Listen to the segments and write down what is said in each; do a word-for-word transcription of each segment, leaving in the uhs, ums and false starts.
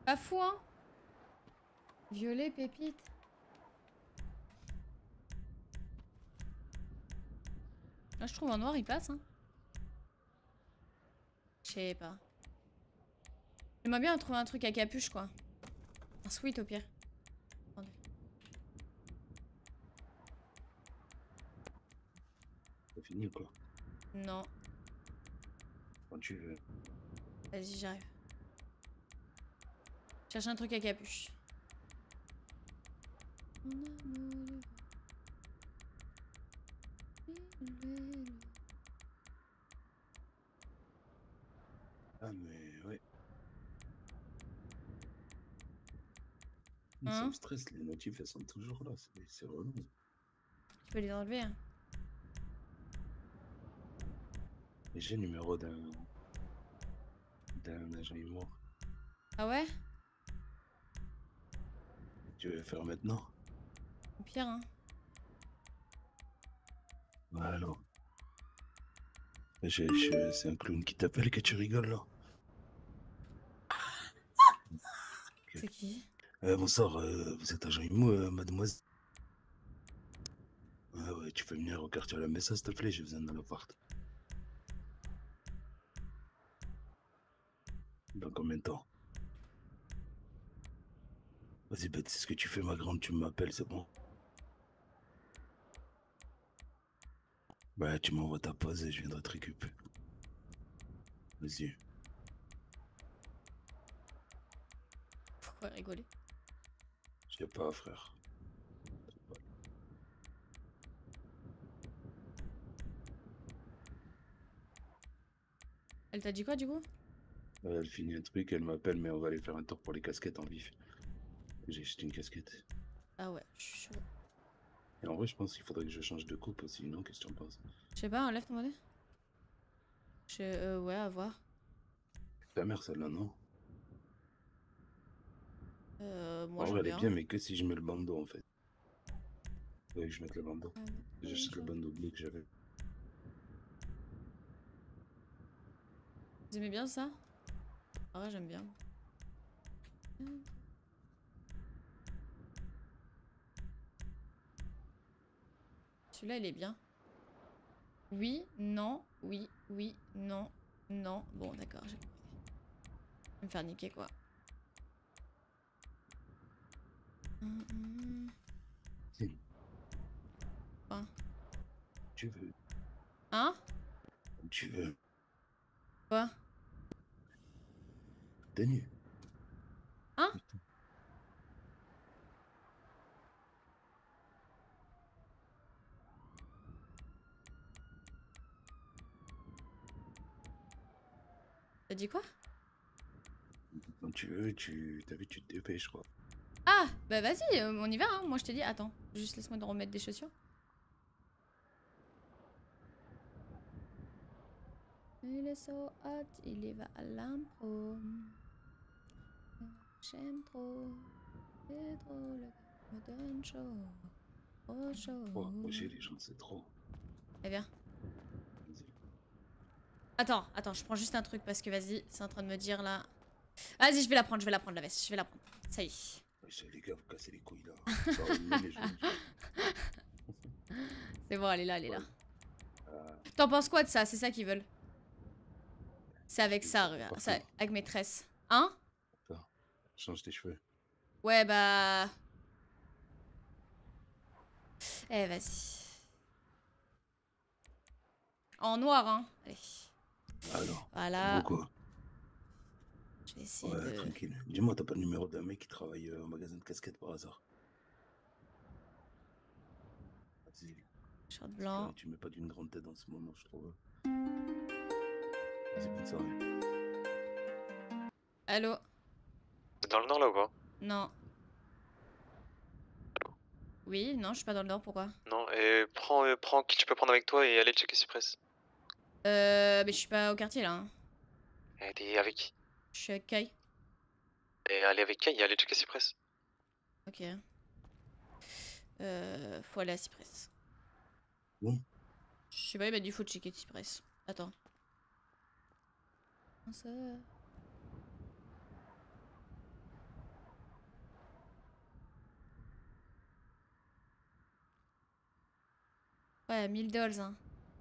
Pas fou, hein. Violet, pépite. Là, je trouve en noir, il passe, hein. Je sais pas. J'aimerais bien trouver un truc à capuche, quoi. Un sweat, au pire. Attendez. T'as fini ou quoi? Non. Quand tu veux. Vas-y, j'arrive. Cherche un truc à capuche. Ah, mais ouais. Ça me Hein? stresse, les notifs, elles sont toujours là. C'est relou. Tu peux les enlever, hein. Et j'ai le numéro d'un d'un agent humour. Ah ouais? Tu veux le faire maintenant? Au pire, hein. Ouais, alors. C'est un clown qui t'appelle que tu rigoles là. C'est qui? Euh, bonsoir, euh, vous êtes agent immo, euh, mademoiselle. Ouais, ouais, tu peux venir au quartier à la Messa, s'il te plaît, j'ai besoin d'un appart. Dans combien de temps? Vas-y, bête, c'est ce que tu fais, ma grande, tu m'appelles, c'est bon. Bah, tu m'envoies ta pause et je viendrai te récupérer. Vas-y. Pourquoi rigoler? Je sais pas, frère. Elle t'a dit quoi, du coup? Euh, elle finit un truc, elle m'appelle, mais on va aller faire un tour pour les casquettes en vif. J'ai acheté une casquette. Ah ouais, je suis chaud. Et en vrai, je pense qu'il faudrait que je change de coupe aussi, non? Qu'est-ce que tu en penses? Je sais pas, enlève ton bonnet. Je... Euh, ouais, à voir. Ta mère, celle-là, non? Euh, moi En vrai, j'aime elle est bien. bien, mais que si je mets le bandeau, en fait. Ouais, je mette le bandeau. J'achète le bandeau bleu que j'avais. Vous aimez bien ça? Ah ouais, j'aime bien. Celui-là, il est bien. Oui, non, oui, oui, non, non. Bon, d'accord, j'ai compris. Je vais me faire niquer, quoi. Hum, hum. Si. Quoi? Tu veux. Hein? Tu veux. Quoi? T'es nu. Hein? Putain. T'as dit quoi? Quand tu veux, tu. T'as vu, tu te dépêches, quoi. Ah! Bah vas-y, euh, on y va, hein. Moi, je t'ai dit, attends. Juste laisse-moi te remettre des chaussures. Il est so hot, il y va à l'impro. J'aime trop. C'est trop, le gars me donne chaud. Trop chaud. Oh, j'ai les gens, c'est trop. Eh bien. Vas-y. Attends, attends, je prends juste un truc parce que vas-y, c'est en train de me dire là. Vas-y, je vais la prendre, je vais la prendre la veste, je vais la prendre. Ça y est. Wesh, les gars, vous cassez les couilles là. Ça va me mêler, je vous le dis. C'est bon, elle est là, elle est là. Ouais. Euh, T'en penses quoi de ça? C'est ça qu'ils veulent. C'est je avec kiffe, ça, ça part regarde. Ça, partout. avec mes tresses. Hein? Attends, change tes cheveux. Ouais, bah. Eh, vas-y. En noir, hein. Allez. Alors, tu veux Voilà. quoi? Je vais essayer Ouais, de. tranquille. Dis-moi, t'as pas le numéro d'un mec qui travaille euh, au magasin de casquettes par hasard? Vas-y. Short Parce que blanc. tu mets pas d'une grande tête en ce moment, je trouve. Vas-y, bonne soirée. Allô? T'es dans le nord là ou pas? Non. Oui, non, je suis pas dans le nord, pourquoi? Non, et prends, euh, prends qui tu peux prendre avec toi et allez checker Cypress. Euh. Mais je suis pas au quartier là, hein. Et t'es avec qui? Je suis avec Kai. Et allez avec qui et allez checker Cypress. Ok. Euh. Faut aller à Cypress. Bon, Je sais pas, il m'a dit faut checker Cypress. Attends. Ça... Ouais, mille dollars. Hein.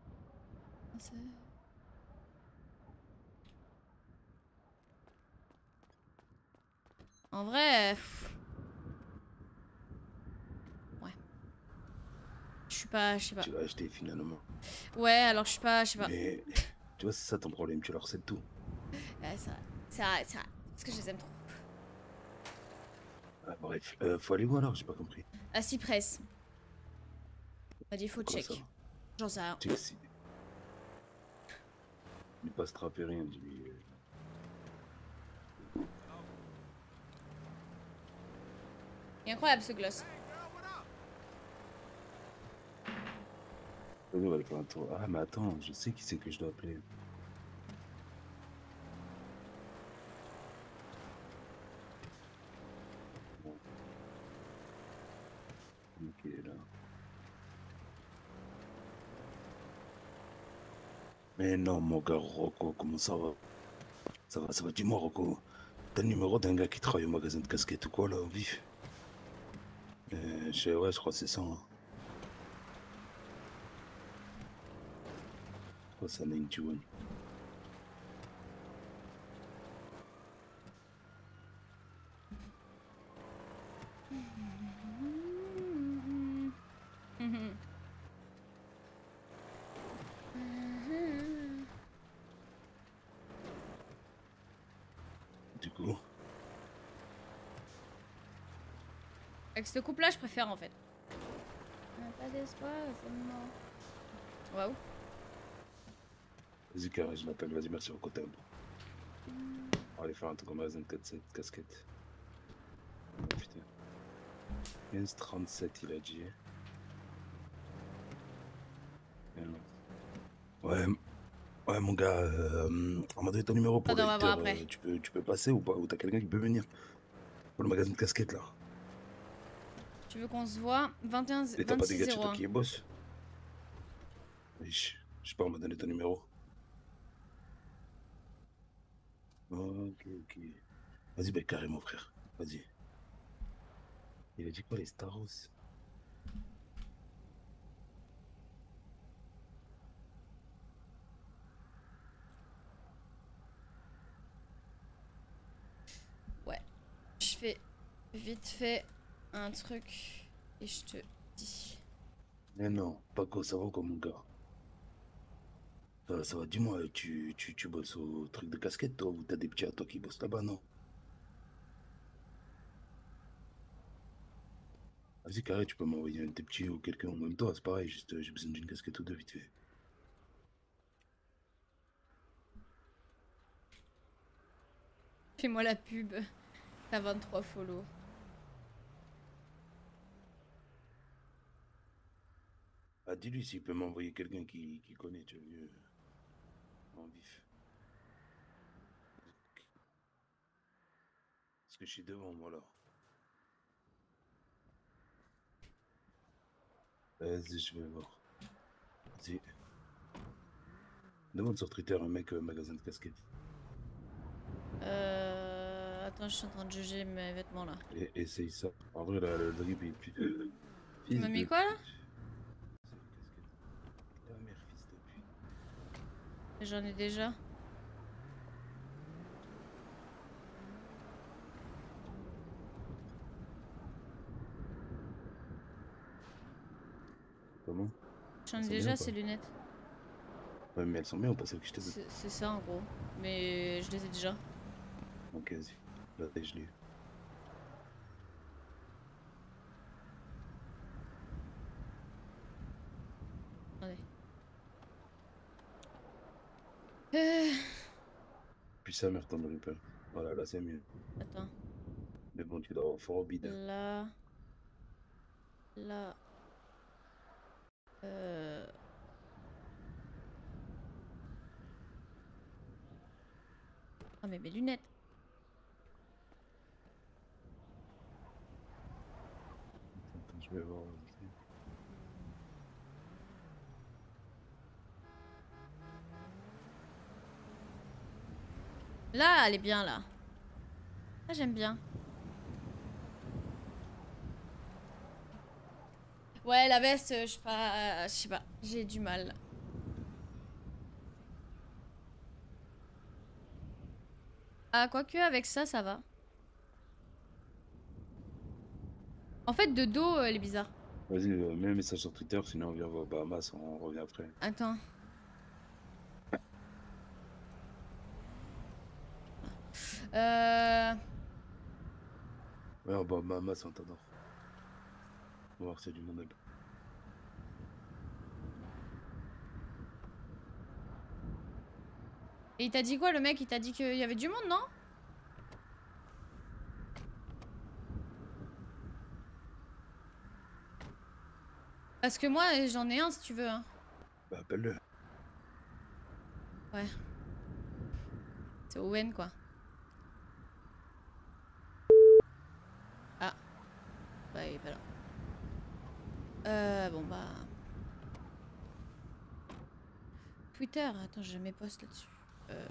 En vrai... Pff... Ouais. Je suis pas... Je sais pas. Tu vas acheter finalement. Ouais, alors je suis pas... Je sais pas. Mais... Tu vois, c'est ça ton problème, tu leur cèdes tout. Ouais, ça... Ça... Ça... Parce que je les aime trop. Ah, bref, euh, faut aller où alors? J'ai pas compris. À Cypress. On m'a dit faut Quoi, check. ça? J'en sais rien. Check si. Il pas strapper rien, dis-lui. Il est incroyable ce gloss. On va aller faire un tour. Ah, mais attends, je sais qui c'est que je dois appeler. Bon. Ok, là. Mais non, mon gars, Rocco, comment ça va? Ça va, ça va, dis-moi, Rocco. T'as le numéro d'un gars qui travaille au magasin de casquettes ou quoi, là, au vif? Euh, je sais, ouais, je crois que c'est ça. Hein. Je crois que c'est Ning Chuan. Du coup. Avec ce couple là je préfère en fait. On n'a pas d'espoir, c'est mort. Waouh. Vas-y, carré, je l'appelle. Vas-y, merci, Rocco, t'aimes. On va aller faire un truc au magasin de casquettes. Oh, putain. quinze trente-sept, il a dit. Ouais, ouais, mon gars, euh, on m'a donné ton numéro pour Attends, on va voir lecteur. après. Euh, tu, peux, tu peux passer ou pas? Ou t'as quelqu'un qui peut venir? Pour le magasin de casquettes, là. Tu veux qu'on se voit vingt et un Et t'as pas des vingt-six gars de chez zéro toi un. qui bossent? Oui, je sais pas, on m'a donné ton numéro. Ok, ok. Vas-y, ben carré, mon frère. Vas-y. Il a dit quoi, les Staros? Ouais. Je fais vite fait un truc et je te dis. Mais non, Paco, ça va quoi, mon gars? Ça, va, ça va, dis-moi, tu, tu, tu bosses au truc de casquette, toi, ou t'as des petits à toi qui bossent là-bas, non? Vas-y, carré, tu peux m'envoyer un de tes petits ou quelqu'un en même temps, c'est pareil, juste euh, j'ai besoin d'une casquette ou deux vite fait. Fais-moi la pub. T'as vingt-trois follow. Ah, dis-lui s'il peut m'envoyer quelqu'un qui, qui connaît, tu vois, mieux en vif. Parce que je suis devant, moi, là. Vas-y, je vais voir. Vas-y. Demande sur Twitter un mec euh, magasin de casquettes. Euh... Attends, je suis en train de juger mes vêtements là. Et essaye ça. En vrai, là, le drip, il pue. Tu m'as mis quoi là? Ta mère, fils de pute. J'en ai déjà. Comment? J'en ai Elles sont déjà bien ou pas? ces lunettes. Ouais, mais elles sont bien ou pas celles que je t'ai données? C'est c'est ça en gros. Mais je les ai déjà. Ok, vas-y. Là, je l'ai. Attendez. Euh... Puis ça, merde, ton dripper. Voilà, là, c'est mieux. Attends. Mais bon, tu dois avoir fort au bide. Là. Là. Euh... Ah mais mes lunettes. Attends, je vais voir. Là, elle est bien là. Là, j'aime bien. Ouais, la veste, je sais pas, je sais pas. J'ai du mal. Ah, quoique avec ça, ça va. En fait, de dos, euh, elle est bizarre. Vas-y, euh, mets un message sur Twitter, sinon on vient voir Bahamas, on revient après. Attends. Euh... Ouais, on va à Bahamas en attendant. On va voir s'il y a du monde là. Et il t'a dit quoi, le mec? Il t'a dit qu'il y avait du monde, non? Parce que moi, j'en ai un si tu veux. Hein. Bah, appelle-le. Ouais. C'est Owen, quoi. Ah. Bah, il est pas là. Euh, bon, bah... Twitter, attends, j'ai mes posts là-dessus. Euh...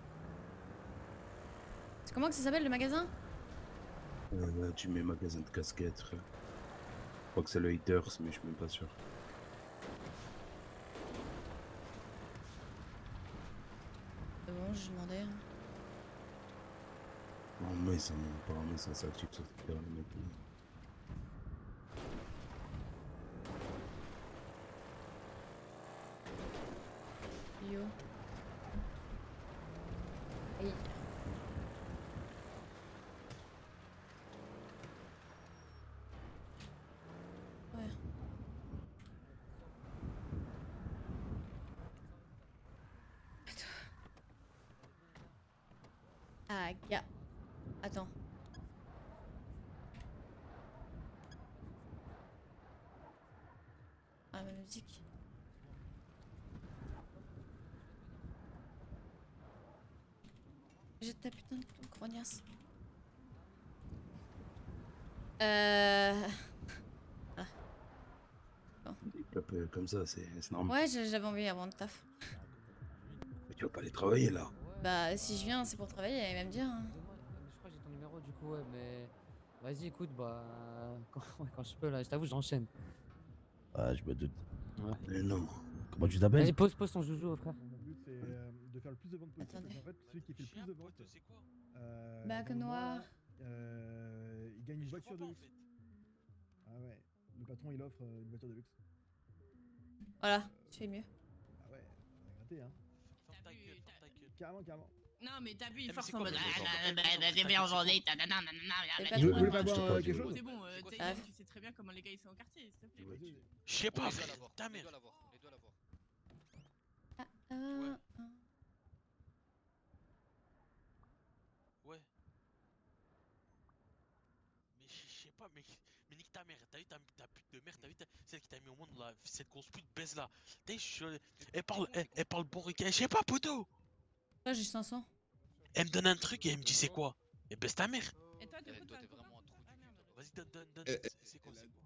C'est comment que ça s'appelle, le magasin? Euh, tu mets magasin de casquettes, frère. Je crois que c'est le Haters, mais je suis même pas sûr. C'est bon, je demandais. Hein. Non, mais ça, apparemment, ça s'active sur Twitter, le mec. Yo. Aïe. Ouais. Ah, gars. Attends. Ah, ma musique. Jette ta putain de grognasse. Euh... Ah. Bon. Des comme ça, c'est normal. Ouais, j'avais envie avant de taf. Mais tu vas pas aller travailler là. Bah, si je viens, c'est pour travailler, elle va me dire. Hein. Je crois que j'ai ton numéro du coup, ouais, mais. Vas-y, écoute, bah. Quand, quand je peux là, je t'avoue, j'enchaîne. Ah, je me doute. Ouais. Mais non. Comment tu Vas-y, t'appelles? pose, pose ton joujou, frère. Le but c'est euh, de faire le plus de ventes possible. Attendez. Parce qu'en fait, celui qui fait le plus de ventes, euh, Bac dans le mois, noir. euh, il gagne une voiture de luxe. Ah ouais, le patron il offre euh, une voiture de luxe. Voilà, je fais mieux. Ah ouais, on a gratté hein. Ferme ta gueule, ferme ta gueule. Carrément, carrément. Non, mais t'as vu, il mais force c'est en quoi mode. le Ah, genre ah, de- bah, bah, des meilleures journées, tanana, nanana, C'est nanana. pas Vous trop voulez loin. pas boire Je te euh, parle quelque du chose? C'est bon, euh, t'es- Ah. tu sais très bien comment les gars ils sont au quartier, s'il te plaît. Vas-y. Je sais pas, Les deux à frère. l'avoir, Ta les mère. deux à l'avoir, les deux à l'avoir. Ah, ah, ah. Ouais. Mais je je sais pas, mais, mais nique ta mère. T'as vu ta, ta pute de mère, t'as vu ta- celle qui t'a mis au monde là, cette grosse pute baise là. T'as vu, je suis. Elle parle, elle, elle parle bon ricain. Je sais pas, poteau. Là, j'ai cinq cents. Elle me donne un truc et elle me dit c'est quoi? Et baisse ta mère. Et toi, du Eh, coup, toi, t'as t'es un copain? vraiment un trou du Ah, cul, merde. toi. Vas-y, donne, donne, donne. Eh, eh, C'est quoi, c'est quoi?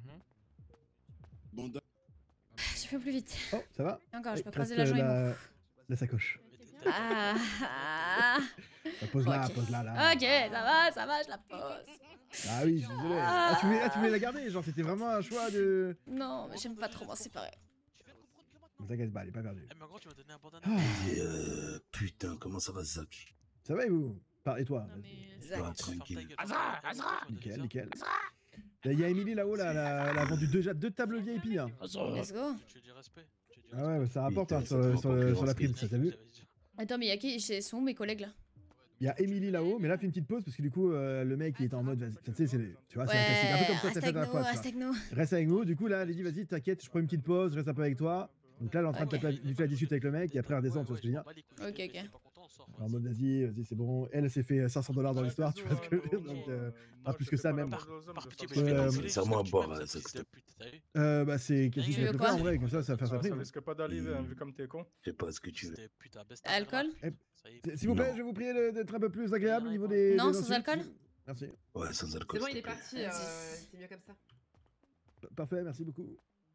Bon, donne- Je fais plus vite. Oh, ça va? Et encore, je Eh, peux te reste, croiser la jambe. la... la sacoche. Mais t'es- t'as- Ah, ah. Bah, pose-la, Ok. pose-la là. Ok, ça va, ça va, je la pose. Ah oui, je suis désolé. Ah, tu voulais, ah, tu voulais la garder, genre c'était vraiment un choix de. Non, mais j'aime pas trop m'en séparer. Tu viens de comprendre que maintenant. Mais t'inquiète pas, elle est pas perdue. Eh, mais en gros, tu m'as donné un bandana. Ah, Et euh, putain, comment ça va, Zach? ça va et vous? Par- Et toi? Non, mais. Zach. Ouais, Ferme ta tranquille. gueule. Azra, Pourquoi Azra. tu m'as donné Nickel, ça nickel. Il y a Emily là-haut, là, elle a, elle a vendu déjà deux tables V I P. Hein. Let's go. Tu veux du respect? Tu veux du Ah respect? ouais, bah, ça rapporte Putain, hein, ça sur, te le- rend sur, le- concurrence, sur la prime, Chris. ça t'a vu? Attends, mais y'a qui? Ce sont où mes collègues là? Il y a Emily là-haut, mais là, fais une petite pause parce que du coup, euh, le mec il est en mode, vas-y, tu sais, c'est les- tu vois, c'est un classique. Un peu comme toi, reste t'as fait avec la nous, fois. tu reste vois. avec nous. Reste avec nous, du coup, là, elle dit, vas-y, t'inquiète, je prends une petite pause, je reste un peu avec toi. Donc là, elle est en train de Ok. taper vite fait la discute avec le mec et après, elle redescend, tu vois ce que je veux dire? Ok, ok. En mode, vas-y, vas-y, c'est bon. Elle, elle s'est fait cinq cents dollars dans l'histoire, tu vois ce que je veux dire? Donc, euh, pas plus que ça, même. Par pitié, mais je vais euh, t'enculer C'est à moi à boire, euh, Zach, s'il te euh, bah, c'est qu'est-ce que Tu tu veux veux le quoi faire en vrai, comme ça, ça va faire sa Ça, ça prime. risque pas d'aller hein, vu comme t'es con. Fais pas ce que tu veux. Alcool? S'il vous plaît, Non. je vais vous prier de- d'être un peu plus agréable au niveau des. Non, des sans insultes. alcool? Merci. Ouais, sans alcool. C'est bon, s'il il est te plaît. parti, Vas-y. euh, c'est mieux comme ça. P- Parfait, merci beaucoup.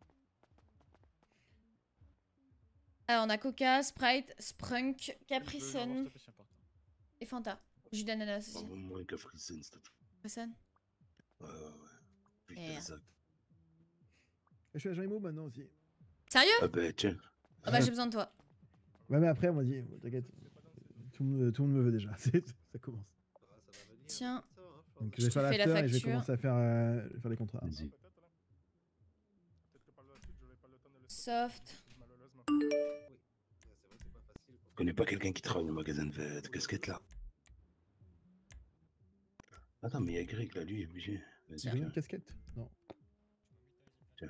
Alors, on a Coca, Sprite, Sprunk, Capri Sun et Fanta. Jus d'ananas aussi. Pas moins Capri Sun, s'il te plaît. Capri Sun. Ouais, ouais, ouais. Putain, Merde. Zach. Je suis agent immo maintenant aussi. Sérieux? Ah bah tiens. Ah bah j'ai besoin de toi. Ouais, mais après, on m'a dit, oh, t'inquiète, tout, le monde- tout le monde me veut déjà. C'est- ça commence. Tiens. Donc je Je vais te faire fais la l'after et je vais facture. commencer à faire, euh, je vais faire les contrats. Vas-y. Soft. Je connais pas quelqu'un qui travaille au magasin de, de casquettes là. Attends, mais il y a Greg là, lui, il est obligé. Vas-y, C'est rien viens. de casquette? Non. Il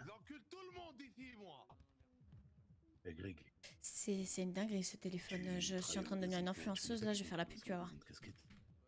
y a Greg. C'est c'est une dinguerie ce téléphone. Tu Je suis en travailles train de au devenir une magasin, tu influenceuse connais là, pas je vais faire la quelqu'un pub, qui tu vas voir. travaille au magasin de casquettes.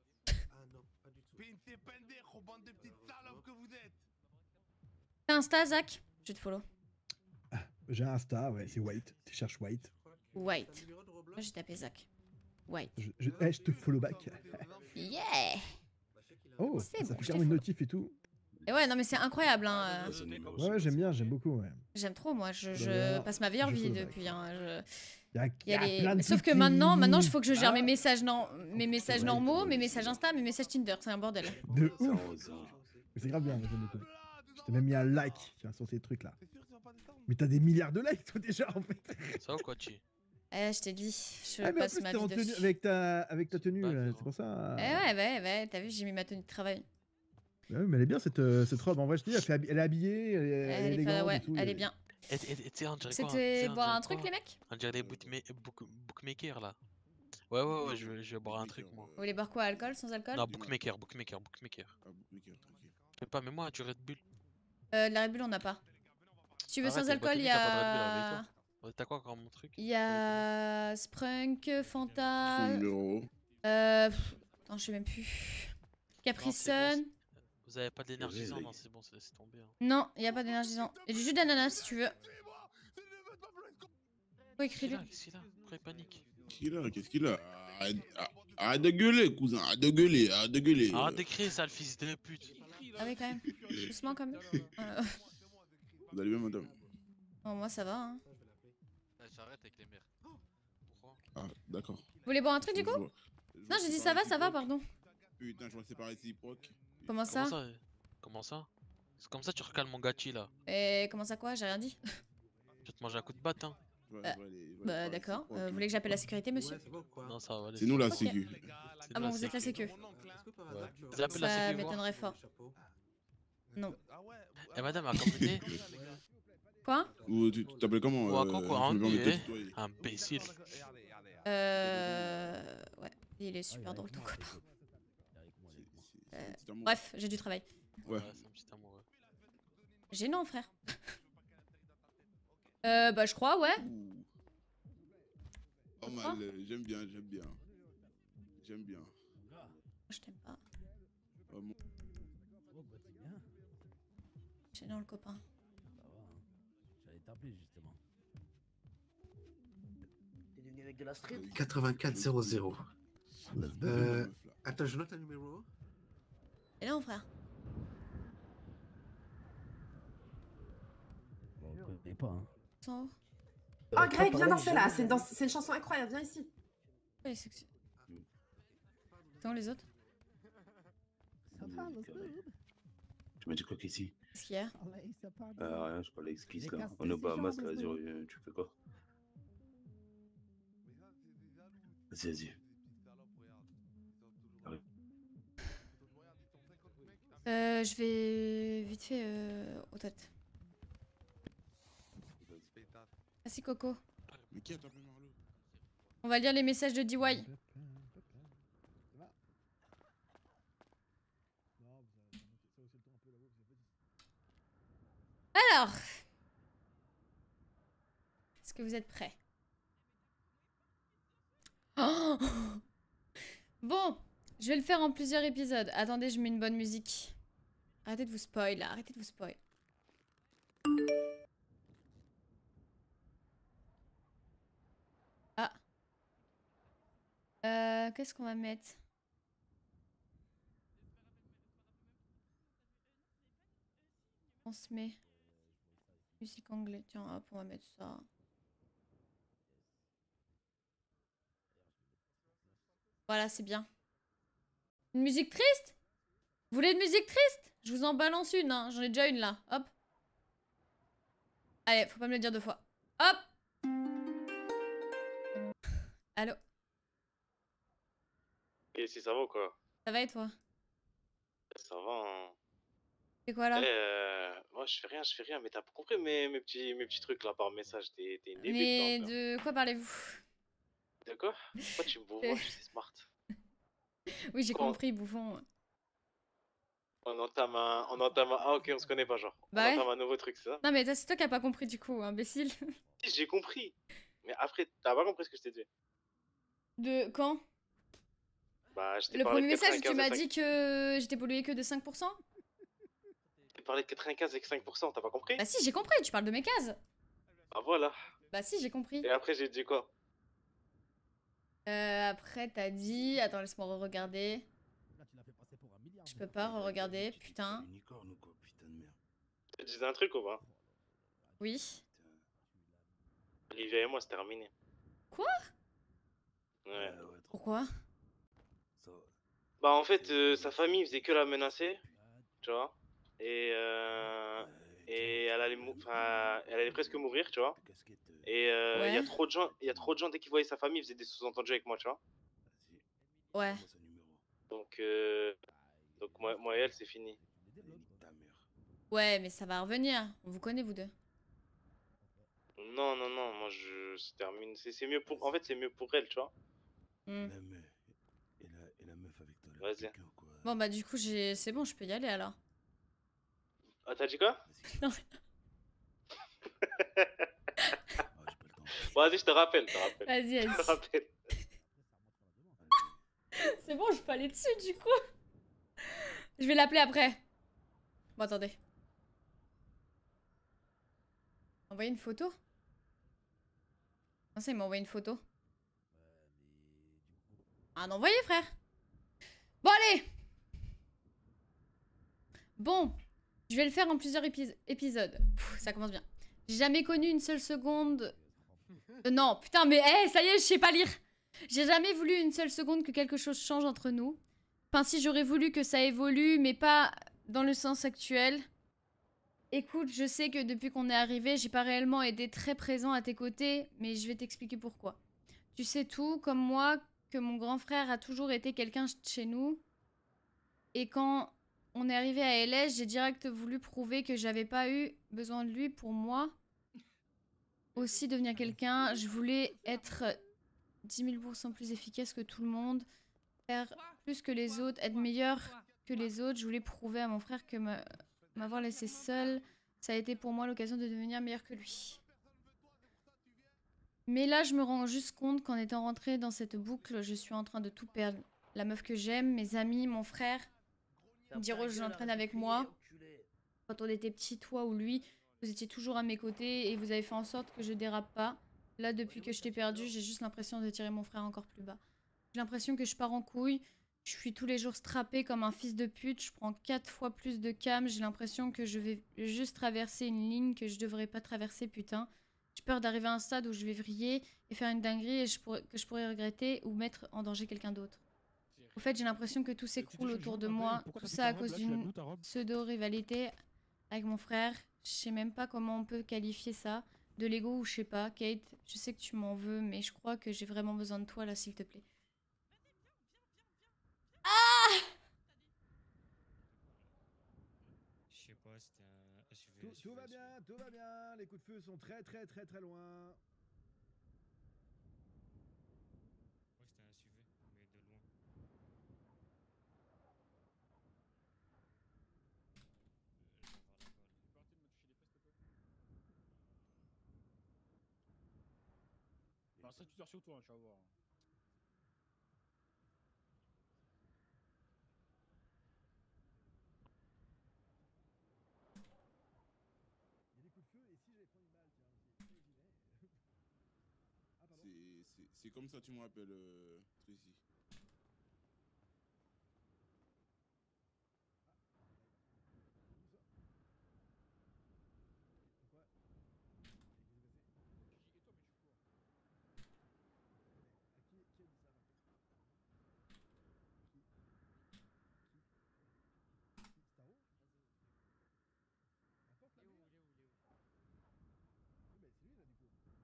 T'as Insta, Zach? Je te follow. J'ai un Insta, ouais, c'est White. Tu cherches White. White. Moi j'ai tapé Zach. White. Je, je, eh, je te follow back. Yeah! Oh, C'est ça bon, fait je carrément t'ai une follow. notif et tout. Et ouais, non mais c'est incroyable hein. euh, Ah, c'est un numéro, Ouais, ouais, c'est j'aime pas bien, ça. j'aime beaucoup, ouais. J'aime trop moi, je, je D'ailleurs, passe ma meilleure je vie follow back. depuis. Hein. je- Il y a, Il il y y a a les- plein de mais sauf trucs que qui- maintenant, maintenant, il faut que je gère Ah, mes messages, non, mes messages Ouais, normaux, ouais, mes c'est messages vrai. Insta, mes messages Tinder. C'est un bordel. De Ça, ouf. on- ça, on- Mais c'est grave bien, j'aime beaucoup. Je t'ai même mis un like tiens, sur ces trucs là. Mais t'as des milliards de likes toi déjà en fait. Ça ou quoi, tu Eh, je t'ai dit, je Ah mais en passe plus ma t'es vie en tenue dessus. avec ta avec ta tenue Ouais, là, non. c'est pour ça. Eh ouais, ouais, ouais, t'as vu, j'ai mis ma tenue de travail. Bah oui, mais elle est bien cette, euh, cette robe. En vrai, je te dis, elle, fait habi- elle est habillée, elle est, elle est Elle est, pas- élégante ouais, et tout. elle et- est bien. Et et- et tu sais, on dirait quoi? Tu sais, C'était on boire dirait un truc, quoi les mecs? On dirait des bookma- book- bookmakers là. Ouais, ouais, ouais, je vais, je vais boire un truc moi. Vous voulez boire quoi? Alcool? Sans alcool? Non, bookmaker, bookmaker, bookmaker. Je sais pas, mais moi, tu Red Bull. Euh, de la Red Bull, on n'a pas. Si tu veux Arrête, sans t'as une boîte alcool, de il y nuit, t'as pas de Red Bull, réveille-toi. a. Ouais, T'as quoi comme mon truc? Il y a. Sprunk, Fanta. numéro. Euh. pff, Attends, je sais même plus. Capri Non, c'est bon, Sun. Vous avez pas d'énergisant? Réveille. Non, c'est bon, c'est laissé tomber. hein. Non, il n'y a pas d'énergisant. Il y a du jus d'ananas si tu veux. Oh, Qu'est-ce écris-le. qu'il a? Qu'est-ce qu'il a? Pourquoi il panique? Qu'est-ce qu'il a? Qu'est-ce qu'il a? Arrête, arrête de gueuler, cousin. Arrête de gueuler. Arrête de gueuler. Arrête d'écrire, sale fils de pute. Ah oui, quand même. Doucement, quand même. Euh, Vous allez bien, madame? Bon, moi, ça va. Hein. J'arrête avec les mères. Pourquoi? Ah, d'accord. Vous voulez boire un truc, du coup? Non, j'ai dit ça va, ça va, pardon. Putain, je vois que c'est pas réciproque. Comment ça? Comment ça? Comment ça? C'est comme ça tu recales mon gâchis là. Et comment ça, quoi? J'ai rien dit. Je vais te manger un coup de batte hein. Je vois- Euh, je vois les- je vois les Bah, pas d'accord. réciproques. Euh, vous voulez que j'appelle la sécurité, monsieur? Non, ça va aller. C'est nous la Ok. sécu. C'est Ah nous bon, la vous êtes la sécu. sécu? Ouais. Vous appelez la Ça sécu, voir. m'étonnerait fort. Non. Eh madame, à communiquer. Quoi? Ou tu tu t'appelles comment? Ou à euh, quoi, je quoi, me permets de te hein, tutoyer. Imbécile. Euh. Ouais. Il est super drôle, ton copain. C'est- c'est un petit amour. Bref, j'ai du travail. Ouais. Ouais, c'est un petit amoureux. Gênant, frère. euh, bah, je crois, ouais. Ouh. Pas Pourquoi mal, euh, j'aime bien, j'aime bien. J'aime bien. Je t'aime pas. Euh, mon- Oh, bah, c'est bien. Gênant, le copain. Ça va, hein. J'allais t'appeler justement. T'es devenu avec de la street? quatre-vingt-quatre zéro zéro. Laisse bien, Euh, la meuf, là. Attends, je note un numéro. Et là, mon frère. Bon, on connaît pas, hein. Sans haut. Oh Greg, viens danser là, c'est une, danse- c'est une chanson incroyable, viens ici. Ouais, c'est que- Attends, les autres? Tu m'as dit quoi qu'ici? Qu'est-ce qu'il y a? Euh, rien, je parlais avec Skis Les là. casques, On est au c'est Bahamas genre, là, vas-y, mais- reviens, tu fais quoi? Vas-y, vas-y. Arrive. Euh, je vais vite fait euh, aux têtes. Merci Coco. Mais qui a tapé Marlo? On va lire les messages de D Y. Alors, est-ce que vous êtes prêts? Oh bon, je vais le faire en plusieurs épisodes. Attendez, je mets une bonne musique. Arrêtez de vous spoil là, arrêtez de vous spoil. Ah. Euh, qu'est-ce qu'on va mettre? On se met musique anglais. Tiens, hop, on va mettre ça. Voilà, c'est bien. Une musique triste? Vous voulez une musique triste? Je vous en balance une, hein. J'en ai déjà une là. Hop. Allez, faut pas me le dire deux fois. Hop. Allô? Et si ça va ou quoi? Ça va et toi? Ça va, hein. C'est quoi là? Eh, euh, moi je fais rien, je fais rien, mais t'as pas compris mes, mes, petits, mes petits trucs là par message, t'es t'es une débile toi un Mais peu. de quoi parlez-vous? De quoi? Pourquoi tu me vois, je suis smart. Oui, j'ai Quoi, on- compris, bouffon. On entame un, on entame un, ah ok, on se connaît pas genre. Bah on ouais. entame un nouveau truc, c'est ça? Non mais toi, c'est toi qui as pas compris du coup, imbécile. Si, j'ai compris. Mais après, t'as pas compris ce que je t'ai dit. De quand? Bah, je t'ai Le parlé premier de message où tu quatre-vingt-quinze m'as et dit que j'étais pollué que de cinq pour cent? Je t'ai parlé de quatre-vingt-quinze et cinq pour cent, t'as pas compris? Bah si, j'ai compris, tu parles de mes cases. Bah voilà. Bah si, j'ai compris. Et après, j'ai dit quoi? Euh, après, t'as dit... Attends, laisse-moi re-regarder. Je peux pas re-regarder, putain. Unicorne ou quoi, putain de merde. Je te disais un truc ou pas? Oui. Olivia et moi, c'est terminé. Quoi? Ouais. Pourquoi? Bah en fait, euh, sa famille faisait que la menacer, tu vois. Et euh, et elle allait, mou- enfin, elle allait presque mourir, tu vois. Et il euh, y a Ouais. trop de gens, il y a trop de gens dès qu'ils voyaient sa famille, ils faisaient des sous-entendus avec moi, tu vois. Ouais. Donc euh, donc moi, moi et elle, c'est fini. Ouais, mais ça va revenir. On vous connaît, vous deux. Non non non, moi je se termine. C'est c'est mieux pour, en fait c'est mieux pour elle, tu vois. Hmm. Et la, et la meuf avec toi, là. Vas-y. Bon bah du coup, j'ai... c'est bon, je peux y aller alors. Ah t'as dit quoi? Non. Bon, vas-y, je te rappelle, je te rappelle. Vas-y, Je te vas-y. rappelle. C'est bon, je peux aller dessus du coup. Je vais l'appeler après. Bon, attendez. Envoyer une photo? Comment ça, il m'a envoyé une photo? Un envoyé, frère. Bon, allez. Bon, je vais le faire en plusieurs épis- épisodes. Pff, ça commence bien. J'ai jamais connu une seule seconde... Euh, non, putain, mais hey, ça y est, je sais pas lire. J'ai jamais voulu une seule seconde que quelque chose change entre nous. Enfin, si j'aurais voulu que ça évolue, mais pas dans le sens actuel. Écoute, je sais que depuis qu'on est arrivé, j'ai pas réellement été très présent à tes côtés, mais je vais t'expliquer pourquoi. Tu sais tout, comme moi, que mon grand frère a toujours été quelqu'un chez nous. Et quand on est arrivé à L S, j'ai direct voulu prouver que j'avais pas eu besoin de lui pour moi. Aussi devenir quelqu'un, je voulais être dix mille pour cent plus efficace que tout le monde, faire plus que les autres, être meilleur que les autres. Je voulais prouver à mon frère que me- m'avoir laissé seul, ça a été pour moi l'occasion de devenir meilleur que lui. Mais là, je me rends juste compte qu'en étant rentrée dans cette boucle, je suis en train de tout perdre. La meuf que j'aime, mes amis, mon frère. Diro, je l'entraîne avec moi. Quand on était petit, toi ou lui, vous étiez toujours à mes côtés et vous avez fait en sorte que je dérape pas. Là, depuis que je t'ai perdu, j'ai juste l'impression de tirer mon frère encore plus bas. J'ai l'impression que je pars en couille. Je suis tous les jours strappée comme un fils de pute. Je prends quatre fois plus de cam. J'ai l'impression que je vais juste traverser une ligne que je devrais pas traverser, putain. J'ai peur d'arriver à un stade où je vais vriller et faire une dinguerie et je pourrais, que je pourrais regretter ou mettre en danger quelqu'un d'autre. Au fait, j'ai l'impression que tout s'écroule autour de moi. Tout ça à cause d'une pseudo-rivalité avec mon frère. Je sais même pas comment on peut qualifier ça. De l'ego ou je sais pas. Kate, je sais que tu m'en veux, mais je crois que j'ai vraiment besoin de toi là, s'il te plaît. Ah! Je sais pas, c'était un S U V. Tout, tout va bien, tout va bien. Les coups de feu sont très très très très loin. Ouais, c'était un S U V, mais de loin. Alors ça, tu dors sur toi, hein, tu vas voir. Il y a des coups de feu et si j'avais pris une balle, tiens, ok, ça, j'y vais. Ah, pardon. C'est- c'est- C'est comme ça que tu me rappelles, euh, Tracy. Pourquoi? À qui, qui a dit ça, Marco? Qui? Qui? Qui? Qui? Staro? Un porte la merde. Oui, bah c'est lui là du coup.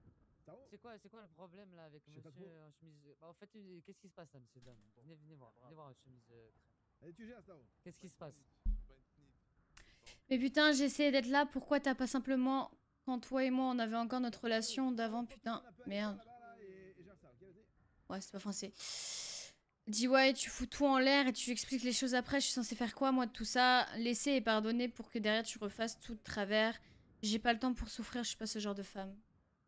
c'est quoi, c'est quoi le problème là avec Je sais pas monsieur trop. en chemise? Bah, en fait, euh, qu'est-ce qui se passe là, monsieur dame? Venez, venez voir, venez voir en chemise euh, crème. Allez, tu gères, Stavo. Qu'est-ce qui se passe? Mais putain, j'essayais d'être là, pourquoi t'as pas simplement... Quand toi et moi, on avait encore notre relation d'avant, putain, merde. Ouais, c'est pas français. Dis ouais, tu fous tout en l'air et tu expliques les choses après, je suis censée faire quoi, moi, de tout ça? Laisser et pardonner pour que derrière, tu refasses tout de travers. J'ai pas le temps pour souffrir, je suis pas ce genre de femme.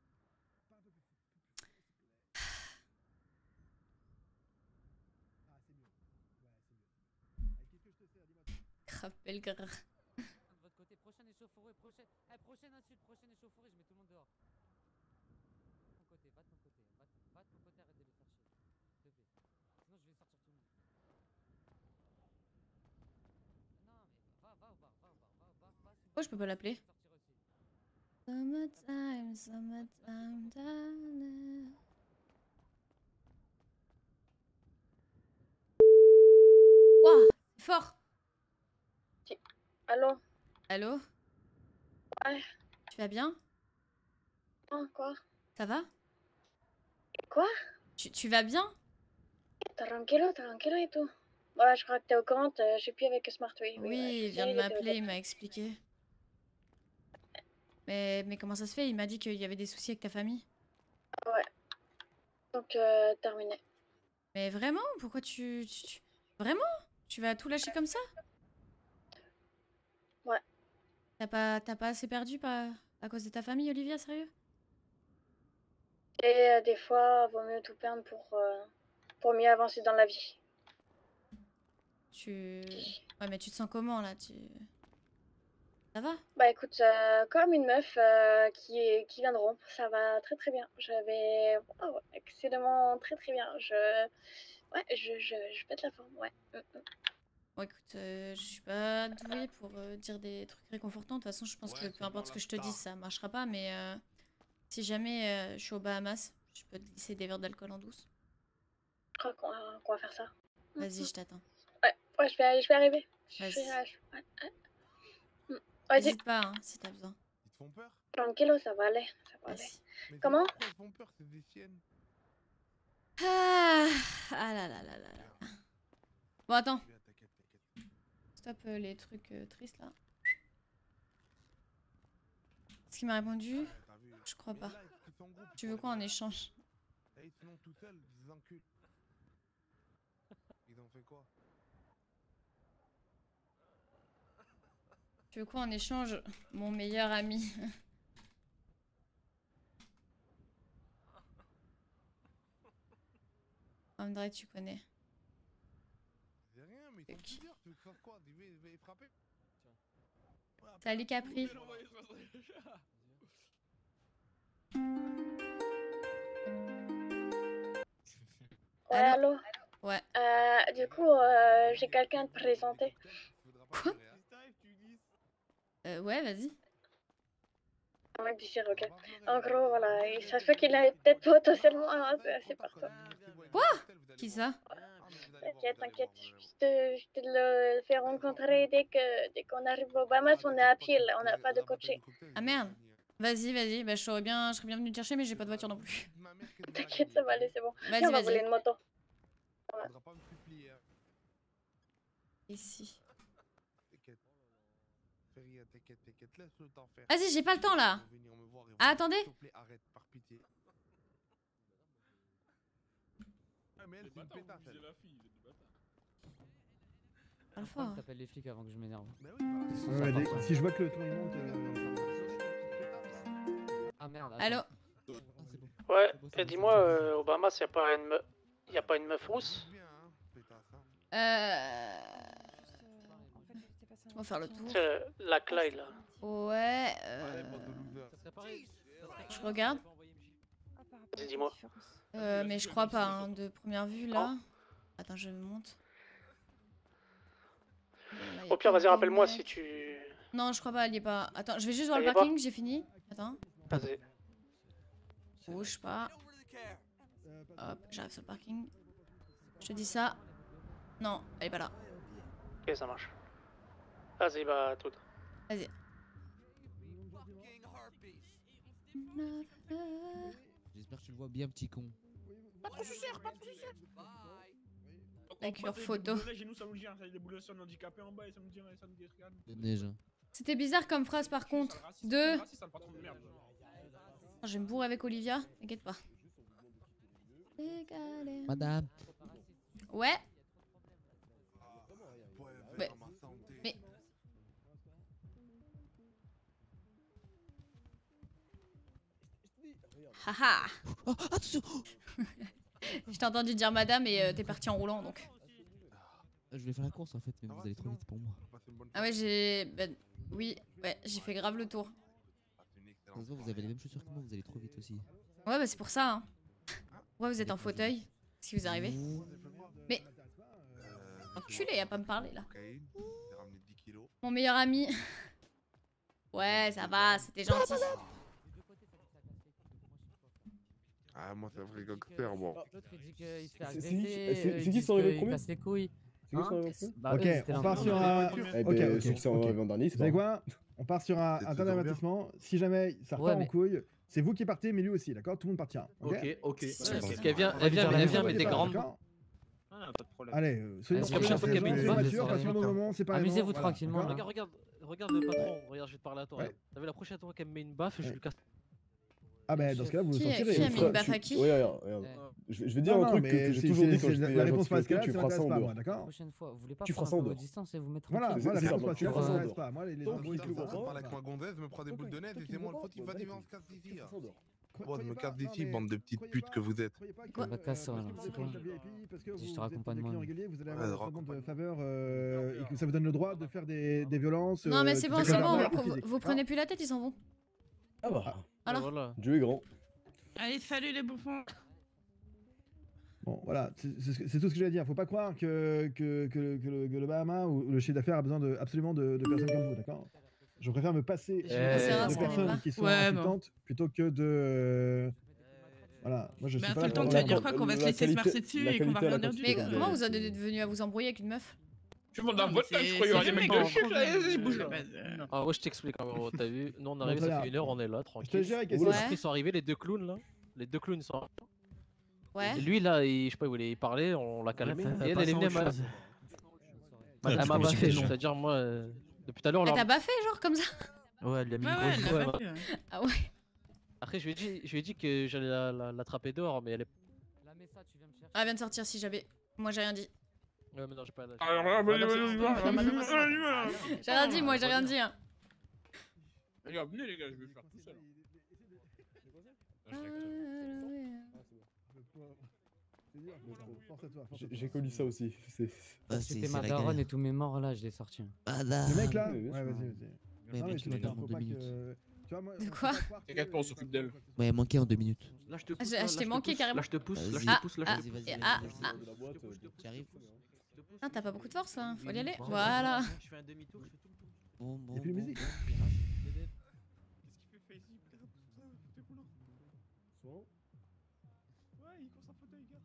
Grave belle gare. De votre côté, prochaine échauffourée, prochaine, eh, prochaine insulte, prochaine échauffourée, je mets tout le monde dehors. De ton côté, va de ton côté, va de, va de ton côté, arrête de les faire chier. S'il te plaît. Sinon, je vais sortir tout le monde. Non, mais va, va au bar, va au bar, va au bar, passe une Pourquoi je peux pas l'appeler? sortir aussi. Summertime, summertime, darling. Wouah, c'est fort. Allô? Allô? Ouais. Tu vas bien? Non, quoi? Ça va? Quoi? Tu, tu vas bien? Tranquilo, tranquilo et tout. Ouais, je crois que t'es au courant, je suis plus avec Smart, oui. Oui, ouais, je il vient sais, de il était au m'appeler, il tête. m'a expliqué. Mais, mais comment ça se fait? Il m'a dit qu'il y avait des soucis avec ta famille. Ouais. Donc, euh, terminé. Mais vraiment? Pourquoi tu, tu, tu- Vraiment? Tu vas tout lâcher comme ça? Ouais. T'as pas, t'as pas assez perdu pas, à cause de ta famille, Olivia, sérieux? Et euh, des fois, vaut mieux tout perdre pour, euh, pour mieux avancer dans la vie. Tu... Ouais, mais tu te sens comment, là? Tu... Ça va? Bah écoute, euh, comme une meuf euh, qui, est, qui vient de rompre, ça va très très bien. J'avais... Oh, ouais, excellemment, très très bien. Je... Ouais, je, je, je pète la forme, ouais. Mm, mm. Bon, écoute, euh, je suis pas douée pour euh, dire des trucs réconfortants. De toute façon, je pense que peu importe ce que je te dise, ça marchera pas. Mais euh, si jamais euh, je suis aux Bahamas, je peux te glisser des verres d'alcool en douce. Je crois qu'on va, qu'on va faire ça. Vas-y, je t'attends. Ouais, ouais, je vais, je vais arriver. Je Vas-y. vais, je- ouais, ouais. Mm. Vas-y. N'hésite pas, hein, si t'as besoin. Ils te font peur? Tranquillo, ça va aller. Ça va aller. Vas-y. Mais Comment? pourquoi elles font peur? C'est des chiennes. Ah, ah là là là là là. Bon, attends. Bien, t'inquiète, t'inquiète. Stop euh, les trucs euh, tristes, là. Est-ce qu'il m'a répondu? Ouais, t'as vu. Je crois Mais pas. là, ils sont en groupe, ils Tu font veux les quoi en malades. échange? Là, ils sont tout seuls, ils enculent. Ils ont fait quoi? Tu veux quoi en échange? Mon meilleur ami. André, tu connais. C'est rien, mais ils sont plusieurs. Tu veux que je fasse quoi? Je vais, je vais les frapper? Ouais, après, Salut là, Capri. on va les faire. Ouais, Allô? allô? Ouais. Euh, du coup, euh, j'ai quelqu'un à te présenter. Quoi? Euh, ouais, vas-y. Un mec du Sierra, ok. En gros, voilà, et ça se fait qu'il a peut-être potentiellement un assez partout. Quoi? Qui ça? T'inquiète, t'inquiète. Je te, je te le fais rencontrer dès que dès qu'on arrive au Bahamas, on est à pied là, on n'a pas de coaché. Ah merde. Vas-y, vas-y. Bah, je serais bien, je serais bien venue te chercher, mais j'ai pas de voiture non plus. T'inquiète, ça va aller, c'est bon. Vas-y, Viens, on va vas-y. voler une moto. Ouais. Faudra pas me supplier, hein. Ici. T'inquiète. Fais rien, t'inquiète, t'inquiète. Laisse le temps faire. Vas-y, j'ai pas le temps là. Ils vont venir me voir et Ah, vont- attendez. S'il te plaît, arrête, par pitié. Ah, mais elle, c'est une pétasse, elle. Pas le Pourquoi fort. t'appelles les flics avant que je m'énerve? Bah oui, voilà. Ils sont Ouais, sympas, dès- ça. si je vois que le temps il monte, euh, Ah merde. attends. Allô? Ouais, et dis-moi, euh, au Bahamas, y'a pas une meuf... Y a pas une meuf rousse? Bien, hein, pétasse, hein. Euh... On va faire le tour. C'est la Clyde, là. Ouais. Allez, Euh... bande de losers. Je regarde. Vas-y, dis-moi. Euh, mais je crois pas, hein, de première vue là. Attends, je monte. Bon, là, y a Au pire, que vas-y, des rappelle-moi mecs. si tu... Non, je crois pas, elle y est pas. Attends, je vais juste voir Elle le y est pas parking, j'ai fini. Attends. Vas-y. Bouge pas. Hop, j'arrive sur le parking. Je te dis ça. Non, elle est pas là. Ok, ça marche. Vas-y, bah, tout. Vas-y. J'espère que vois bien, petit con. Pas trop suceur, pas trop suceur. La cure photo. Chez nous, ça nous dit, hein, ça y est, des boules de son handicapés en bas et ça nous dit, ça nous dit rien. De neige. hein. C'était bizarre comme phrase par contre. De. C'est un patron de merde. Je vais me bourrer avec Olivia, t'inquiète pas. Madame. Ouais. Mais. Mais. Haha. Oh, attention. Je t'ai entendu dire madame et euh, t'es parti en roulant donc. Je vais faire la course en fait, mais vous allez trop vite pour moi. Ah ouais, j'ai. Bah, oui, ouais, j'ai fait grave le tour. De toute façon, vous avez les mêmes chaussures que moi, vous allez trop vite aussi. Ouais, bah c'est pour ça. Hein. Ouais, vous êtes en fauteuil. Si vous arrivez. Mais. Enculé, à pas me parler là. Mon meilleur ami. Ouais, ça va, c'était gentil. Ah, moi, c'est un vrai gangster, moi. L'autre il dit qu'il se fait C'est- c'est- agresser. c'est- eux, c'est ils qui disent sont arrivés qu'il premiers casse les couilles. C'est qui sont Hein arrivés premiers Bah, eux, Ok, ils étaient on là en part premier. sur un. Eh Ok, ben, ok. ceux qui sont ok. arrivés en dernier, c'est Vous savez pas quoi? On part sur un, C'est un dernier toujours bien. avertissement. Si jamais ça Ouais, repart en mais- couille, c'est vous qui partez, mais lui aussi, d'accord? Tout le monde partira. Ok, Ok, ok. C'est Parce bon. qu'elle vient, On va elle lui vient, dire la elle même vient, chose, mais des d'accord, grandes. d'accord. Ah, pas de problème. Allez, euh, soyez Vas-y, pas prochaine fois qu'elle met une soyez baffe, mature, je parce que serai- le moment, c'est pas Amusez-vous voilà, tranquillement, d'accord. Regarde, regarde, regarde le patron. Regarde, je vais te parler à toi. Ouais. là. T'as vu la prochaine fois qu'elle me met une baffe, je Ouais. lui casse. Ah bah dans ce cas-là, vous vous Qui- sortirez. qui a Vous mis ferez- une baffe à qui Ouais, regarde, regarde. Eh. Je vais, je vais dire Non, un non, truc mais que, que j'ai c'est- toujours c'est- dit quand c'est j'étais la agent de réponse sécurité, Pascal, tu ça feras ça m'intéresse en pas, dehors. moi, La d'accord? prochaine fois, vous voulez pas Tu feras prendre ça en vos dehors. distances et vous mettre Voilà, tranquille. voilà, c'est la ça, réponse tu Pascal, feras ça ça en m'intéresse dehors. pas. Moi, les les Donc, embrouilles, tu tout t'arrêtes ça, pas ça avec va. ma gonzesse, me prend des boules de neige et c'est moi le fautif. Vas-y, on se casse d'ici. Bon, me casse d'ici, bande de petites putes que vous êtes. Quoi Bah, casse-toi, alors, c'est quoi Je te raccompagne moi. Vous allez Ouais, avoir un raccompagne. de faveur euh, et que ça vous donne le droit de faire des, des violences. Non, mais euh, c'est que bon, ça c'est soit bon. verbales ou Vous, physiques. vous prenez plus la tête, ils s'en vont. Ah bah, Alors Voilà. Dieu est grand. Allez, salut les bouffons. Bon, voilà, c'est c'est ce que- c'est tout ce que j'ai à dire. Faut pas croire que, que, que, le- que le, que le Bahama ou le chiffre d'affaires a besoin de, absolument de, de personnes comme vous, d'accord? Je préfère me passer Je de vais passer à ce personnes moment-là. qui sont Ouais, bon. insultantes plutôt que de. euh, Voilà, moi je Bah, suis pas tout là le temps, pour- tu vas voilà, dire pour- quoi? Qu'on va se la laisser se qualité- marcher dessus la et qu'on va qualité à rien la dire du Mais tout. quantité. comment vous en êtes devenu à vous embrouiller avec une meuf? Tu montes Non, dans mais votre c'est- tête, je crois, il y aura c'est des mecs jamais de un chiffres là, problème. vas-y, bouge là. Bah, euh, Ah ouais, je t'explique, hein, gros, t'as vu? Nous on Bon, arrive, très ça bien. fait une heure, on est là, Je te tranquille. dirais que Ouais. Après ils sont arrivés, les deux clowns là. Les deux clowns sont arrivés. Ouais. Et lui là, il, je sais pas, il voulait y parler, on l'a calmé. Bref, Et elle, passons elle est à venue, autre elle m'a- chose. elle m'a baffé. C'est-à-dire, moi, euh, depuis tout à l'heure, Elle là. t'a baffé, genre, comme ça? Ouais, elle lui a mis Ouais, une ouais, grosse elle ouais, l'a ouais. pas fait, ouais. Ah ouais. Après, je lui ai dit, je lui ai dit que j'allais la- la- l'attraper dehors, mais elle est. La Messa, tu viens me chercher. Ah, elle vient de sortir si j'avais. Moi, j'ai rien dit. Ouais, mais non, j'ai pas la. Alors là, vas-y, vas-y, vas-y, vas-y. J'ai rien dit, moi, j'ai rien dit. Hein. Les gars, venez les gars, je vais faire tout seul. J'ai- J'ai connu ça aussi. C'est- Bah, C'était c'est ma la daronne galère. et tous mes morts là, je les sortis. Madame. Le mec là? Ouais, Ouais, bien sûr. vas-y, vas-y. Ouais, Non, mais mais tu tu vois, l'as dit en faut deux pas que- minutes. Tu vois, moi, De faut quoi? pas croire que- T'inquiète pas, on s'occupe d'elle. Ouais, manqué en deux minutes. Là, je te Ah, pousse. j'ai- là, je là, t'ai te manqué pousse, carrément. Là, je te pousse. Là, je Vas-y. te pousse. Là, je Ah, te Vas-y, pousse. vas-y, ah, vas-y, ah. vas-y. Tu arrives? Ah, t'as pas beaucoup de force là, faut y aller. Bon, Voilà. Je fais un demi-tour, je fais tout le tour. Bon, bon. Y'a plus de bon, musique. bon. Qu'est-ce qu'il fait ici? T'es cool. Ouais, il court sa fauteuil, gars.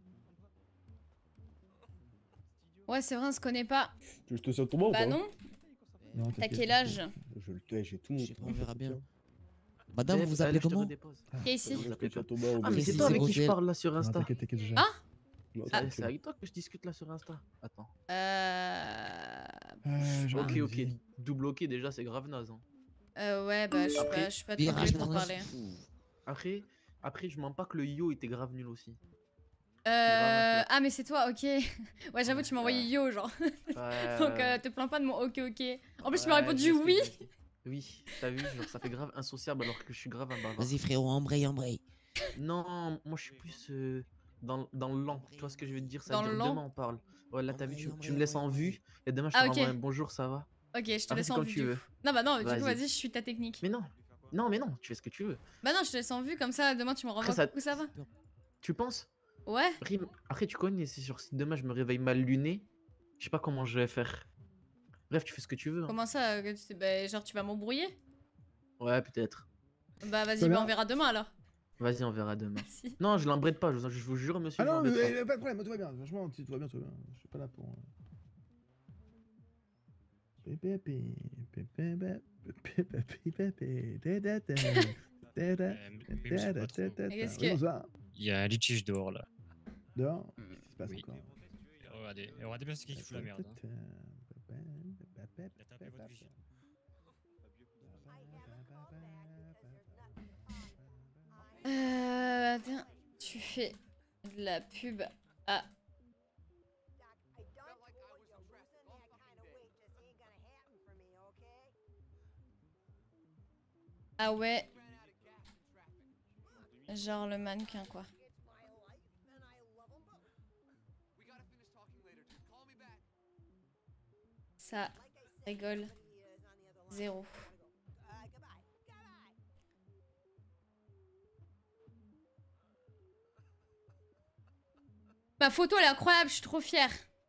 Ouais, c'est vrai, on se connaît pas. Tu veux que je te tienne ton bras ou Bah pas non. Non, T'as t'inquiète. quel âge? Je le tais, j'ai tout mon Je sais pas, on verra bien. Tiens. Madame, vous vous appelez comment? Qui est ici? Je te tiens ton bras au Ah, bout. mais c'est Vas-y, toi avec c'est qui je Rosel. parle là sur Non, Insta. t'inquiète, t'inquiète, je Ah gère. Non, Ah, t'inquiète. c'est avec toi que je discute là sur Insta. Attends. Euh. Euh, genre, Ok, ok. vas-y. Double ok, déjà, c'est grave naze. Hein. Euh, ouais, bah, je suis Après, pas, je suis pas trop Virage douée pour dans parler. Après, après, je mens pas que le yo était grave nul aussi. Euh. Ah, mais c'est toi, ok. Ouais, j'avoue, tu m'as envoyé yo, genre. Ouais, Donc, ouais. euh, te plains pas de mon ok, ok. En plus, tu Ouais, m'as répondu je sais, oui. je sais. Oui, t'as vu, genre ça fait grave insociable alors que je suis grave un bavard. Vas-y, frérot, embraye, embraye. Non, moi je suis plus euh, dans, dans le lent, tu vois ce que je veux te dire, ça Dans veut le dire lent demain on parle. Ouais, là t'as vu, Embraye, tu, tu embraye, me laisses en embraye. vue et demain je te Ah, renvoie ok. un bonjour, ça va? Ok, je te Après, laisse c'est en quand vue. tu du veux. coup. Non, bah non, du coup, Vas-y. vas-y, je suis ta technique. Mais non, non, mais non, tu fais ce que tu veux. Bah non, je te laisse en vue, comme ça, demain, tu me renvoies. ça- Coucou, ça va? Tu penses? Ouais. Après, après, tu connais, c'est sûr, si demain je me réveille mal luné, je sais pas comment je vais faire. Bref, tu fais ce que tu veux. hein. Comment ça? euh, que tu sais- Bah, genre, tu vas m'embrouiller? Ouais, peut-être. Bah, vas-y, Très bah, bien. on verra demain alors. Vas-y, on verra demain. Merci. Non, je l'embraye pas, je, je vous jure, monsieur. Ah je non, mais l'embête pas. euh, pas de problème, tout va bien. Franchement, tout va bien, tout va bien. Je suis pas là pour. euh. Pépé, pépé, pépé, pépé, pépé, pépé, da, da, da, da, da, Euh, mais- mais c'est da, pas da, trop. da, da, Et qu'est-ce da. Oui, que- bonsoir. Il y a un litige dehors là. Dehors Qu'est-ce qui se passe Oui. encore Regardez, regardez bien ce qui fout la merde. hein. Il a tapé votre vigile. Euh, attends, tu fais de la pub à... Ah ouais. Genre le mannequin quoi. Ça rigole. Zéro. Ma photo elle est incroyable, je suis trop fière.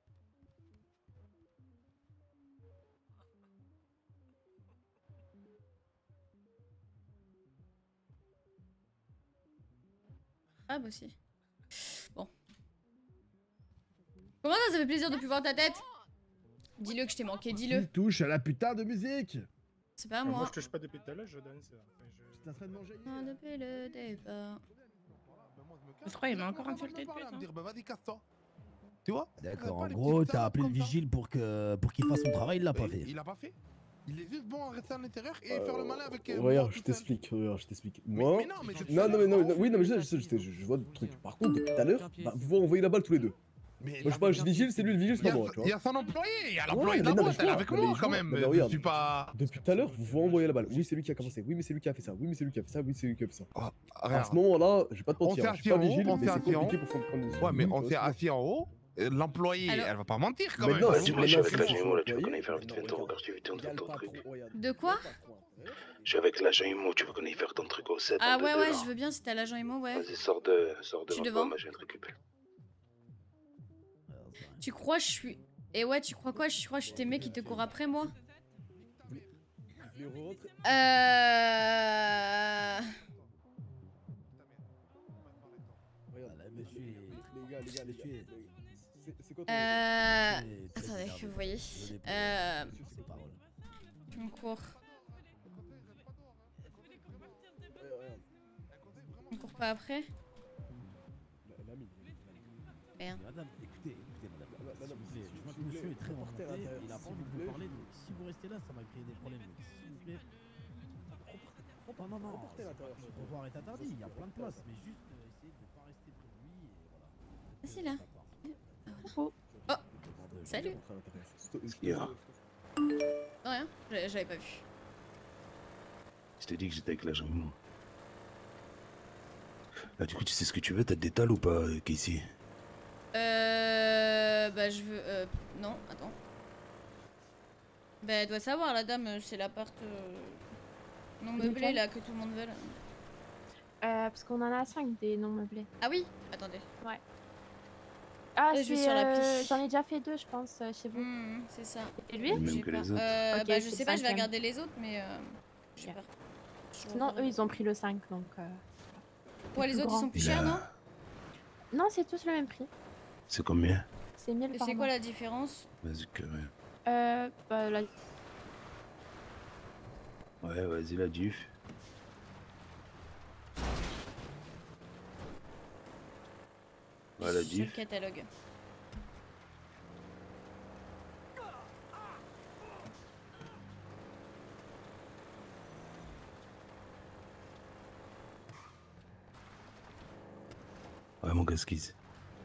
Ah bah aussi. Bon. Comment ça, ça fait plaisir de plus voir ta tête? Dis-le que je t'ai manqué, Qui dis-le. touche à la putain de musique? C'est pas Ah, moi. Moi, je touche pas depuis tout à l'heure, je danse. Enfin, je... T'es en train de manger Non, depuis le départ. Je crois qu'il m'a encore insulté de Parler, plus. à me dire, bah vas-y, casse-toi. Tu vois D'accord, Pas en les gros, petites t'as salopes appelé le comme ça. vigile pour que pour qu'il fasse son travail, il l'a pas Et fait. Il a pas fait. Il est juste bon à rester à l'intérieur et faire le malin avec. euh, Regarde, moi je tout seul. t'explique, regarde, je t'explique. Moi. mais non, mais je te non, non, mais jure, non, on non, oui, non, mais je fait sais, je sais, je, je vois le truc. Par contre, depuis tout à l'heure, bah, vous envoyez la balle tous les deux. Mais Moi, je parle, je vigile, c'est lui le vigile, c'est Il y pas a- moi, tu vois. il y a son employé, il y a Ouais, l'employé de mais la non, mais boîte, je elle est vois, avec non, mais moi je quand vois. même. Non, mais Je regarde. suis pas. Depuis tout à l'heure, vous vous envoyez la balle. Oui, c'est lui qui a commencé. Oui, mais c'est lui qui a fait ça. Oui, mais c'est lui qui a fait ça. Oui, c'est lui qui a fait ça. À regarde. ce moment-là, je vais pas te On mentir, s'est hein, je suis assis pas en haut, vigile, on mais s'est c'est assis en compliqué haut. pour prendre des Ouais, mais décisions, on tu s'est vois, assis en haut. euh, L'employé, Alors- elle va pas mentir quand même. Maintenant, Vas-y, si- moi, je suis maintenant, avec si- la Gémo, là, tu veux qu'on aille faire vite fait ton regard, tu veux vite ton ton truc. De quoi? Je suis avec l'agent Imo, tu veux qu'on aille faire ton truc au sept. Ah un, deux, ouais, deux, ouais, là. je veux bien si t'as l'agent Imo, ouais. Vas-y, sors de, sors Je suis devant devant. toi, moi je viens te récupérer. Tu crois je suis... Et ouais, tu crois quoi? Je crois que je suis tes mecs qui te courent après moi? Euh... Voilà, monsieur est... Les gars, les gars, les gars. C'est- C'est quoi ton. Euh... Monsieur est très Attendez, énervé. que vous voyez. Désolé pour- Euh... pour ces paroles. Tu me cours. Tu me cours pas après? Rien. Madame, écoutez, écoutez, madame. Madame, S'il vous plaît, je vois que s'il vous monsieur plaît, est très portez à remonté, l'intérieur, il a pas s'il envie de vous vous plaît. parler, donc si vous restez là, ça va créer des problèmes. Donc, s'il vous plaît. Non, non, non, Reportez à l'intérieur. le revoir est interdit, il y a plein de places, mais juste euh, essayez de ne pas rester près de lui et voilà. Ah si, là. Oh. Oh. Salut. Yeah. Rien, j'avais j'avais pas vu. Je t'ai dit que j'étais avec l'agent Imo. Là, du coup, tu sais ce que tu veux, t'as des détails ou pas, Casey? Euh... Bah je veux... Euh... Non, attends. Bah elle doit savoir, la dame, c'est l'appart... Euh... non meublé, Lequel là, que tout le monde veut, là. Euh, parce qu'on en a cinq des non meublés. Ah oui? Attendez. Ouais. Ah, Et je vais c'est, sur l'appli. euh, j'en ai déjà fait deux, je pense, euh, chez vous. Mmh, c'est ça. Et lui? Même J'ai que pas- les autres. Euh, Ok, bah je c'est sais le pas, je vais cinquième. regarder les autres, mais... Euh... Je sais Ok. pas. Sinon, eux, ils ont pris le cinq, donc... Euh... Ouais, les plus autres, ils grand. sont plus Il chers, a- non? Non, c'est tous le même prix. C'est combien? C'est mille Et par c'est mois. quoi la différence? Vas-y, que rien. Euh, bah, la... Ouais, vas-y, la diff. Ouais, la Sur le diff. catalogue. Ouais, mon casquise.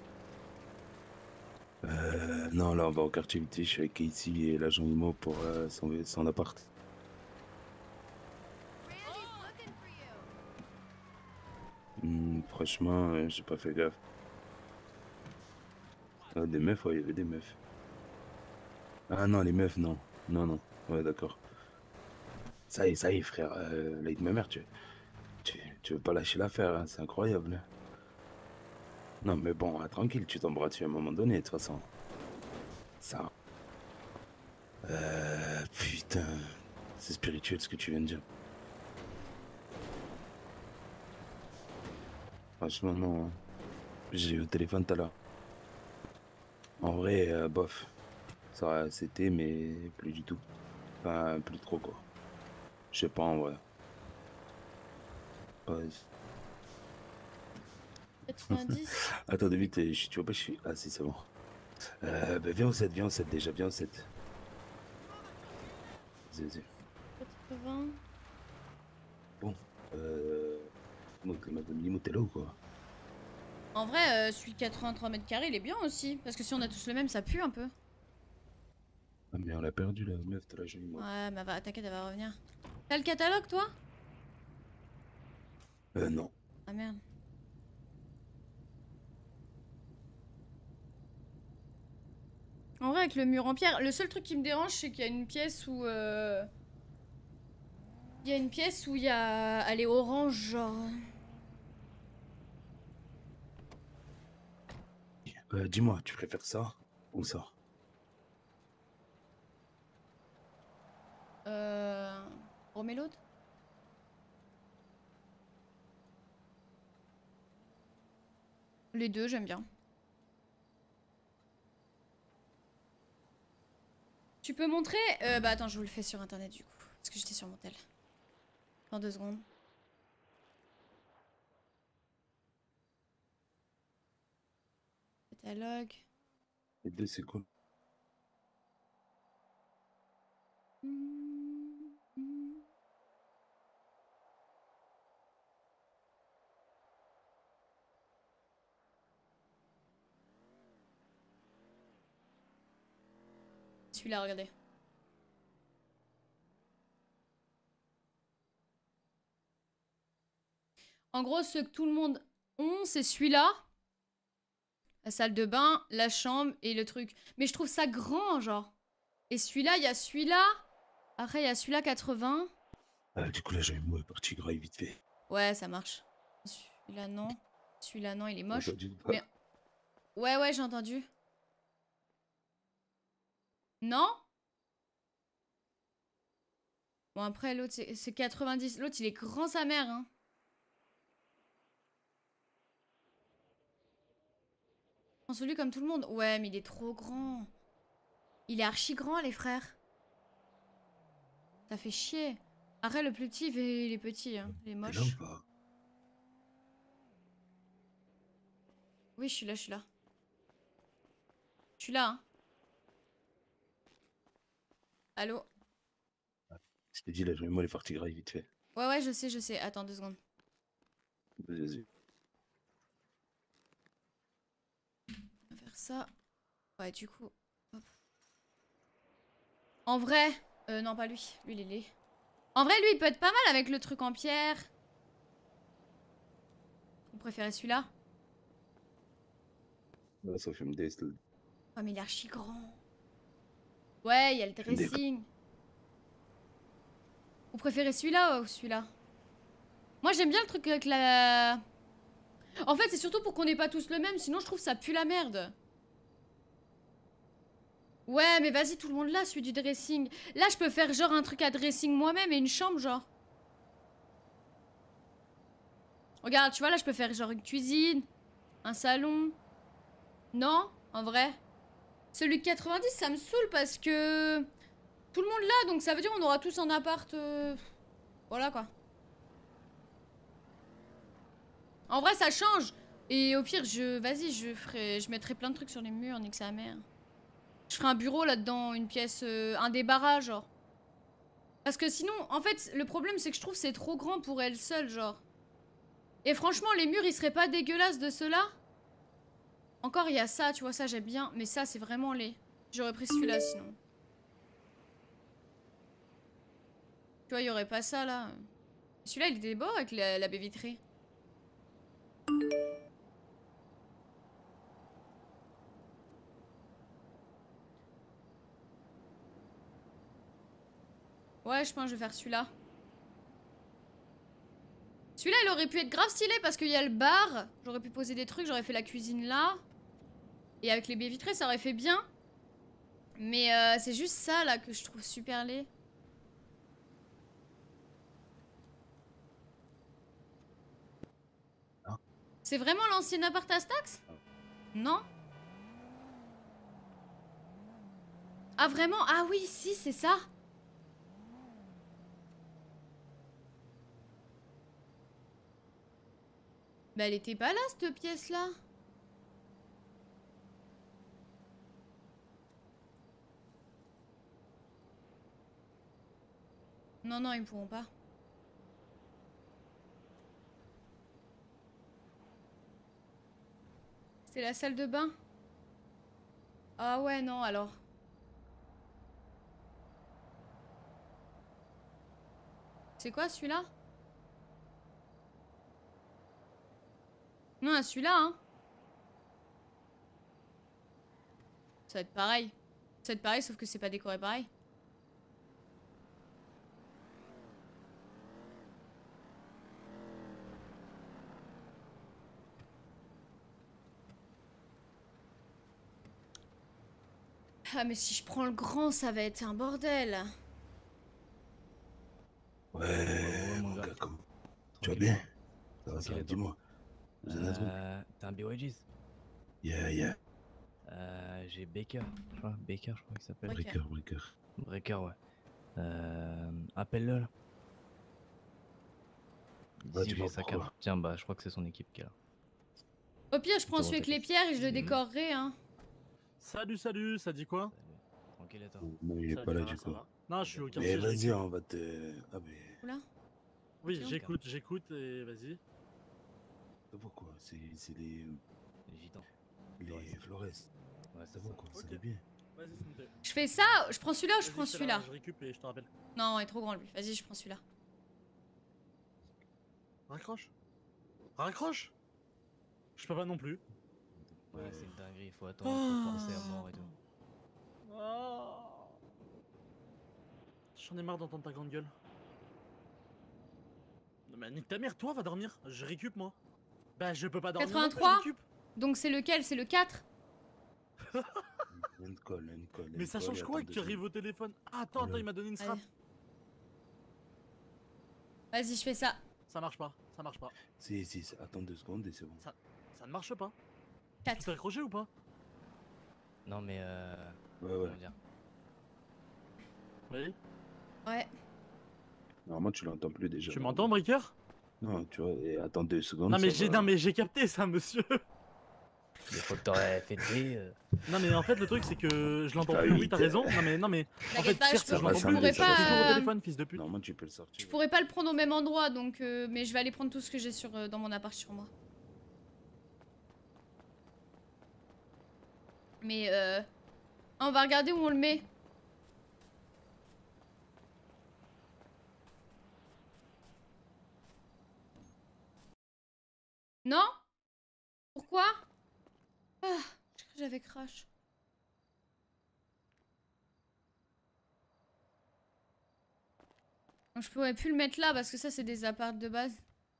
Euh, non, là, on va au quartier vite fait, je suis avec Casey et l'agent Imo pour euh, son, son appart. Hmm, franchement, euh, j'ai pas fait gaffe. Ah, des meufs, ouais, il y avait des meufs. Ah non, les meufs, non. Non, non. Ouais, d'accord. Ça y est, ça y est, frère. Euh, là, ma mère, tu, tu, tu veux pas lâcher l'affaire, hein, c'est incroyable. hein. Non, mais bon, ah, tranquille, tu tomberas dessus à un moment donné, de toute façon. Ça. Euh. Putain. C'est spirituel ce que tu viens de dire. Franchement, non. hein. J'ai eu au téléphone tout à l'heure. En vrai, euh, bof. Ça, c'était, mais plus du tout. Enfin, plus trop, quoi. Je sais pas, en vrai. Ouais. Peut-être quatre-vingt-dix. Attends, David, t'es- je- tu vois pas, je suis. Ah, si, c'est bon. Euh, bah, viens au sept, viens au sept déjà, viens au sept. Vas-y, vas-y. quatre-vingts. Bon, euh. Donc, madame Limo, t'es là ou quoi? En vrai, euh, celui de quatre-vingt-trois mètres carrés, il est bien aussi. Parce que si on a tous le même, ça pue un peu. Ah, mais on l'a perdu, la meuf, t'as la jolie, moi. Ouais, mais va, t'inquiète, elle va revenir. T'as le catalogue, toi? Euh, non. Ah merde. En vrai, avec le mur en pierre, le seul truc qui me dérange, c'est qu'il y a une pièce où... euh, Il y a une pièce où il y a... Elle est orange, genre... Euh, dis-moi, tu préfères ça ou ça? Euh... Remets l'autre. Les deux, j'aime bien. Tu peux montrer euh, Bah attends, je vous le fais sur internet du coup. Parce que j'étais sur mon tel. Dans deux secondes. Catalogue. Les deux, c'est cool. Celui-là, regardez. En gros, ce que tout le monde ont, c'est celui-là. La salle de bain, la chambre et le truc. Mais je trouve ça grand, genre. Et celui-là, il y a celui-là. Après, il y a celui-là quatre-vingts. Ah, du coup, là, j'ai une mauvaise partie graille vite fait. Ouais, ça marche. Celui-là, non. Celui-là, non, il est moche. Entendu ou pas? Mais... Ouais, ouais, j'ai entendu. Non? Bon, après, l'autre, c'est quatre-vingt-dix. L'autre, il est grand sa mère, hein. Prends celui comme tout le monde. Ouais, mais il est trop grand. Il est archi grand, les frères. Ça fait chier. Après, le plus petit, il est petit, hein. Il est moche. T'es là ou pas? Oui, je suis là, je suis là. Je suis là, hein. Allô? Je t'ai dit, là, j'ai une mauvaise partie graille vite fait. Ouais, ouais, je sais, je sais. Attends deux secondes. Vas-y, vas-y. On va faire ça. Ouais, du coup. Hop. En vrai. Euh, non, pas lui. Lui, il est laid. En vrai, lui, il peut être pas mal avec le truc en pierre. Vous préférez celui-là? Là, ça fait me des. Oh, mais il est archi grand. Ouais, il y a le dressing. Vous préférez celui-là ou celui-là? Moi, j'aime bien le truc avec la... En fait, c'est surtout pour qu'on n'ait pas tous le même, sinon je trouve ça pue la merde. Ouais, mais vas-y, tout le monde là, celui du dressing. Là, je peux faire genre un truc à dressing moi-même et une chambre, genre. Regarde, tu vois, là, je peux faire genre une cuisine, un salon. Non, en vrai. Celui de quatre-vingt-dix, ça me saoule parce que... Tout le monde là, donc ça veut dire on aura tous un appart... euh, Voilà, quoi. En vrai, ça change. Et au pire, je... Vas-y, je ferai... Je mettrai plein de trucs sur les murs, nique sa mère. Je ferai un bureau là-dedans, une pièce... Euh, un débarras, genre. Parce que sinon, en fait, le problème, c'est que je trouve que c'est trop grand pour elle seule, genre. Et franchement, les murs, ils seraient pas dégueulasses de ceux-là. Encore, il y a ça, tu vois, ça, j'aime bien. Mais ça, c'est vraiment laid. J'aurais pris celui-là, sinon. Tu vois, il y aurait pas ça, là. Celui-là, il était beau avec la, la baie vitrée. Ouais, je pense que je vais faire celui-là. Celui-là, il aurait pu être grave stylé parce qu'il y a le bar. J'aurais pu poser des trucs, j'aurais fait la cuisine là. Et avec les baies vitrées, ça aurait fait bien. Mais euh, c'est juste ça, là, que je trouve super laid. C'est vraiment l'ancien appart à Stax? Non? Ah, vraiment? Ah oui, si, c'est ça. Bah elle était pas là cette pièce là. Non non ils pourront pas. C'est la salle de bain. Ah ouais non alors. C'est quoi celui-là? Non, celui-là, hein. Ça va être pareil. Ça va être pareil, sauf que c'est pas décoré pareil. Ah, mais si je prends le grand, ça va être un bordel. Ouais, mon gars, comment... Tu vas bien? Ça va, ça va, dis-moi. Vous avez un truc? Euh, T'as un B Y Gs? Yeah, yeah. Euh, j'ai Baker, je crois. Baker, je crois qu'il s'appelle. Breaker, Breaker. Breaker, ouais. Euh, appelle-le là. Bah, Si, dis-moi j'ai sa pourquoi. carte. Tiens, bah, je crois que c'est son équipe qui est là. Au pire, je prends celui avec les pierres et je le décorerai, hein. Salut, salut, ça dit quoi? Tranquille, attends. Non, il est Ça pas dit là rien, du ça coup. va. Non, je suis au Mais quartier. vas-y, j'écoute. on va te. Ah, mais. Oula. Oui, Ok. j'écoute, j'écoute et vas-y. Ça va quoi? C'est c'est les. Les gitans. Les Flores. Ouais, Ça va quoi? Ça va bien. Vas-y, c'est noté. Je fais ça, je prends celui-là ou je Vas-y, prends fais-la, celui-là? Je récup et je te rappelle. Non, il est trop grand lui. Vas-y, je prends celui-là. Raccroche. Raccroche. Je peux pas non plus. Ouais, c'est une dinguerie, il faut attendre, il faut forcer à mort et tout. Oh. J'en ai marre d'entendre ta grande gueule. Non mais nique ta mère, toi va dormir. Je récup moi. Bah je peux pas dormir. non plus, je quatre-vingt-trois. récup. Donc c'est lequel? C'est le quatre? Une colle, une colle. Mais ça change quoi que tu arrives au téléphone? Ah, attends, attends, il m'a donné une strap. Allez. Vas-y, je fais ça. Ça marche pas, ça marche pas. Si, si, si, attends deux secondes et c'est bon. Ça, ça ne marche pas. quatre. Tu t'es accroché ou pas? Non, mais euh. Ouais, ouais. Comment dire? Oui. Ouais. Normalement, tu l'entends plus déjà. Tu m'entends, Breaker? Non, tu vois, et attends deux secondes. Non mais ça j'ai va. non mais j'ai capté ça, monsieur. Des fois que t'aurais fait des. Euh... Non mais en fait le truc c'est que je l'entends Ah plus. oui, Oui, t'as t'es- raison. Non mais non mais. En fait, T'inquiète pas, je certes, peux- je l'entends je plus. pourrais Je suis toujours pas. au téléphone, fils de pute. Normalement, tu peux le sortir. Je pourrais pas le prendre au même endroit, donc euh, mais je vais aller prendre tout ce que j'ai sur euh, dans mon appart sur moi. Mais euh, on va regarder où on le met. Non? Pourquoi? Ah, je crois que j'avais crash. Donc je pourrais plus le mettre là parce que ça c'est des apparts de base.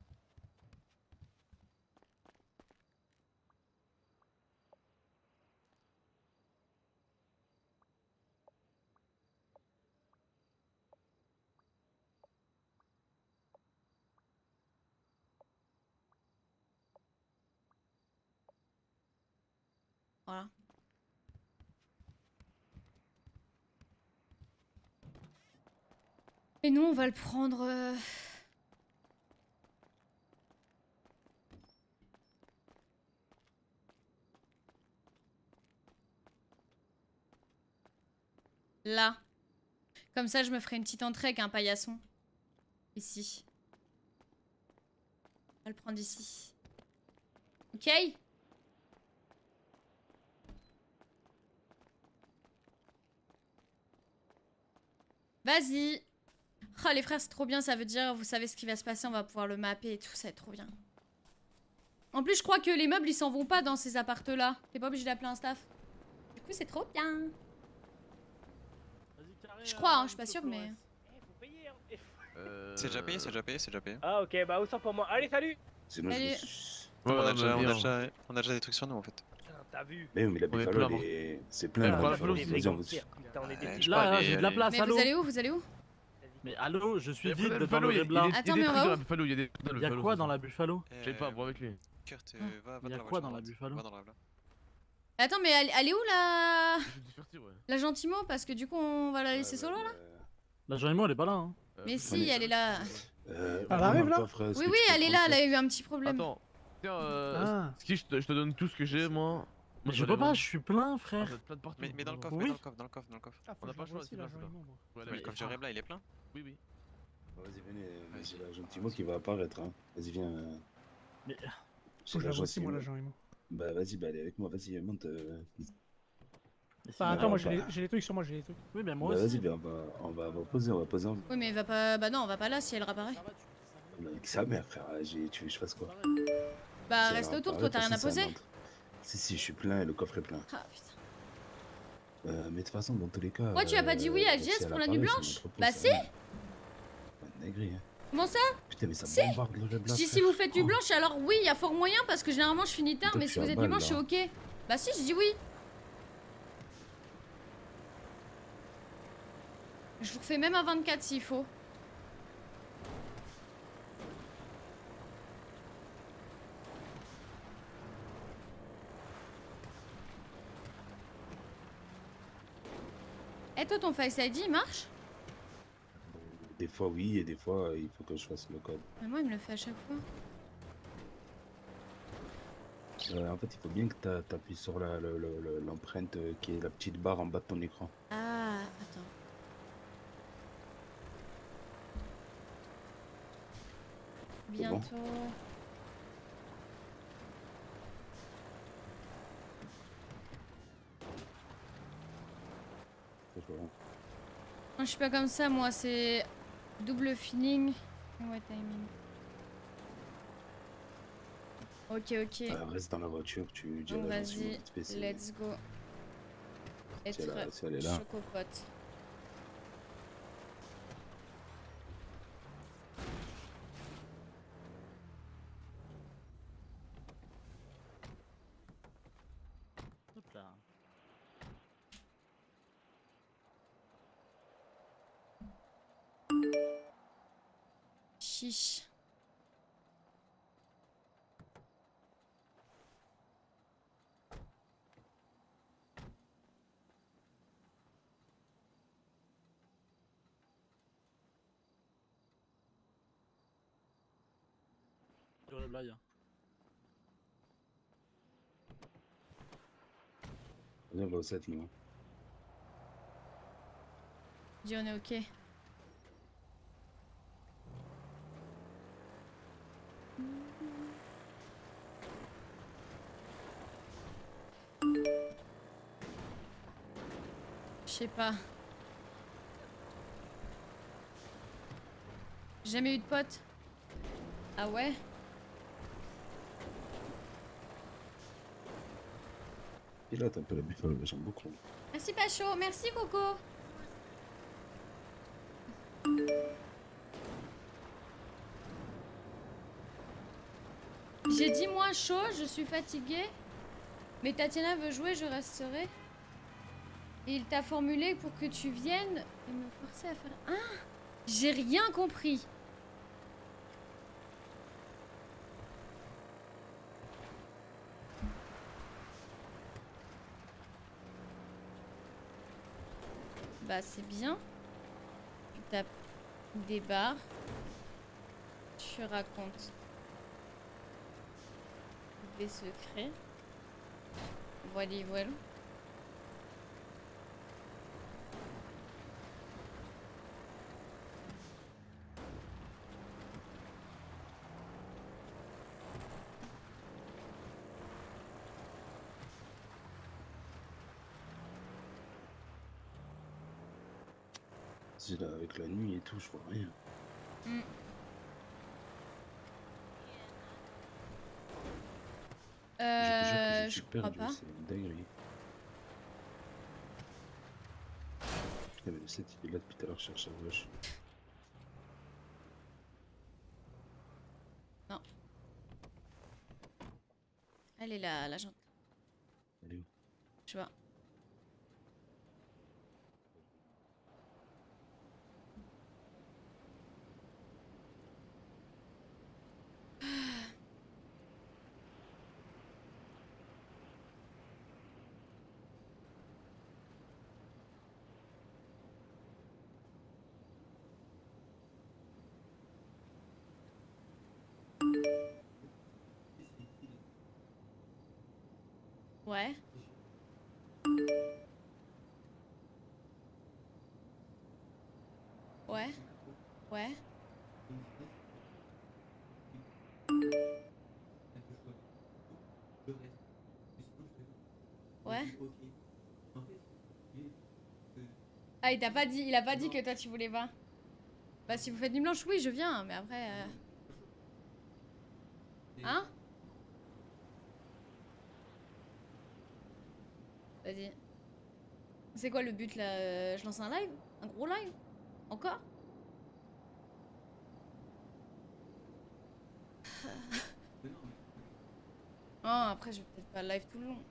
Voilà. Et nous on va le prendre... euh, Là. Comme ça je me ferai une petite entrée avec un paillasson. Ici. On va le prendre ici. Ok? Vas-y. Oh les frères c'est trop bien, ça veut dire vous savez ce qui va se passer, on va pouvoir le mapper et tout, ça va être trop bien. En plus je crois que les meubles ils s'en vont pas dans ces appart là. T'es pas obligé d'appeler un staff. Du coup c'est trop bien. Je crois hein, je suis pas sûre mais... C'est déjà payé, c'est déjà payé, c'est déjà payé. Ah ok, bah autant pour moi. Allez, salut. Sinon, Salut. on, a Ouais, déjà, bah, on, a bien. déjà, on a déjà des trucs sur nous en fait. T'as vu? Mais oui, mais la On est Buffalo, plein, elle est- c'est Ouais, plein. la la Buffalo, Buffalo. c'est Vas-y, on va- Putain, on est des Ouais, petits. je Là, parlais, j'ai de la euh, place, Mais allô. vous allez où? Vous allez où? Mais allô, je suis Il y a vide pas de devant Buffalo, le il y a- Rebla. il y a des- Attends, il y mais a des on trucs va dans où? la Buffalo, il y a des trucs dans le Il y a Buffalo, quoi ça. dans la Buffalo? Je sais pas, vois avec lui. Kurt, euh, va, va Il y a dans la quoi voiture, dans la droite. Buffalo? Va dans la Buffalo. Attends mais elle, elle est où la... Je vais te sortir, ouais. La Gentimo? Parce que du coup on va la laisser solo là? La Jean-Emo, elle est pas là, hein. Mais si, elle est là. Euh, Elle arrive, vraiment là pas, frère, est-ce Oui que oui tu peux elle est prendre là, ça elle a eu un petit problème. Attends, Tiens, euh, Ah. Ski, je te, je te donne tout ce que j'ai, moi. Moi, Je vais peux aller pas, vendre. je suis plein, frère. Ah, vous êtes plein de partout. Mais, mais dans le coffre, Oui. mais dans le coffre, dans le coffre, dans le coffre. Ah, faut On n'a que pas le j'envoie choix, aussi c'est là, l'argent c'est là. immo, moi. Ouais, Mais le coffre de Rebla, il est plein? Oui, oui. Vas-y, venez, mais j'ai l'agent Timo qui va apparaître. Hein. Vas-y, viens. euh, Mais j'ai faut que je l'agent l'envoie aussi, moi, Timo. l'agent immo. Bah, vas-y, bah, allez avec moi, vas-y, monte. euh, Bah, attends, on moi va j'ai les, pas- j'ai les trucs sur moi, j'ai les trucs. Oui, mais moi Bah, aussi. vas-y, bah, on va, on va, on va poser, on va poser. En... Oui, mais il va pas. Bah non, on va pas là si elle réapparaît. Avec sa mère, frère. J'ai- Tu veux que je fasse quoi? Bah Si elle reste autour, réapparaît, toi t'as de rien à toute façon, c'est poser. montre. Si, si, je suis plein et le coffre est plein. Ah putain. Euh, mais de toute façon, dans tous les cas. Pourquoi tu as pas dit oui à euh, Jess si elle pour la nuit apparaît, c'est blanche? mon entrepôt, Bah c'est si. rien. Pas de dinguerie, hein. Comment ça? Putain, mais ça Si. bombarde le Rebla, Je dis frère. si vous faites nuit blanche, alors oui, il y a fort moyen parce que généralement je finis tard, Toi, mais tu si vous as êtes balle, dimanche, c'est là. ok. Bah si, je dis oui. Je vous refais même un vingt-quatre s'il faut. Et toi, ton Face I D, il marche? Des fois, oui, et des fois, il faut que je fasse le code. Mais moi, il me le fait à chaque fois. Euh, en fait, il faut bien que t'a- t'appuies sur la- le- le- le- l'empreinte euh, qui est la petite barre en bas de ton écran. Ah, attends. C'est bon. Bientôt. C'est bon. Non, je suis pas comme ça, moi, c'est double feeling. Ouais, timing. Ok, ok. Euh, reste dans la voiture, tu dis à Donc la gentil, vas-y, vite fait, c'est- let's go. Être elle a- si elle est là. chocopote. Hop là. Chiche. Sur le blague. Viens, on va au sept, nous. Dis on est ok. Je sais pas. Jamais eu de pote. Ah ouais? Et là, t'as un peu la buffalo, j'aime beaucoup. Merci Pacho, merci Coco. J'ai dit moins chaud, je suis fatiguée. Mais Tatiana veut jouer, je resterai. Et il t'a formulé pour que tu viennes et me forcer à faire... Ah! J'ai rien compris. Bah c'est bien. Tu tapes des barres. Tu racontes des secrets. Voilà, voilà. Si là, avec la nuit et tout, je vois rien. Mm. Euh, je crois pas. C'est une dinguerie. Putain, mais le sept, il est là depuis tout à l'heure, je cherche à rush. Non. Elle est là, la jante. Elle est où? Je vois. Ouais. Ouais. Ouais. Ouais. Ah, il t'a pas dit, il a pas dit que toi tu voulais pas. Bah si vous faites nuit blanche, oui, je viens, mais après... euh, Hein? Vas-y. C'est quoi le but là? euh, Je lance un live? Un gros live? Encore? Oh, après je vais peut-être pas live tout le long.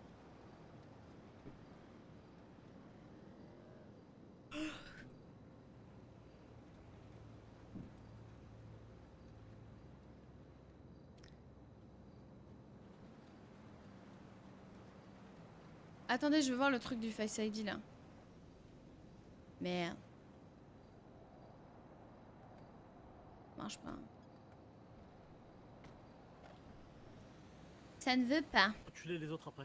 Attendez, je veux voir le truc du Face I D là. Merde. Ça marche pas. Ça ne veut pas. Tuer les autres après.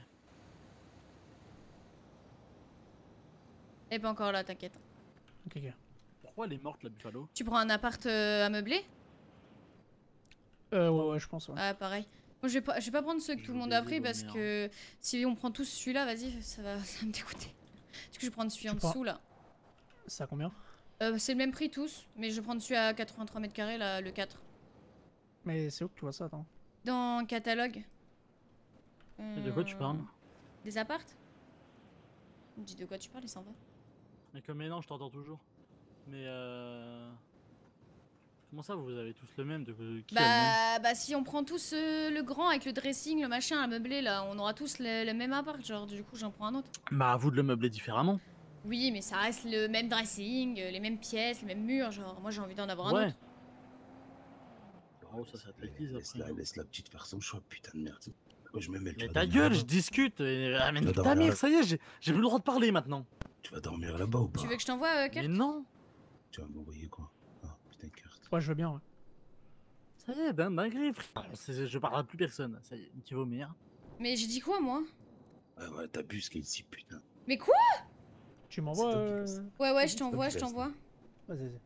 Elle est pas encore là, t'inquiète. Ok, ok. Pourquoi elle est morte la Buffalo? Tu prends un appart euh, à meubler? Euh, ouais, ouais, je pense, ouais. Ah, pareil. Moi, je vais pas, je vais pas prendre ceux que tout le monde a pris parce que si on prend tous celui-là, vas-y, ça va, ça va me dégoûter. Est-ce que je vais prendre celui en prends- dessous là? C'est à combien? Euh, c'est le même prix tous, mais je vais prendre celui à quatre-vingt-trois mètres carrés là, le quatre. Mais c'est où que tu vois ça, attends? Dans le catalogue. De quoi tu parles? Des appartes? Dis de quoi tu parles, il s'en va. Mais comme mais non, je t'entends toujours. Mais euh... Comment ça, vous avez tous le même de... Qui a le même? Bah, bah si on prend tous euh, le grand avec le dressing, le machin à meubler là, on aura tous le, le même appart, genre du coup j'en prends un autre. Bah à vous de le meubler différemment. Oui, mais ça reste le même dressing, euh, les mêmes pièces, les mêmes murs, genre moi j'ai envie d'en avoir un Ouais. autre. Oh, ça, ça te l'attise Laisse la, après. laisse la petite faire son choix, putain de merde. Pourquoi je me mêle? Mais ta gueule, je discute. et- Ah, mais Tu vas ta dormir. mère, ça y est, j'ai j'ai plus le droit de parler maintenant. Tu vas dormir là-bas ou pas? Tu veux que je t'envoie euh, Kurt? Mais non. Tu vas m'envoyer quoi? Ah, putain, carte. Ouais, je veux bien, ouais. Ça y est, ben dinguerie, frère. C'est- Je parle à plus personne. Ça y est, qui vaut meilleur. Mais j'ai dit quoi moi? Ouais, ouais, t'abuses qu'il est ici, putain. Mais quoi? Tu m'envoies. euh, Ouais, ouais, je C'est toi t'envoie, qui je laisse, t'envoie. Vas-y, vas-y.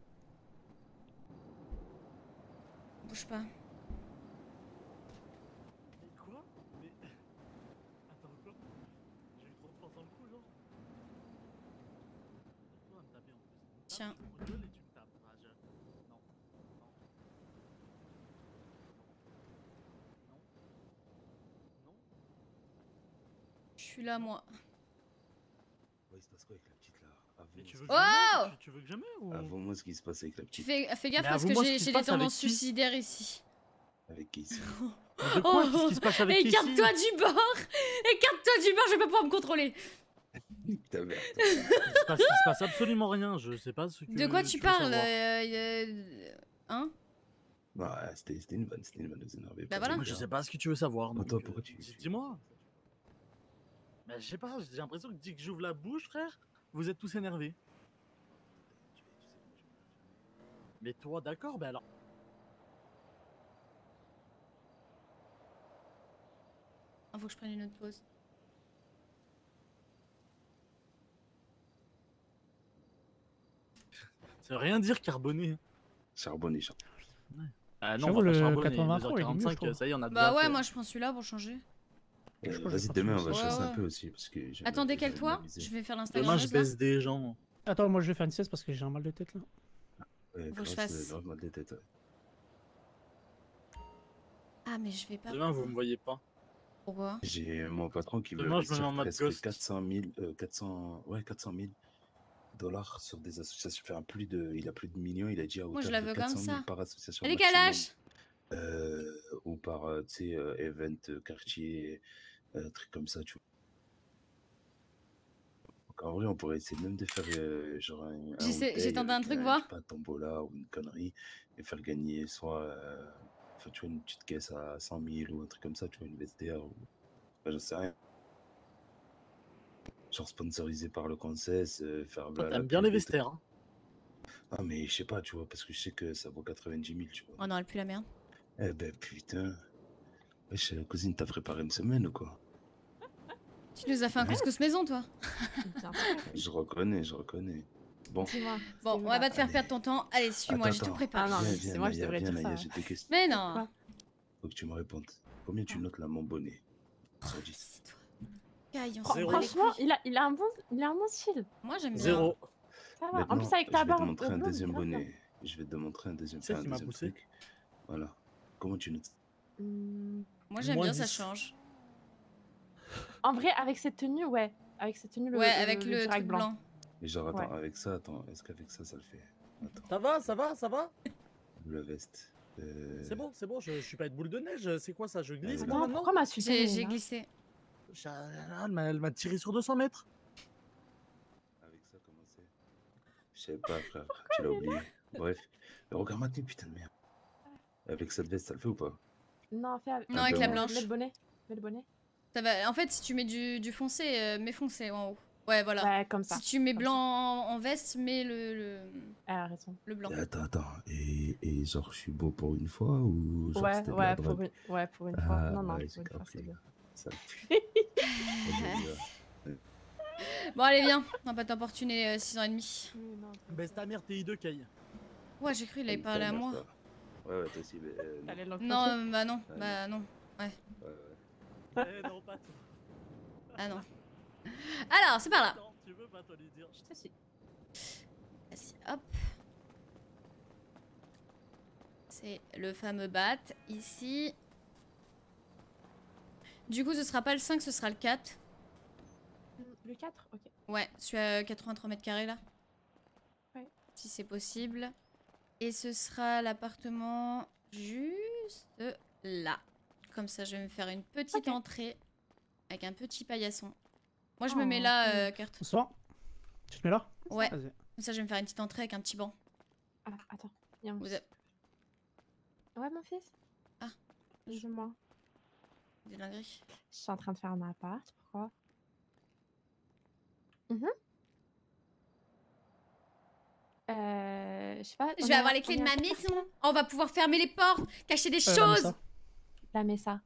Bouge pas. Mais quoi? Mais. Attends, quoi? J'ai eu trop de force dans le cou, genre. Toi, à me taper en plus. Tu me tapes, Tiens. je me gueule et tu me tapes. Ah, je- Non. Non. Non. Non. Je suis là moi. Ouais, il se passe quoi avec la petite là? Mais tu veux Oh que jamais? Tu, tu veux que jamais ou... Avant-moi, ce qui se passe avec la Tu petite. fais, fais gaffe Mais parce que avoue-moi ce j'ai qui se j'ai des passe avec tendances qui suicidaires ici. Avec qui ça? Mais de quoi? Qu'est-ce qui se passe avec qui ici? Écarte-toi du bord! Écarte-toi du bord, je vais pas pouvoir me contrôler. Nique ta mère. Il se passe, il se passe absolument rien, je sais pas ce que De quoi tu veux parles? savoir. euh, euh, Hein? Ouais, c'était c'était une vanne, c'était une vanne, vous énervez Bah pas. voilà. Moi, je sais pas ce que tu veux savoir. Bah, donc, toi, euh, pourquoi tu- dis- Dis-moi. Bah, je sais pas, j'ai l'impression que dès que j'ouvre la bouche, frère, vous êtes tous énervés. Mais toi, d'accord, bah alors. Ah, faut que je prenne une autre pause. Ça veut rien dire carboné. Charbonné, charbonné. Ah non, J'avoue, on va pas le charbonner, quatre-vingt-trois, il est mieux, je deux heures quarante-cinq, trouve. ça y est, on a Bah déjà ouais, fait. moi je prends celui-là pour changer. Euh, crois que Vas-y, j'ai pas demain, on tué va ça. chasser Ouais, un ouais. peu aussi. Parce que j'aime- Attends, j'aime décale-toi. m'amuser. Je vais faire Demain, l'Instagram. je baisse des gens. Attends, moi je vais faire une sieste parce que j'ai un mal de tête là. Ouais, Faut que je grave, fasse. c'est grave mal de tête, ouais. Ah, mais je vais pas. Demain, vous me voyez pas. Pourquoi? J'ai mon patron qui veut Demain, je me mets en investir mode presque ghost. quatre cent mille, euh, quatre cents, ouais, quatre cent mille dollars sur des associations. Enfin, plus de, il a plus de millions, il a dit à Moi, je hauteur la de veux comme quatre cent mille ça. par association. Elle est maximum. calache. Euh, ou par, euh, tu sais, euh, event, euh, quartier, euh, truc comme ça, tu vois. Donc, en vrai, on pourrait essayer même de faire euh, genre un. un J'essaie- roleplay j'ai tenté un avec truc, je voir. sais pas, un tombola ou une connerie et faire gagner soit. euh, Enfin, tu vois, une petite caisse à cent mille ou un truc comme ça, tu vois, une V S D R ou. Enfin, j'en sais rien. Genre sponsorisé par le Concess, euh, faire. Toi, la- t'aimes la bien pub les et tout. vestiaires. Hein. Ah, mais je sais pas, tu vois, parce que je sais que ça vaut quatre-vingt-dix mille, tu vois. Oh non, elle pue la merde. Eh ben putain. Wesh, euh, cousine, t'as préparé une semaine ou quoi? Tu nous as fait un couscous maison, toi. Je reconnais, je reconnais. Bon. Bon, on va pas te faire perdre ton temps. Allez, suis-moi, Attends, je te attends. prépare. Viens, viens, Naya, viens, Naya, j'ai des questions. Mais non. Faut que tu me répondes. Combien tu notes la bonnet sur dix? Caille, on Fran- s'en bat les Franchement, couilles. il a, il a un bon, il a un bon style. Moi, j'aime bien. Zéro. Ça va. En Maintenant, plus, avec je ta vais te barbe. montrer un blonde, deuxième grave bien. bonnet. Je vais te montrer un deuxième, C'est faire un qui m'a deuxième poussé. truc. Voilà. Comment tu notes? Hmm. Moi, j'aime Moins bien, ça dix. change. En vrai, avec cette tenue, ouais. Avec cette tenue, le Ouais, le- avec le direct truc blanc. Mais genre, attends, Ouais. avec ça, attends, est-ce qu'avec ça, ça le fait? Attends, Ça va, ça va, ça va. la veste. Euh... C'est bon, c'est bon, je, je suis pas une boule de neige, c'est quoi ça? Je glisse Attends, moi maintenant? pourquoi ma sultane J'ai est j'ai là glissé. Cha- Elle m'a- elle m'a tiré sur deux cents mètres. Avec ça, comment c'est? Je sais pas, frère, tu l'as oublié. Bref. Mais regarde ma tenue, putain de merde. Avec cette veste, ça le fait ou pas? Non, fais avec, Non, avec la mets blanche. le bonnet. Mets le bonnet. Ça va. En fait, si tu mets du, du foncé, euh, mets foncé en haut. Ouais, voilà. Ouais, comme ça. Si tu mets blanc en, en veste, mets le, le, Elle a raison. le blanc. Attends, attends. Et, et genre, je suis beau pour une fois ou genre Ouais, c'était de ouais, la pour drague? une, ouais, pour une fois. Ah, Non, non, ouais, pour j'ai une fois, compris. c'est bien. Ça me tue. Moi, j'aime bien. Bon, allez, viens. On va pas t'importuner euh, six ans et demi. Baisse ta mère, T I deux, Kay. Ouais, j'ai cru il avait parlé à moi. Ouais, ouais, toi aussi. Mais, euh, non. T'allais l'enclencher. Non, euh, bah non. Ah, Bah non. Ouais. Ouais, ouais. Eh non, pas toi. Ah non. Alors, c'est par là. Non, tu veux pas toi lui dire. Je te suis. Vas-y, hop. C'est le fameux bat ici. Du coup, ce sera pas le cinq, ce sera le quatre. Le quatre, ok. Ouais, celui à quatre-vingt-trois mètres carrés là. Ouais. Si c'est possible. Et ce sera l'appartement juste là. Comme ça, je vais me faire une petite entrée avec un petit paillasson. Moi, je me Oh, mets là, cool. euh, Kurt. Bonsoir. Tu te mets là? Ouais. Vas-y. Comme ça, je vais me faire une petite entrée avec un petit banc. Ah, attends. Il y a un Vous petit- avez... Ouais, mon fils. Ah. Je-moi. Des dingueries. Je suis en train de faire un appart. Pourquoi? Mhm. Euh, je sais pas. Je on vais est avoir à- les clés on de est à ma quelle maison. personne On va pouvoir fermer les portes, cacher des Euh, la choses. Messa. La Messa.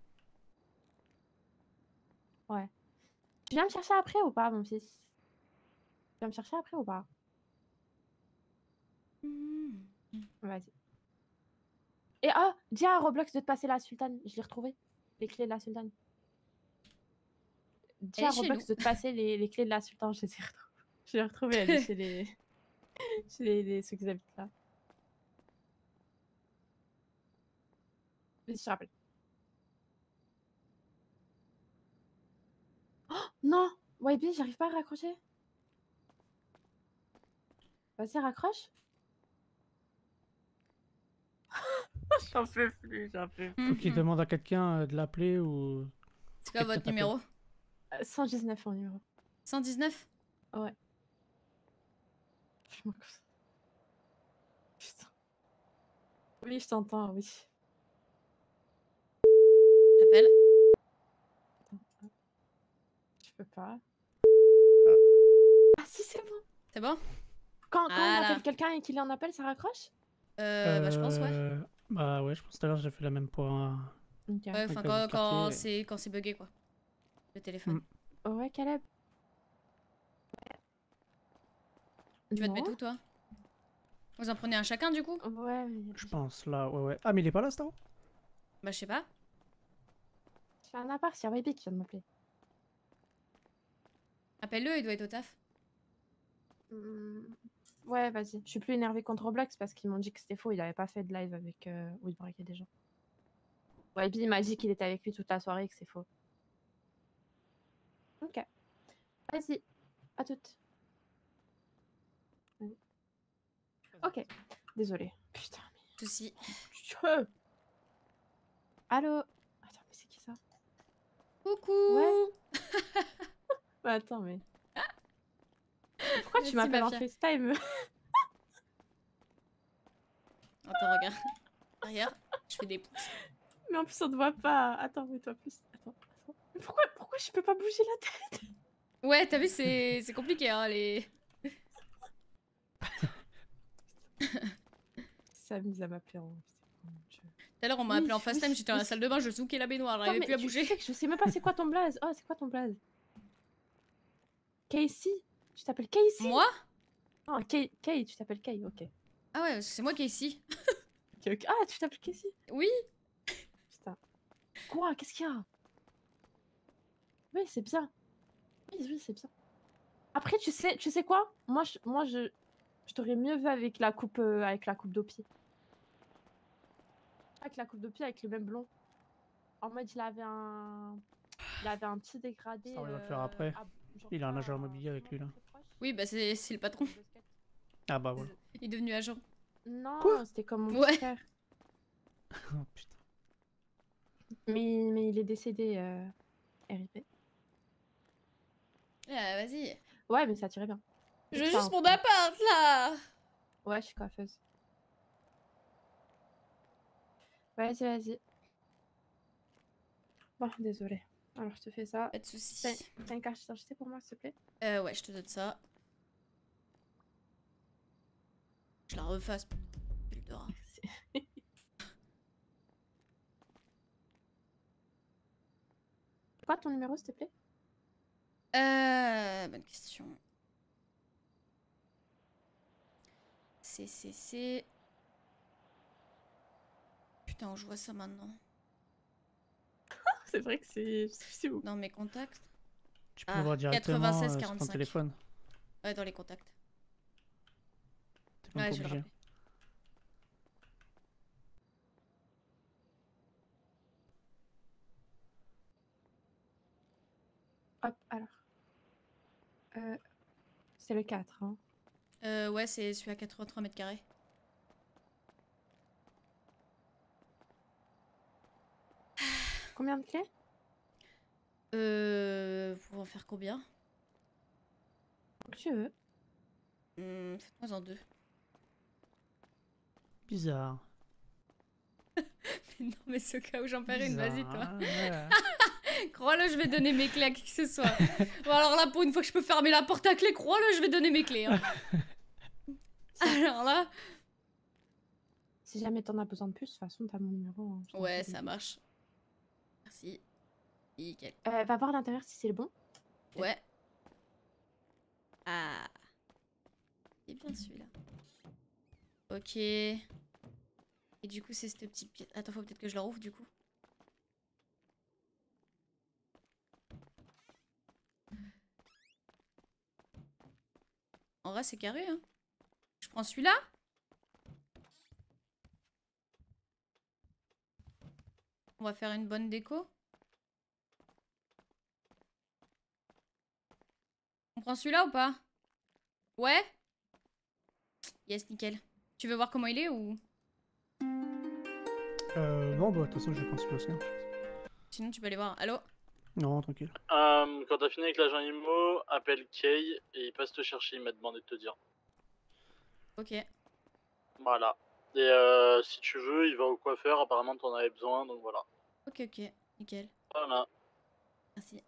Ouais. Tu viens me chercher après ou pas, mon fils? Tu viens me chercher après ou pas? Vas-y. Et ah, dis à Roblox de te passer la sultane. Je l'ai retrouvé. Les clés de la sultane. Dis Elle à est chez Roblox nous. de te passer les, les clés de la sultane. Je les ai retrouvées. Je l'ai retrouvée. Elle est chez les... chez les, les- ceux qui habitent là. Vas-y, je te rappelle. Oh, non! Waibi, j'arrive pas à raccrocher. Vas-y, raccroche. J'en peux plus, j'en peux plus. Faut qu'il demande à quelqu'un euh, de l'appeler ou. C'est quoi votre numéro? Euh, cent dix-neuf mon numéro. cent dix-neuf? Ouais. Je m'en coupe. Putain. Oui, je t'entends, oui. J'appelle. Je peux pas. Ah si, c'est bon. C'est bon? Quand, quand on Voilà. appelle quelqu'un et qu'il en appelle, ça raccroche? Euh, bah je pense, ouais. Euh, Bah ouais, je pense que tout à l'heure j'ai fait la même pour un. Ok. Ouais, enfin un quand, quartier, quand et- c'est quand c'est bugué quoi. Le téléphone. Mm. Ouais, Caleb. Tu vas te Non. mettre où toi? Vous en prenez un chacun du coup? Ouais, mais Je pense là, ouais, ouais. Ah, mais il est pas là, c'est toi? Bah je sais pas. je fais un appart, il y a Waibi qui vient de m'appeler. Appelle-le, il doit être au taf. Hmm, Ouais, vas-y. Je suis plus énervée contre Roblox parce qu'ils m'ont dit que c'était faux. Il avait pas fait de live avec euh, où il braquait des gens. Waibi il m'a dit qu'il était avec lui toute la soirée et que c'est faux. Ok. Vas-y. À toutes. Vas-y. Ok. Désolée. Putain, Souci. mais... Allô? Attends, mais c'est qui ça? Coucou. Ouais. Bah, attends, mais... Pourquoi tu Merci, m'appelles en Mafia. FaceTime? Attends, regarde. Derrière, je fais des pouces. Mais en plus, on te voit pas. Attends, mets-toi plus. Attends, attends. Mais pourquoi, pourquoi je peux pas bouger la tête? Ouais, t'as vu, c'est c'est compliqué, hein, les... S'amuse à m'appeler en... Tout à l'heure, on m'a Oui, appelé en oui, fast time, j'étais dans la oui. salle de bain, je zoukais la baignoire, Attends, j'arrivais mais plus à tu bouger. sais que je sais même pas c'est quoi ton blaze. Oh, c'est quoi ton blaze? Casey. Tu t'appelles Casey? Moi? Non, Kay, Kay, tu t'appelles Kay, ok. Ah ouais, c'est moi qui est ici. Ok, ok. Ah, tu t'appelles Casey? Oui. Putain. Quoi? Qu'est-ce qu'il y a? Oui, c'est bien. Oui, oui, c'est bien. Après, tu sais, tu sais quoi? Moi, je, moi, je, je t'aurais mieux vu avec la coupe, euh, avec la coupe d'Opi. Avec la coupe d'Opi, avec le même blond. En mode, il avait un, il avait un petit dégradé. Ça, on va le euh, faire après. à- genre Il a un pas- agent immobilier avec lui là. Oui, bah c'est c'est le patron. Ah bah voilà. Il est devenu agent. Non, c'était comme mon Ouais. petit frère. Oh putain. Mais, mais il est décédé, euh, R I P. Ah, vas-y. Ouais, mais ça tirait bien. Je veux Enfin, juste mon appart là. Ouais, je suis coiffeuse. Vas-y, vas-y. Bon, désolé. Alors, je te fais ça. Pas de soucis. T'as t'as une carte d'identité pour moi, s'il te plaît? Euh, ouais, je te donne ça. Je la refasse. Putain de rat. C'est quoi ton numéro, s'il te plaît? Euh, bonne question. C C C. Putain, je vois ça maintenant. C'est vrai que c'est c'est où? Dans mes contacts. Tu peux le voir directement quatre-vingt-seize euh, sur ton quarante-cinq. téléphone. Ouais, dans les contacts. T'es même Ouais, pas je vais le obligé. rappeler. Hop, alors. Euh, c'est le quatre, hein. Euh, ouais, c'est celui à quatre-vingt-trois mètres carrés. Combien de clés? Euh, pour en faire combien? Que tu veux. Hmm, faites-moi en deux. Bizarre. Mais non, mais c'est au cas où j'en perds une, vas-y toi. Bizarre, ouais. Crois-le, je vais donner mes clés à qui que ce soit. Bon, alors là, pour une fois que je peux fermer la porte à clé, crois-le, je vais donner mes clés. Hein. Alors là. Si jamais t'en as besoin de plus, de toute façon, t'as mon numéro. Hein, je t'en Ouais, prie. ça marche. Merci. Nickel. Euh, va voir à l'intérieur si c'est le bon. Ouais. Ah. C'est bien celui-là. Ok. Et du coup, c'est cette petite pièce. Attends, faut peut-être que je la rouvre du coup. En vrai, c'est carré, hein. Je prends celui-là. On va faire une bonne déco. On prend celui-là ou pas? Ouais? Yes, nickel. Tu veux voir comment il est ou... Euh, non, bah de toute façon, je vais continuer aussi. hein. Sinon, tu peux aller voir. Allô? Non, tranquille. Euh, quand t'as fini avec l'agent immo, appelle Kay et il passe te chercher, il m'a demandé de te dire. Ok. Voilà. Et euh, si tu veux, il va au coiffeur, apparemment t'en avais besoin, donc voilà. Ok, ok. Nickel. Voilà. Merci.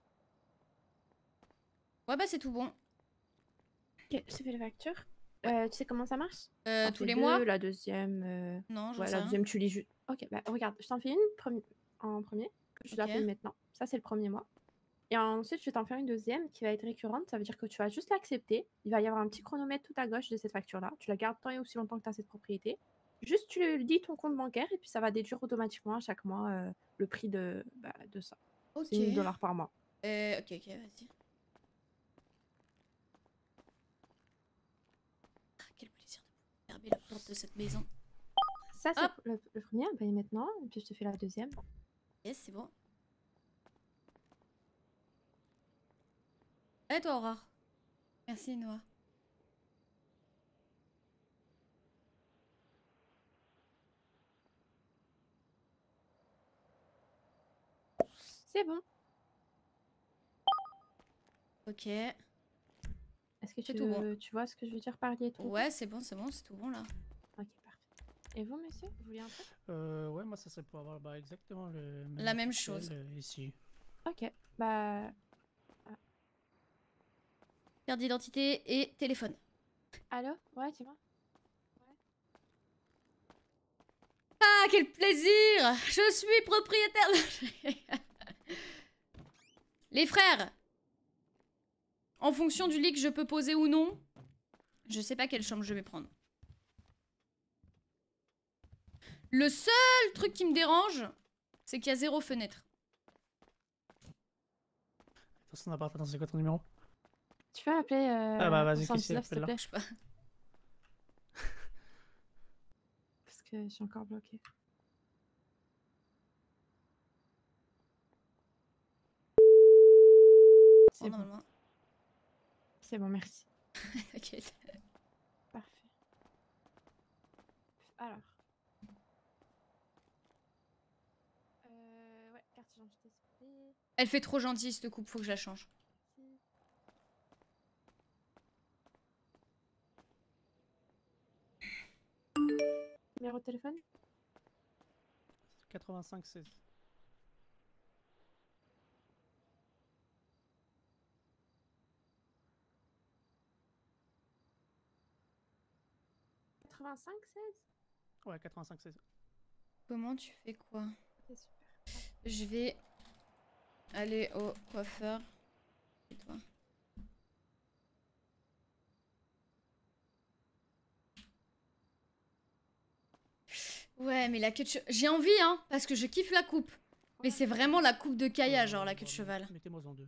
Ouais, bah c'est tout bon. Ok, je te fais la facture. Euh, tu sais comment ça marche? Euh, T'en tous fais les deux, mois? La deuxième. euh, Non, j'en ouais, sais la rien. deuxième, tu lis juste. Ok, bah regarde, je t'en fais une premi- en premier, que tu dois Ok. payer maintenant. Ça, c'est le premier mois. Et ensuite, je vais t'en faire une deuxième qui va être récurrente. Ça veut dire que tu vas juste l'accepter. Il va y avoir un petit chronomètre tout à gauche de cette facture-là. Tu la gardes tant et aussi longtemps que tu as cette propriété. Juste, tu dis ton compte bancaire et puis ça va déduire automatiquement à chaque mois euh, le prix de, bah, de ça. Ok. C'est mille dollars par mois. Euh, ok, ok, vas-y. Ah, quel plaisir de fermer la porte de cette maison. Ça, c'est le, le premier à payer maintenant. Et puis, je te fais la deuxième. Yes, c'est bon. Et toi, Aurore? Merci, Noah. C'est bon. Ok. Est-ce que C'est tu, tout bon. tu vois ce que je veux dire par lier tout? Ouais, c'est bon, c'est bon, c'est tout bon là. Ok, parfait. Et vous, monsieur, vous vouliez un truc? Euh, ouais, moi, ça serait pour avoir bah, exactement le même La même hôtel, chose. euh, ici. Ok, bah. Carte d'identité et téléphone. Allô? Ouais, dis-moi. Ah, quel plaisir! Je suis propriétaire. Les frères! en fonction du lit que je peux poser ou non, je sais pas quelle chambre je vais prendre. Le seul truc qui me dérange, c'est qu'il y a zéro fenêtre. Attention, on n'a pas attends, c'est quoi ton numéro? Tu peux appeler euh, Ah bah vas-y, au qui c'est, cent dix-neuf, s'il te appelle-la. plaît. Je sais pas. Parce que je suis encore bloquée. C'est Oh, bon. normalement. C'est bon, merci. T'inquiète. Parfait. Alors. Euh, ouais, carte d'identité d'esprit. Elle fait trop gentille cette coupe, faut que je la change. Numéro de téléphone? quatre-vingt-cinq seize. quatre-vingt-cinq seize? Ouais, quatre-vingt-cinq seize. Comment tu fais quoi? C'est super. Je vais aller au coiffeur. Et toi? Ouais, mais la queue de cheval... J'ai envie, hein, parce que je kiffe la coupe. Mais c'est vraiment la coupe de Kaya, genre la queue de cheval. Mettez-moi en deux.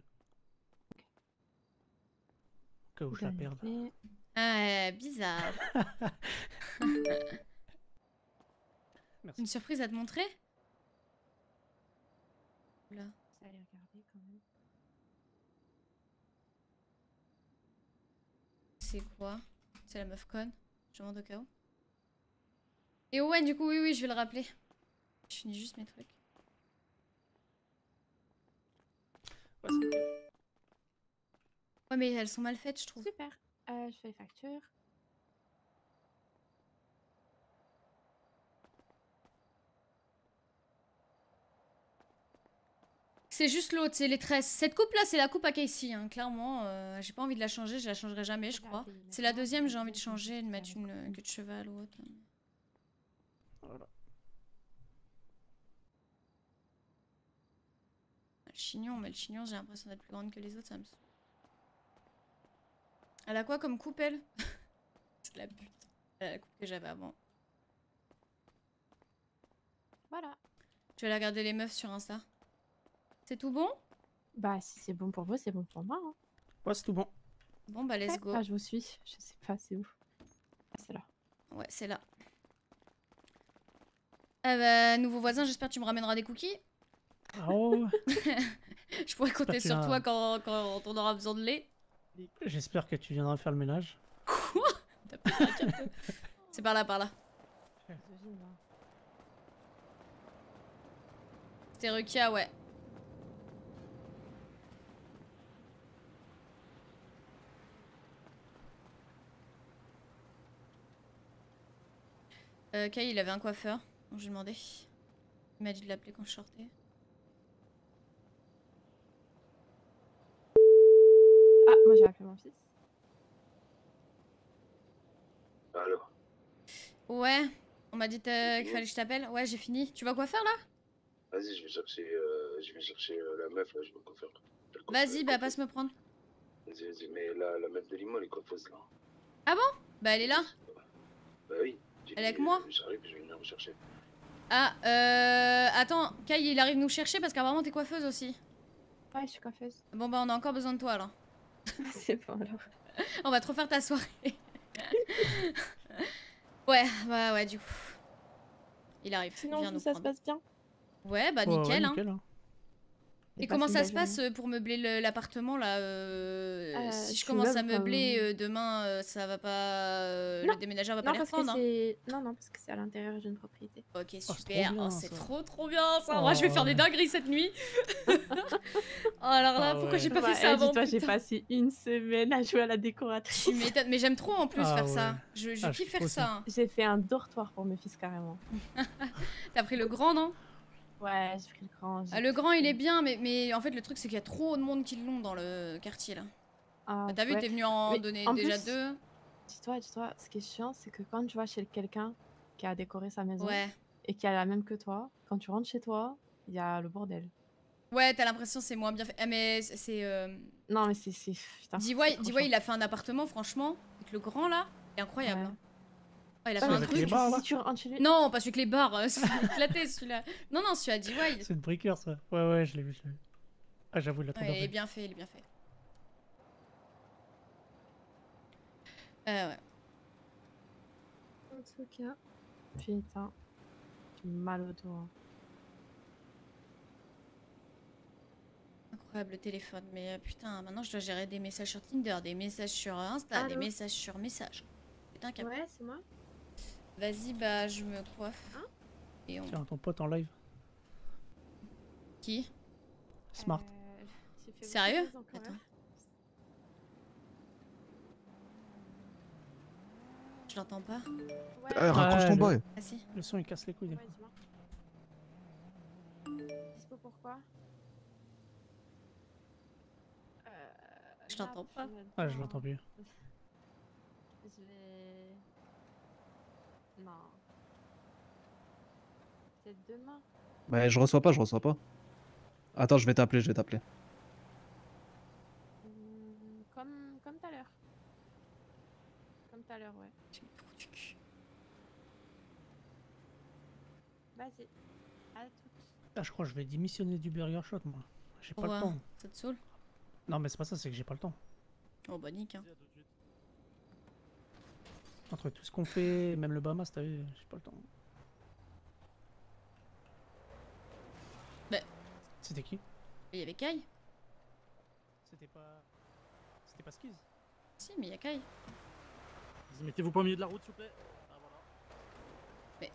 Au cas où je la perde. Ah, bizarre. Merci. Une surprise à te montrer? Là. Ça allait regarder quand même. C'est quoi? C'est la meuf conne? Je demande au cas où. Et Owen, du coup, oui, oui, je vais le rappeler. Je finis juste mes trucs. Ouais, c'est ok. Ouais, mais elles sont mal faites, je trouve. Super. Euh, je fais les factures. C'est juste l'autre, c'est les tresses. Cette coupe-là, c'est la coupe à Casey, hein. Clairement. Euh, j'ai pas envie de la changer, je la changerai jamais, je crois. C'est la deuxième, j'ai envie de changer, de mettre une euh, queue de cheval ou autre. Voilà. Le chignon, mais le chignon, j'ai l'impression d'être plus grande que les autres, ça me saoule. Elle a quoi comme coupe, elle? C'est la pute. Elle a la coupe que j'avais avant. Voilà. Tu vas aller regarder les meufs sur Insta. C'est tout bon? Bah, si c'est bon pour vous, c'est bon pour moi. Hein. Ouais, c'est tout bon. Bon, bah, let's Ouais, go. bah, je vous suis. Je sais pas, c'est où? Ah, c'est là. Ouais, c'est là. Ah bah, nouveau voisin, j'espère que tu me ramèneras des cookies. Oh. Je pourrais compter tu sur viens- toi quand, quand on aura besoin de lait. J'espère que tu viendras faire le ménage. Quoi? T'as pas un capteur. C'est par là, par là. C'était Rukia, ouais. Euh, Kai, il avait un coiffeur, donc j'ai demandé. Il m'a dit de l'appeler quand je sortais. Ah, moi j'ai appelé mon fils. Allô? Ouais, on m'a dit euh, qu'il fallait que je t'appelle. Ouais, j'ai fini. Tu vas quoi faire là? Vas-y, je vais chercher, euh, je vais chercher euh, la meuf, là, je vais me coiffer. Vas-y, bah passe me prendre. Vas-y, vas-y, mais la, la meuf de Limo, elle est coiffeuse, là. Ah bon? Bah elle est là. Bah oui. j'ai Elle est avec dit, moi? euh, J'arrive, je vais venir me chercher. Ah, euh... Attends, Kai, il arrive nous chercher parce qu'apparemment t'es coiffeuse aussi. Ouais, je suis coiffeuse. Bon bah on a encore besoin de toi alors. C'est bon alors. On va trop faire ta soirée. Ouais, bah ouais, du coup. Il arrive. Sinon, viens vous, nous ça se prendre. passe bien? Ouais, bah Ouais, ouais, nickel, hein. nickel, hein. Et Et comment passe ça une se belle passe euh, pour meubler le- l'appartement là euh, Euh, Si je tu commence à meubles, meubler euh, euh, demain, euh, ça va pas. euh, Non. Le déménageur va Non, pas les parce que reprendre. hein. c'est... Non, non, parce que c'est à l'intérieur d'une propriété. Ok, c'est super. trop bien, Oh, c'est ça. trop trop bien ça. Moi, je vais faire des Oh. dingueries cette nuit. Oh, alors là, Ah pourquoi ouais. j'ai pas Bah, fait ça eh, avant? dis-toi, j'ai putain. passé une semaine à jouer à la décoratrice. Tu m'étonnes, mais j'aime trop en plus Ah faire ouais. ça. Je, je Ah, je kiffe kiffe faire aussi. ça. hein. J'ai fait un dortoir pour mes fils carrément. T'as pris le grand, non? Ouais, j'ai pris le grand. j'ai Ah, le pris- grand, il est bien, mais, mais en fait, le truc, c'est qu'il y a trop de monde qui l'ont dans le quartier là. Ah, Bah, T'as vu, ouais. t'es venu en Mais donner en déjà plus, deux. Dis-toi, dis-toi, ce qui est chiant, c'est que quand tu vas chez quelqu'un qui a décoré sa maison Ouais. et qui a la même que toi, quand tu rentres chez toi, il y a le bordel. Ouais, t'as l'impression que c'est moins bien fait. Ah, mais c'est. Euh... Non, mais c'est. Putain. D Y, D Y, il a fait un appartement, franchement. Avec le grand là. C'est incroyable. Ouais. Hein. Ouais, il a Pas fait un avec truc. les bars, là. Si tu rentres chez lui- Non, pas celui avec les bars. euh, C'est éclaté celui-là. Non, non, celui à D Y. C'est une briqueur ça. Ouais, ouais, je l'ai vu, je l'ai vu. Ah, j'avoue, il a trop Ouais, bien il est fait. bien fait, il est bien fait. Euh, ouais. En tout cas. Putain. J'ai mal au dos. Incroyable le téléphone. Mais euh, putain, maintenant je dois gérer des messages sur Tinder, des messages sur Insta, Allô des messages sur message. Putain, cap. Ouais, c'est moi. Vas-y, bah je me coiffe. Et on... Tiens, ton pote en live. Qui Smart. Euh, j'ai fait Sérieux beaucoup de choses encore, Attends. hein. Je l'entends pas. Ah, raccroche ton le- boy. Ah si. Le son il casse les couilles. des Ouais, fois. dis-moi. Dispo pourquoi euh, Je t'entends pas. Ah, je l'entends plus. Je vais. Non. Peut-être demain. Ouais, je reçois pas, je reçois pas. Attends, je vais t'appeler, je vais t'appeler. Hmm, Comme comme tout à l'heure. Comme tout à l'heure, ouais. Vas-y. À toutes. Ah, je crois que je vais démissionner du Burger Shot, moi. J'ai pas Pourquoi le temps. Ça te saoule? Non, mais c'est pas ça, c'est que j'ai pas le temps. Oh bah nique hein. Entre tout ce qu'on fait, même le Bahamas, t'as vu, j'ai pas le temps. Bah. C'était qui? Il y avait Kai. C'était pas. C'était pas Skiz? Si, mais il y a Kai. Vas-y, mettez-vous pas au milieu de la route, s'il vous plaît. Ah, voilà. Mais.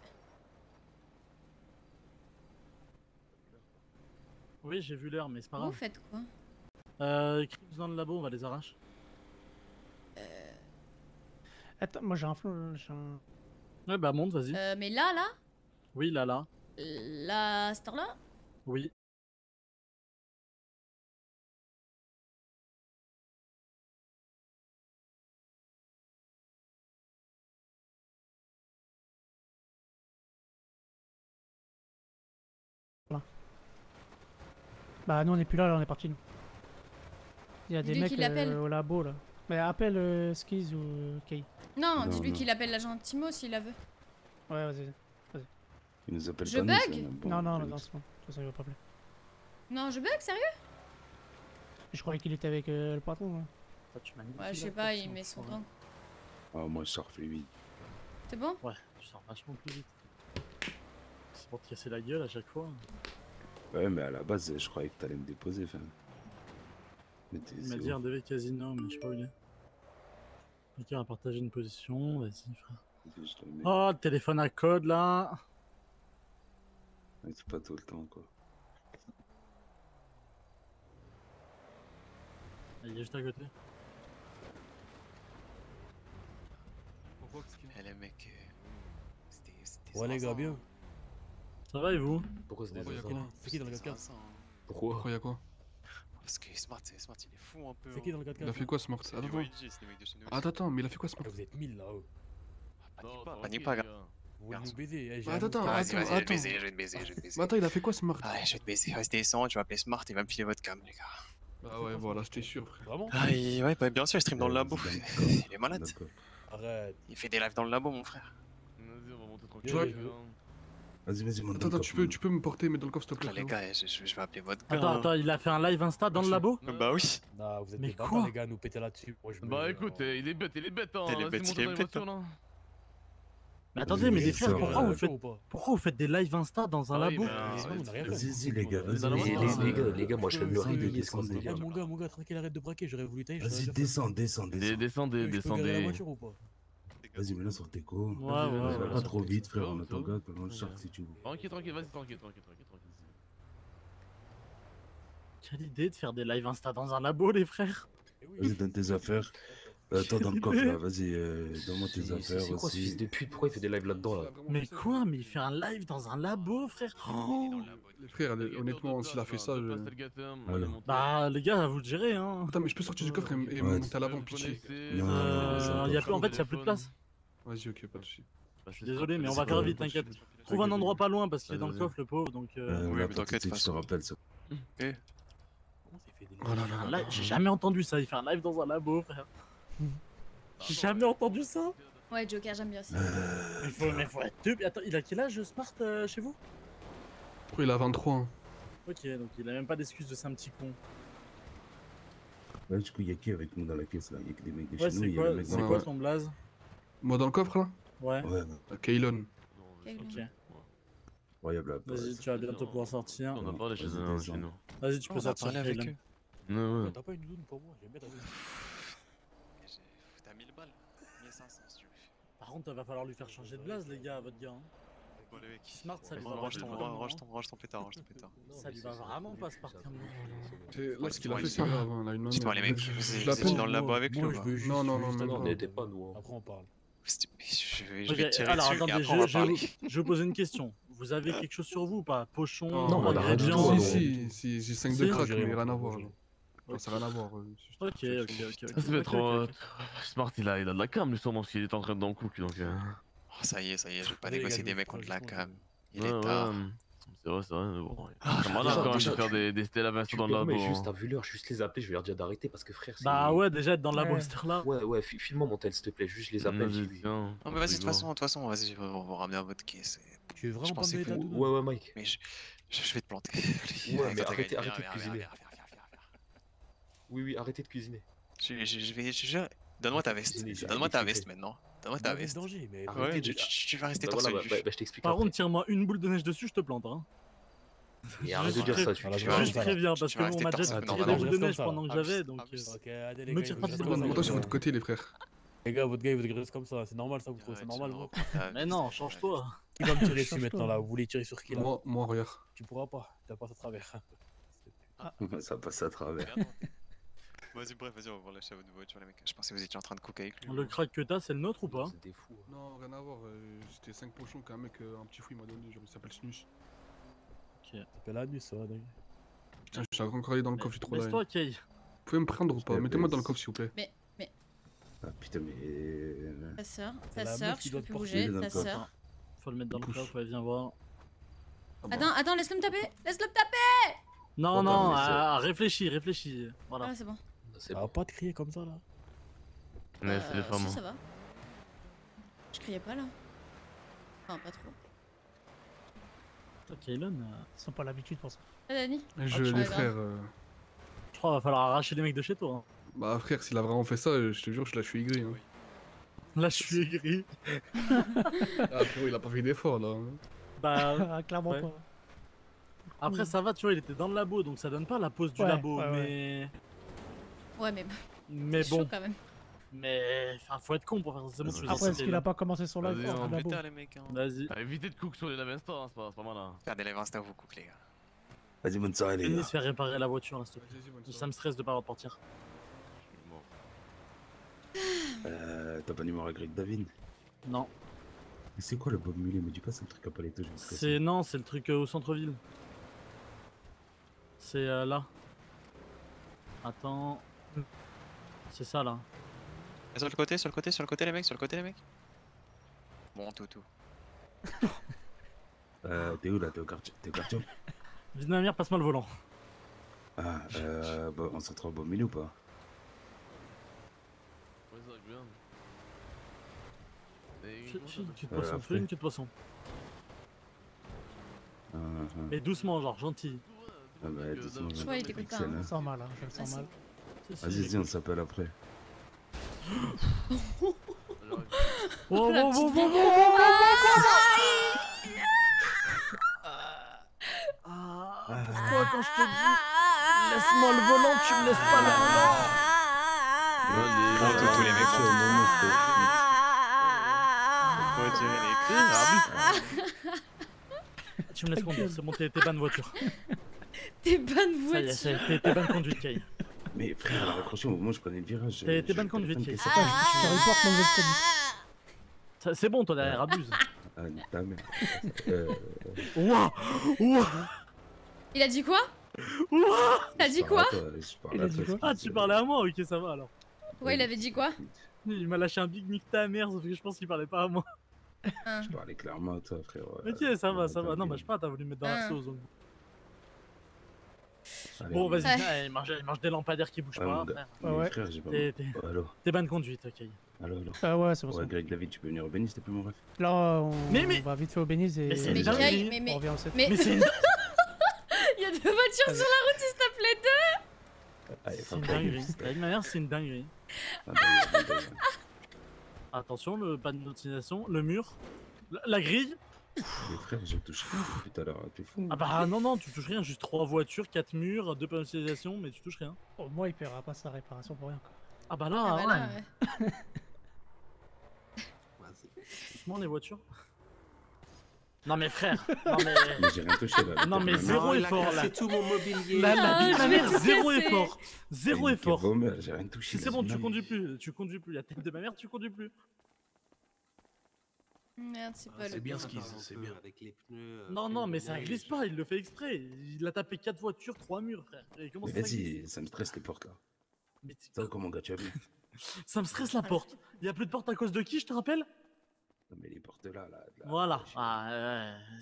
Oui, j'ai vu l'heure, mais c'est pas Vous grave. faites quoi? Euh, Crips dans le labo, on va les arracher. Euh... Attends, moi j'ai un flou. J'ai un... Ouais, bah monte, vas-y. euh, mais là, là Oui, là, là. Là, cette heure-là Oui. Voilà. Bah, nous on est plus là, là on est parti nous. Il y a des Dis-lui mecs qu'il appelle. euh, au labo là. Mais appelle euh, Skiz ou euh, Kay. Non, Non, dis-lui non. qu'il appelle l'agent Timo s'il la veut. Ouais, vas-y. Vas-y. Il nous appelle Je pas nous, bug ça, bon, non, non, je- non, c'est bon. De toute façon, il va pas appeler. Non, je bug, sérieux? Je croyais qu'il était avec euh, le patron. Hein. Ouais, je sais pas, il met son temps. Ah, moi je sors plus vite. C'est bon? Ouais, tu sors vachement plus vite. C'est pour te casser la gueule à chaque fois. Ouais, mais à la base, je croyais que t'allais me déposer, enfin. Mais t'es- Il m'a c'est dit ouf. un D V casino, mais je sais pas où il est. Quelqu'un a partagé une position, vas-y frère. Je le mets. Oh, le téléphone à code là. Ouais, c'est pas tout le temps, quoi. Il est juste à côté. Eh les mecs, euh, c'était. c'était Ouais, les gars, Zaza, bien. hein. Ça va et vous? Pourquoi c'est des Pourquoi y a Zaza quoi C'est qui dans le C'était quatre-quatre? Zaza, hein. Pourquoi Pourquoi y a quoi Parce que Smart, c'est- Smart, il est fou un peu. C'est qui hein. dans le quatre-quatre? Il a fait quoi Smart C'est Attends, du attends. Y G, c'est des mecs de chez nous. Attends, attends, mais il a fait quoi Smart Vous êtes mille là-haut. Panique pas, panique pas, gars. Vous voulez nous baiser eh, j'ai Attends, un attends, autre- vas-y, vas-y, je vais attends. te baiser, je vais te baiser, je vais te baiser. Attends, il a fait quoi Smart Ah, Ouais, je vais te baiser, reste descend, tu vas appeler Smart, il va me filer votre cam, les gars. Ah ouais, voilà, j'étais sûr, frère. Vraiment Ah, il- ouais, bah, bien sûr, il stream dans le labo. Il est malade. Arrête. Il fait des lives dans le labo, mon frère. Vas-y, on va monter Tu vois, tranquille. Vas-y, vas-y, monte Attends, dans le attends, tu coffre, peux, monte. tu peux me porter, mais dans le coffre, s'il te plaît. Là, les frérot. gars, je, je- je vais appeler votre gars. Attends, attends, il a fait un live Insta dans le labo? Bah oui. Non, vous êtes Mais des bâtards, quoi les gars, nous péter là-dessus. Moi, je me- Bah écoute, euh, il est bête, il est bête, hein. Il est Vas-y, bête, monte il est dans les bête, voitures, là. Mais attendez, mais les frères, ça, pourquoi ouais. vous faites, pourquoi vous faites des lives Insta dans un Ah oui, labo? bah, Vas-y, vas-y, les gars, On est dans vas-y. la vas-y. voiture, Les, les hein. gars, les gars, moi je fais le ride, Descendez, qu'est-ce qu'on se descendez. délire. Mon gars, mon gars, tranquille, arrête de braquer, j'aurais voulu tailler. Vas-y, descends, descends, Des- descends. Descendez, Je peux garer la descendez. voiture ou pas? Vas-y, maintenant sur tes co. Ouais, Vas-y, ouais, vas-y, Va ouais. pas trop vite, frère, C'est on bon, a c'est ton bon. gars, on le charge si tu veux. Tranquille, tranquille, vas-y, tranquille, tranquille, tranquille, tranquille. Quelle idée de faire des lives Insta dans un labo, les frères. Vas-y, donne tes affaires. Euh, Toi, dans le coffre, là, vas-y, euh, donne-moi tes C'est- affaires C'est quoi ce aussi. fils de pute? Pourquoi il fait des lives là-dedans là? Mais quoi? Mais il fait un live dans un labo, frère. Oh. Les frères, honnêtement, s'il a fait ça, je. Alors. Bah, les gars, vous le gérez, hein. Attends, mais je peux sortir du coffre et, et Ouais. monter à l'avant, pitié. Non, non, Euh, c'est un y a coffre. plus, en fait, il y a plus de place. Vas-y, ok, pas de soucis. Je suis désolé, mais on C'est va faire pas- vite, pas de t'inquiète. soucis. Trouve un T'inquiète, endroit pas loin parce qu'il est dans le Vas-y. coffre, le pauvre, donc. Euh, Euh... là, mais pas tout de t'inquiète, suite, de je toute te rappelle ça. Eh. Oh là là là, j'ai jamais entendu ça. Il fait un live dans un labo, frère. J'ai jamais entendu ça. Ouais, Joker, j'aime bien aussi. Il faut, mais faut être deux. Attends, il a quel âge, Smart, euh, chez vous? Je crois qu'il a vingt-trois ans. Ok, donc il a même pas d'excuse de c'est un petit con. Ouais, du coup, il y a qui avec nous dans la caisse là? Il y a que des mecs de Ouais, chez nous. c'est il y a quoi, le mec c'est dans- quoi ton blaze? Moi dans le coffre là? Ouais. Ouais, Euh, Kaylon. Ok. Incroyable. là, Vas-y, tu vas bientôt pouvoir sortir. On a parlé chez eux, chez nous. Vas-y, tu peux On a sortir parlé avec Kaylon. eux. Ouais, ouais. T'as pas une doudoune pour moi? J'aime bien ta doudoune. T'as mille balles. mille cinq cents si tu veux. Par contre, il va falloir lui faire changer de blaze, les gars, votre gars. hein. Bon, les mecs. Smart, ça lui va Range pas ton, se partir, range non ton, range ton pétard, range ton pétard. Ça lui va vraiment pas se partir. C'est- Là, ce qu'il a fait, c'est grave. hein, là, une Dites-moi, les manière. mecs, vous Je êtes- vous l'appelle. étiez dans le labo avec lui Moi, ou je pas veux juste. Non, non, je veux non, juste non, attendre. non. N'était pas nous. Après, on parle. Je vais, je Ok, vais tirer alors dessus et attendez, après on va je, parler. je, je vous pose une question. Vous avez quelque chose sur vous ou pas? Pochon, Non, on a rien du tout. ingrédients? Si, si, si, j'ai cinq de Si. crack, mais rien à voir. là. Non, ça n'a rien à voir. euh, c'est- Ok, ok, ok. ok, Ça se met ok, trop. ok, ok. Smart, il a, il a de la cam, justement, parce qu'il est en train d'en cook, donc. euh, Oh, ça y est, ça y est, je vais pas Allez, les négocier gars, des je mecs vous contre la prends, cam. Il Ouais, est ouais, tard. C'est vrai, c'est vrai, mais bon. Ah, C'est malin déjà, quand même de déjà, faire tu- des, des Stella Vincent Tu dans le permets labo. juste hein. à Vuller, juste les appeler, je vais leur dire d'arrêter parce que frère, c'est. Bah ouais, déjà être dans la Ouais. monster là. Ouais, ouais, fi- file-moi mon tel s'il te plaît, juste les appelle. Vas-y, je lui- tiens. Non, mais vas-y, de toute façon, de toute façon, vas-y, on va on va ramener à votre caisse. et- Tu veux Je vraiment pas me pensais donner ta que- doudoune? Ouais, ouais, Mike. Mais je, je, je vais te planter. Ouais, mais Attends, arrêtez, viens, arrêtez de viens, cuisiner. viens, viens, viens, viens, viens. Oui, oui, arrêtez de cuisiner. Je, je, je vais, je, je- donne-moi ta veste. Cuisiner, j'ai Donne-moi ta arrêté de veste cuisiner. maintenant. Donne-moi ta Vous avez veste. le danger, mais. Arrêtez Ouais, de- tu, tu- tu vas rester Bah torse voilà, nu. bah, bah, je t'explique Par après. contre, tire-moi une boule de neige dessus, je te plante. Hein. Et arrête de Juste dire pré- ça, tu Ah, là, tu je vas vais Juste rester- préviens, tu parce vas que rester on m'a déjà torse nu. tiré Non, des non, boules de reste neige comme ça, pendant que là. j'avais, donc. Ah, euh, Ok, allez, les Me gars, tire il pas vous dessus, reste comme ça, bonne Montage sur les votre gars. côté, les frères. Les gars, votre gars, il vous reste comme ça, c'est normal ça, vous trouvez Ouais, ça tu normal, vas vous? reprendre ta Mais veste, non, tu vas- change-toi. Qui va me tirer dessus Change-toi. maintenant là? Vous voulez tirer sur qui là? Moi, moi, regarde. Tu pourras pas, t'as pas à travers. Ça passe à travers. Vas-y, bref, vas-y, on va voir lâcher à votre voiture, les mecs. Je pensais que vous étiez en train de cook avec lui. Le crack que t'as, c'est le nôtre ou pas? C'est des fous. hein. Non, rien à voir. euh, C'était cinq pochons qu'un mec, euh, un petit fou, il m'a donné. Genre, il s'appelle Snus. Ok. T'appelles Anus, ça va, dingue. Tiens, je suis encore allé dans le coffre, j'ai trop la haine. Laisse-toi, Kay. Vous pouvez me prendre ou pas? Ouais, Mettez-moi mais- dans le coffre, s'il vous plaît. Mais, mais, Ah putain, mais. euh, ta sœur, C'est ta la sœur, meuf qui je doit peux te plus porter bouger, dans le ta coffre. sœur. Faut le mettre dans le Pousse. coffre, ouais, viens voir. Ah bah. Attends, attends, laisse-le me taper, laisse-le me taper. Non, Bon, non, mais c'est- ah, réfléchis, réfléchis. Voilà. Ah, c'est bon. C'est Ça va pas te crier comme ça là? Ouais, c'est des Euh, femmes. si, hein. ça va. Je criais pas là. Enfin, pas trop. Toi, Kaylon, euh, Ils sont pas l'habitude pour ça. Ah, Dani. Je, tu les vois, frères. euh, je crois qu'il va falloir arracher les mecs de chez toi. hein. Bah, frère, s'il a vraiment fait ça, euh, je te jure, je la suis aigri. Hein. Là, je suis aigri. Ah, frérot, il a pas fait d'effort là. hein. Bah, Clairement ouais. pas. Après, ça va, tu vois, il était dans le labo, donc ça donne pas la pause du Ouais, labo, ouais, ouais. mais. Ouais, mais, Mais c'est chaud bon. quand même. Mais. Enfin, faut être con pour faire ça. C'est bon, tu fais Après, ça, est-ce qu'il a pas commencé son live Vas-y, au on labo? Pétard, les mecs. Hein. Vas-y. Ah, évitez de cook sur les live Insta, hein, c'est pas, c'est pas mal. Hein. Faire des lives Insta, vous cook, les gars. Vas-y, bonne soirée, les Venez gars. se faire réparer la voiture, là, s'il te plaît. Vas-y, bonne Ça soirée. me stresse de pas avoir de partir. Bon. Euh, T'as pas numéro à Greg David? Non. Mais c'est quoi le Bob Mulet? Me dis pas, c'est le truc à Paleto, je me stresse. C'est. Non, c'est le truc euh, au centre-ville. C'est euh, là. Attends. C'est ça, là. Et sur le côté, sur le côté, sur le côté, les mecs, sur le côté, les mecs. Bon, tout, tout. Euh, t'es où là? T'es au quartier? T'es au quartier? Vidnamir, passe-moi le volant. Ah, euh, bah, on s'entraîne au Bob Mulet ou pas? Ouais, c'est vrai que bien. Et Fais comment ça fais une s'appelle queue de Euh, poisson, fais après. une queue de poisson. Ah, ah. Mais doucement, genre, gentil. Ah bah, doucement, Je crois qu'il t'écoute pas, Excellent. hein. Je le sens mal, hein, je le Ah, sens si. mal. Si, si, Vas-y, j'écoute. vas-y, on s'appelle après. Genre, Oh, La bon, bon, petite bon, vidéo. bon, Ah, Ah, pourquoi quand je te dis laisse-moi le volant, tu me laisses pas le volant? Bon, tout, tous les mecs. C'est au moment où c'était fini. Faut tirer les Tu me laisses conduire, c'est bon, t'es t'es ban de voiture. T'es bonne Ça y est, ça y voiture. est, t'es- t'es ban de conduite, Kay. Mais frère, elle a raccroché au moment où je prenais le virage. T'es- j'ai- t'es j'ai bonne le conduite, téléphone Kay. qui c'est pas, je te reporte mauvaise conduite. Ça- C'est bon, toi derrière, abuse. Ah, ta mère. Euh, Ouah! Ouah! Il a dit quoi? Ouah! T'as dit je quoi? parle à toi, je parle Il à a dit toi, quoi? Ah, tu parlais à moi, ok, ça va alors. Ouais, il avait dit quoi? Il m'a lâché un big nick ta mère, sauf que je pense qu'il parlait pas à moi. Hein. Je parlais clairement à toi, frère. Ok, ça va, ça va. Non, bah je sais pas, t'as voulu me mettre dans la Hein. sauce. donc. Allez, Bon, allez. vas-y, Ouais. allez, mange, mange des lampadaires qui bougent Ouais, pas. mon gars. frère. Mais ouais. frère, j'ai pas. T'es- t'es- Oh, allô. T'es bonne conduite, ok. Allô, allô. Ah ouais, c'est bon. Ouais, ça. Greg David, tu peux venir au Bénis, s'il te plaît, mon ref. Là, on Mais- mais- va vite fait au Béniz et Mais c'est Mais une Greg, dinguerie. mais, on mais, revient au set. mais... Mais c'est une, Il y a deux voitures sur la route, s'il te plaît, deux. Allez, c'est faut une pas dinguerie. Avec ma mère, c'est une dinguerie. Ah, bah, bah, bah, bah. Attention, le pas de notification, le mur, la, la grille. Mais frère, je touche rien depuis tout à l'heure, tu es fou. Ah bah non, non, tu touches rien, juste trois voitures, quatre murs, deux panneaux de signalisation, mais tu touches rien. Au moins, il paiera pas sa réparation pour rien. Quoi. Ah bah là, Ah, bah là, ouais. ouais. Doucement les voitures. Non mais frère, non mais... Mais j'ai rien touché là. Non mais T'as zéro même- effort là. C'est tout mon mobilier. La, la Ah, vie de je ma vais mère, tout zéro casser. effort. Zéro Quel effort. vomeur, j'ai rien touché. Si c'est bon, tu imagine. conduis plus, tu conduis plus. La tête de ma mère, tu conduis plus. Merde, c'est pas C'est le bien bon. ce qu'ils c'est bien. Avec les pneus. euh, Non, pneus non, mais de ça neige. glisse pas, il le fait exprès. Il a tapé quatre voitures, trois murs, frère. Et comment Mais ça, ça glisse vas-y, ça me stresse les portes là. Mais tu- Ça, comment gars, tu as vu? Ça me stresse la porte. Il y a plus de porte à cause de qui, je te rappelle? Non, mais les portes là, là. là Voilà. Ah, ouais.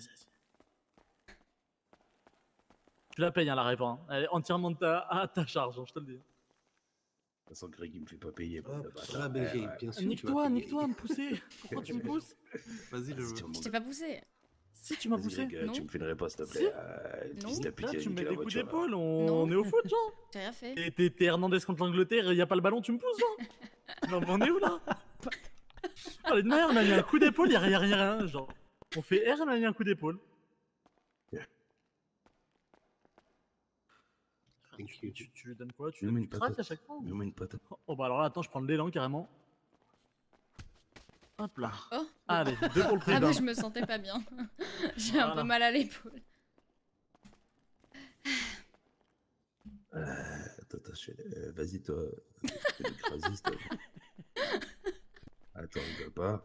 Tu la payes, hein, la répa. Hein. Elle est entièrement de ta... à ta charge, hein, je te le dis. De toute façon, Greg, il me fait pas payer. Ah, bande de bâtards. ah, mais j'ai- Ouais, ouais. bien sûr, tu vas Nique-toi, payer. nique-toi, me pousser. Pourquoi tu me pousses? Vas-y, le. Vas-y, tiens, mon Je t'ai gars. pas poussé. Si tu m'as Vas-y, poussé. Greg, Non. tu me fais une réponse, s'il te Si. plaît. Euh, Non. fils de Là, pute, il a tu me mets niqué la des coups voiture, là. d'épaule, on... Non. on est au foot, genre. J'ai rien fait. Et t'es t'es Hernandez contre l'Angleterre, y a pas le ballon, tu me pousses, genre. Non, mais on est où là? Allez, de manière, on a mis un coup d'épaule, y'a rien, y'a rien, genre. On fait R, on a mis un coup d'épaule. Tu, tu- tu lui donnes quoi? Tu, Mets-moi tu une craques patate. à chaque fois ou- Mets-moi une patate. Oh bah alors là, attends, je prends de l'élan carrément. Hop là. Oh. Allez, deux pour le prix Ah d'un. bah je me sentais pas bien. J'ai un peu Voilà. mal à l'épaule. Euh, attends, attends, je fais... euh, vas-y, toi. Je fais l'écrasiste, toi. Attends, rigole pas.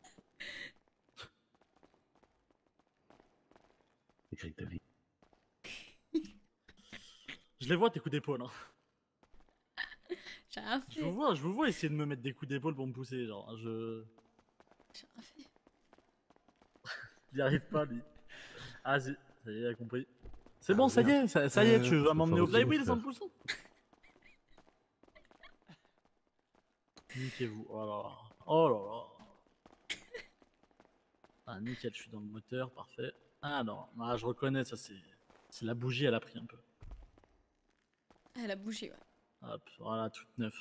Écris ta vie. Je les vois tes coups d'épaule. Hein. J'ai rien Je fait. vous vois, je vous vois essayer de me mettre des coups d'épaule pour me pousser, genre. Je. J'ai rien fait. Il y arrive pas, lui. Ah, si, ça y est, il a compris. C'est bon, ça y est, ça, ça y est, Euh, tu vas faut m'emmener au faire flywheel autre sans chose, me pousser. Niquez-vous, oh là là. Oh là là. Ah, nickel, je suis dans le moteur, parfait. Ah non, ah, je reconnais, ça c'est. C'est la bougie, elle a pris un peu. Elle a bougé, ouais. Hop, voilà, toute neuve.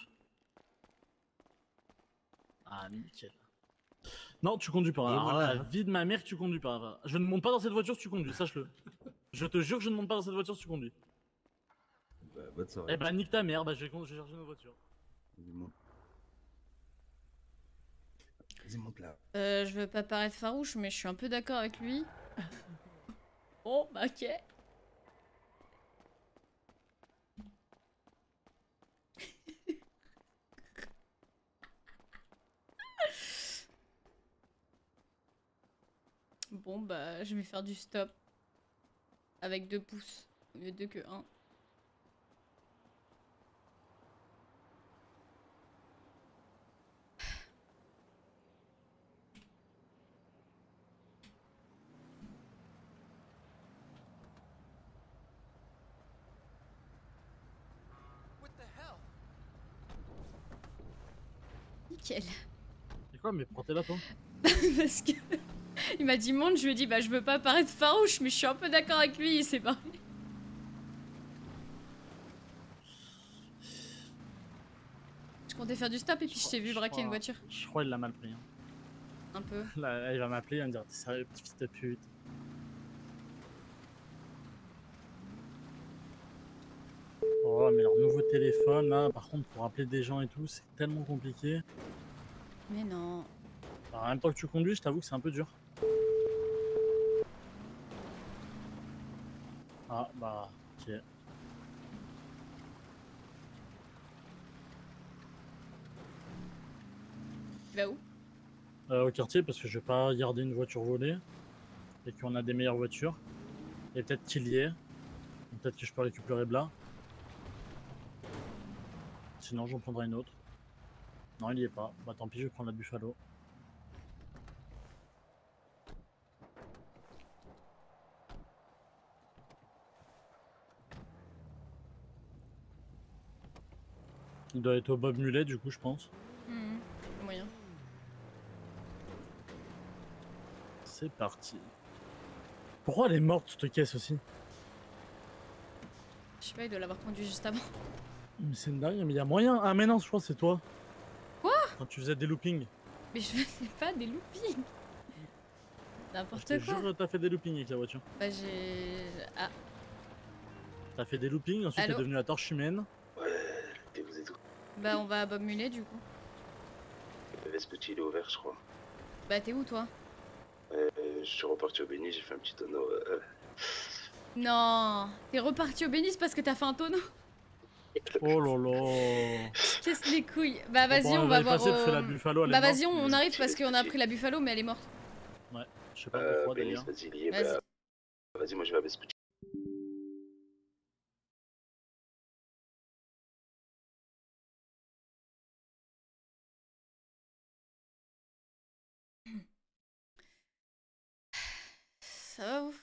Ah, nickel. Non, tu conduis pas. Et Alors, voilà. la vie de ma mère, tu conduis pas. Je ne monte pas dans cette voiture si tu conduis, sache-le. Je te jure que je ne monte pas dans cette voiture si tu conduis. Bah, bonne soirée. Eh bah, nique ta mère, bah, je vais, con- je vais chercher une autre voiture. Vas-y, monte. Vas-y, monte là. Euh, je veux pas paraître farouche, mais je suis un peu d'accord avec lui. Bon, bah ok. Bon, bah je vais faire du stop. Avec deux pouces, au lieu de que un. Nickel. C'est quoi, mais prends t'es là, toi? Parce que il m'a dit monte, je lui ai dit bah je veux pas paraître farouche, mais je suis un peu d'accord avec lui, il s'est barré. Je comptais faire du stop et puis je t'ai vu braquer une voiture. Je crois qu'il l'a mal pris. Hein. Un peu. Là, il va m'appeler, il va me dire, t'es sérieux, petit fils de pute. Oh, mais leur nouveau téléphone, là, par contre, pour appeler des gens et tout, c'est tellement compliqué. Mais non. Alors, en même temps que tu conduis, je t'avoue que c'est un peu dur. Ah, bah, ok. Tu vas où? Euh, au quartier, parce que je vais pas garder une voiture volée. Et qu'on a des meilleures voitures. Et peut-être qu'il y est. Peut-être que je peux récupérer Bla. Sinon, j'en prendrai une autre. Non, il y est pas. Bah tant pis, je vais prendre la Buffalo. Il doit être au Bob Mulet, du coup, je pense. Mmh, le moyen. C'est parti. Pourquoi elle est morte, cette caisse aussi? Je sais pas, il doit l'avoir conduit juste avant. Mais c'est une dingue, mais il y a moyen. Ah, mais non, je crois que c'est toi. Quoi? Quand tu faisais des loopings. Mais je faisais pas des loopings. N'importe Je te quoi. jure, t'as fait des loopings avec la voiture. Bah j'ai... Ah. T'as fait des loopings, ensuite t'es Allô? devenu la torche humaine. T'es vous êtes où? Bah on va à Bob Mulet du coup. Le Vespucci il est ouvert, je crois. Bah t'es où toi? Euh, je suis reparti au Béni, j'ai fait un petit tonneau. Euh... Non, t'es reparti au Bénis parce que t'as fait un tonneau. Oh là là. Casse les couilles. Bah vas-y, Bon, on on va va y voir. passer parce que euh, la Buffalo, elle est Bah morte, vas-y, on, on mais- arrive parce qu'on a pris la Buffalo mais elle est morte. Ouais, je sais pas Euh, pourquoi Bénis, d'ailleurs. vas-y, il y est, Vas-y. bah, vas-y, moi je vais à Vespucci. Ça va vous?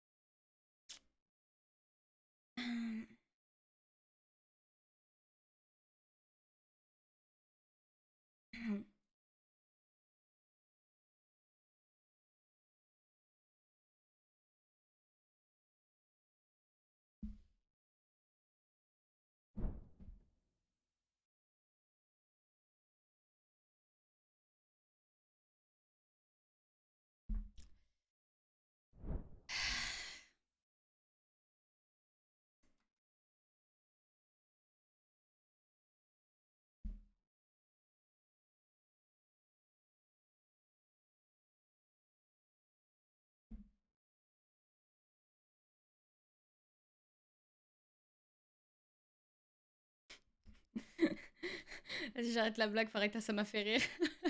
Vas-y, j'arrête la blague, Farita, ça m'a fait rire.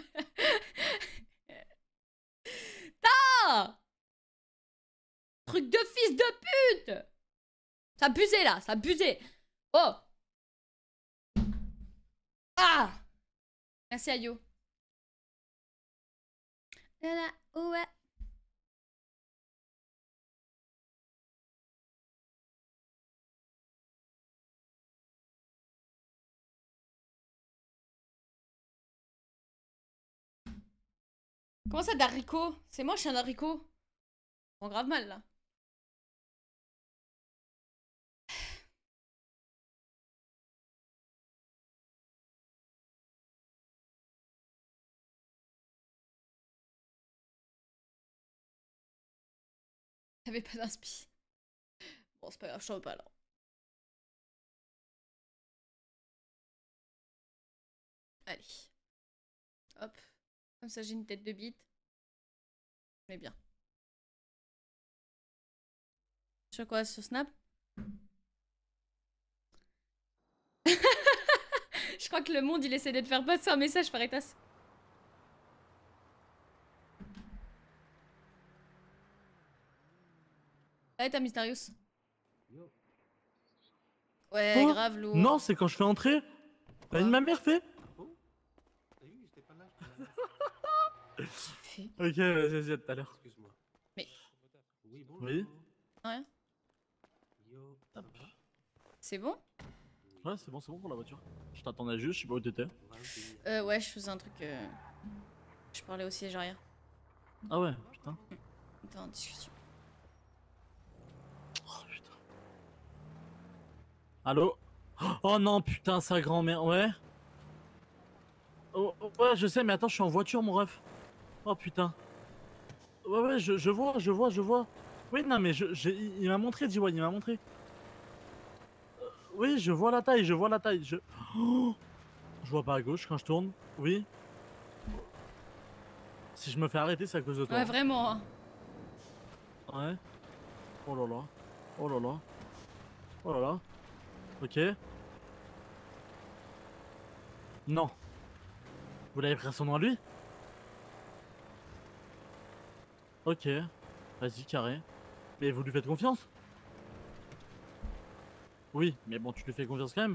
Ta Truc de fils de pute. Ça abusé là, ça abusé. Oh. Ah. Merci Ayo. Là, ouais. Comment ça, d'haricot? C'est moche un haricot. On grave mal là. T'avais pas d'inspi. Bon, c'est pas grave, je t'en veux pas là. Allez. Hop. Comme ça, j'ai une tête de bite. Mais bien. Sur quoi? Sur Snap? Je crois que le monde, il essaie de te faire passer un message, Faritas. Ouais, t'as Mysterious. Ouais, Quoi? grave lourd. Non, c'est quand je fais entrer. T'as une ma mère fait? Ok, vas-y, vas-y, à tout à l'heure. Excuse-moi. Mais. Oui, bonjour. Oui? Rien. Yo, ça va? C'est bon? Ouais, c'est bon, c'est bon pour la voiture. Je t'attendais juste, je sais pas où t'étais. Euh, ouais, je faisais un truc. Euh... Je parlais aussi Jarrière. Ah ouais, putain. On était en discussion. Oh putain. Allô? Oh non, putain, sa grand-mère, ouais? Oh, oh, ouais, je sais, mais attends, je suis en voiture, mon ref. Oh putain. Ouais, ouais, je, je vois, je vois, je vois. Oui, non, mais je, j'ai- il il m'a montré, dis ouais, il m'a montré. Euh, oui, je vois la taille, je vois la taille. Je... Oh, je vois pas à gauche quand je tourne. Oui. Si je me fais arrêter, c'est à cause de toi. Ouais, vraiment. hein. Ouais. Oh là là. Oh là là. Oh là là. Ok. Non. Vous l'avez pris à son nom à lui? Ok. Vas-y, carré. Mais vous lui faites confiance? Oui, mais bon, tu lui fais confiance quand même.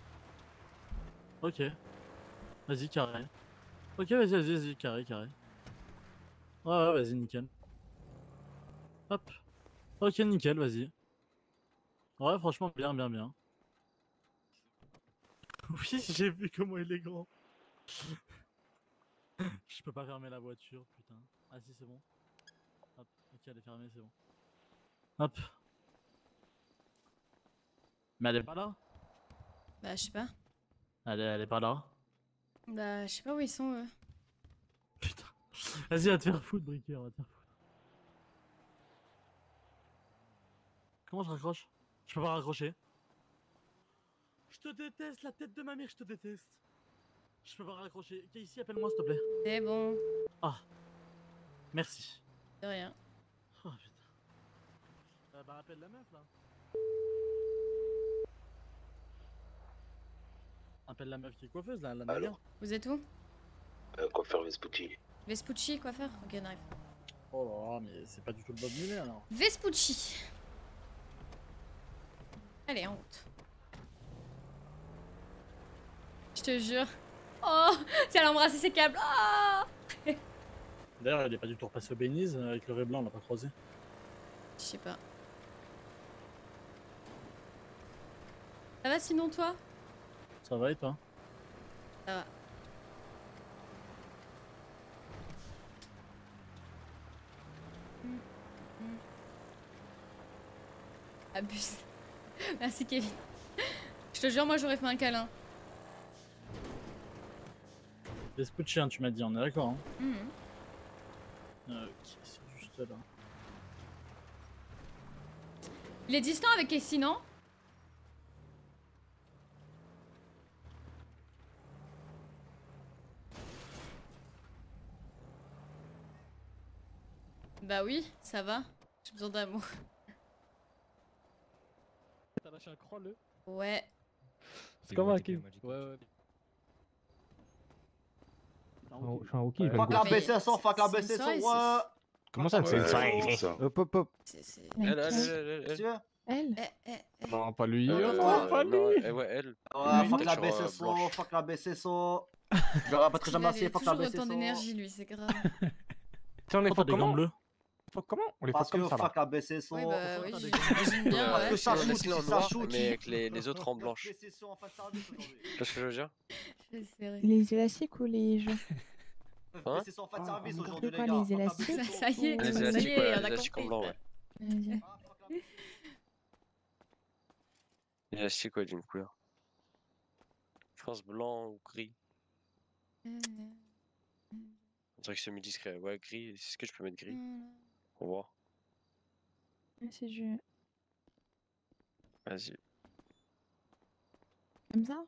Ok. Vas-y, carré. Ok, vas-y, vas-y, vas-y, carré, carré. Ouais, ouais, vas-y, nickel. Hop. Ok, nickel, vas-y. Ouais, franchement, bien, bien, bien. Oui, j'ai vu comment il est grand. Je peux pas fermer la voiture, putain. Ah si, c'est bon. Hop, ok, elle est fermée, c'est bon. Hop. Mais elle est pas là? Bah, je sais pas. Elle est, elle est pas là. Bah, je sais pas où ils sont, eux. Vas-y, va te faire foutre, briquet, on va te faire foutre. Comment je raccroche? Je peux pas raccrocher. Je te déteste, la tête de ma mère, je te déteste. Je peux pas raccrocher. Qui est ici, appelle-moi s'il te plaît. C'est bon. Ah. Merci. De rien. Oh putain. Euh, bah appelle la meuf là. Appelle la meuf qui est coiffeuse là, la naga. Vous êtes où? Euh, coiffeur Vespucci. Vespucci, coiffeur? Ok, on arrive. Oh là là, mais c'est pas du tout le Bob Muller alors. Vespucci. Allez, en route. Je te jure. Oh, si elle a embrassé ses câbles. Oh. D'ailleurs, elle est pas du tout repassée au Béniz avec le ré blanc, on l'a pas croisé. Je sais pas. Ça va sinon, toi? Ça va et toi? Ça va. Abuse. Merci Kevin. Je te jure, moi j'aurais fait un câlin. Vespucci, hein, tu m'as dit, on est d'accord. Hein. Mhm. Euh, ok, c'est juste là. Il est distant avec Casey, non? Bah oui, ça va. J'ai besoin d'amour. T'as lâché un croix, le? Ouais. C'est comme un Kim. Ouais, ouais. Je suis un rookie, je vais Fuck le la go. B C S O, fuck la B C S O, ouais. Comment ça, c'est une soirée? Hop, hop, hop. Elle, elle, elle, elle, elle. Elle Non, pas lui. Euh, Non, pas non, lui. eh ouais, elle. Ouais, Une fuck tête la sur, B euh, C S O, blanche. fuck la B C S O. Je le répéterai jamais assez, Il a fuck la toujours B C S O. autant d'énergie, lui, c'est grave. Tiens, on les Oh, faut t'as des comment? gants bleus. Faut comment? On les faut Parce comme que ça là. fuck la B C S O. Oui, bah oui, Parce j'imagine bien, que ouais. ça Ouais, shoot, laisse-les en ça noir, shoot. mais avec les, les autres en blanche. B C S O en fin de service aujourd'hui. Tu vois ce que je veux dire? J'essaierai. Les élastiques ou les jeux? Hein? B C S O en fin de service aujourd'hui, De les quoi, gars. les élastiques? Ça, ça y est, Les ça y élastiques, est, ouais, on les a élastiques en compris. blanc, ouais. Vas-y. Les élastiques, ouais, d'une couleur. Je pense blanc ou gris. On dirait que c'est mi-discret. Ouais, gris. Est-ce que je peux mettre gris? On va voir. C'est du... Vas-y. Comme ça?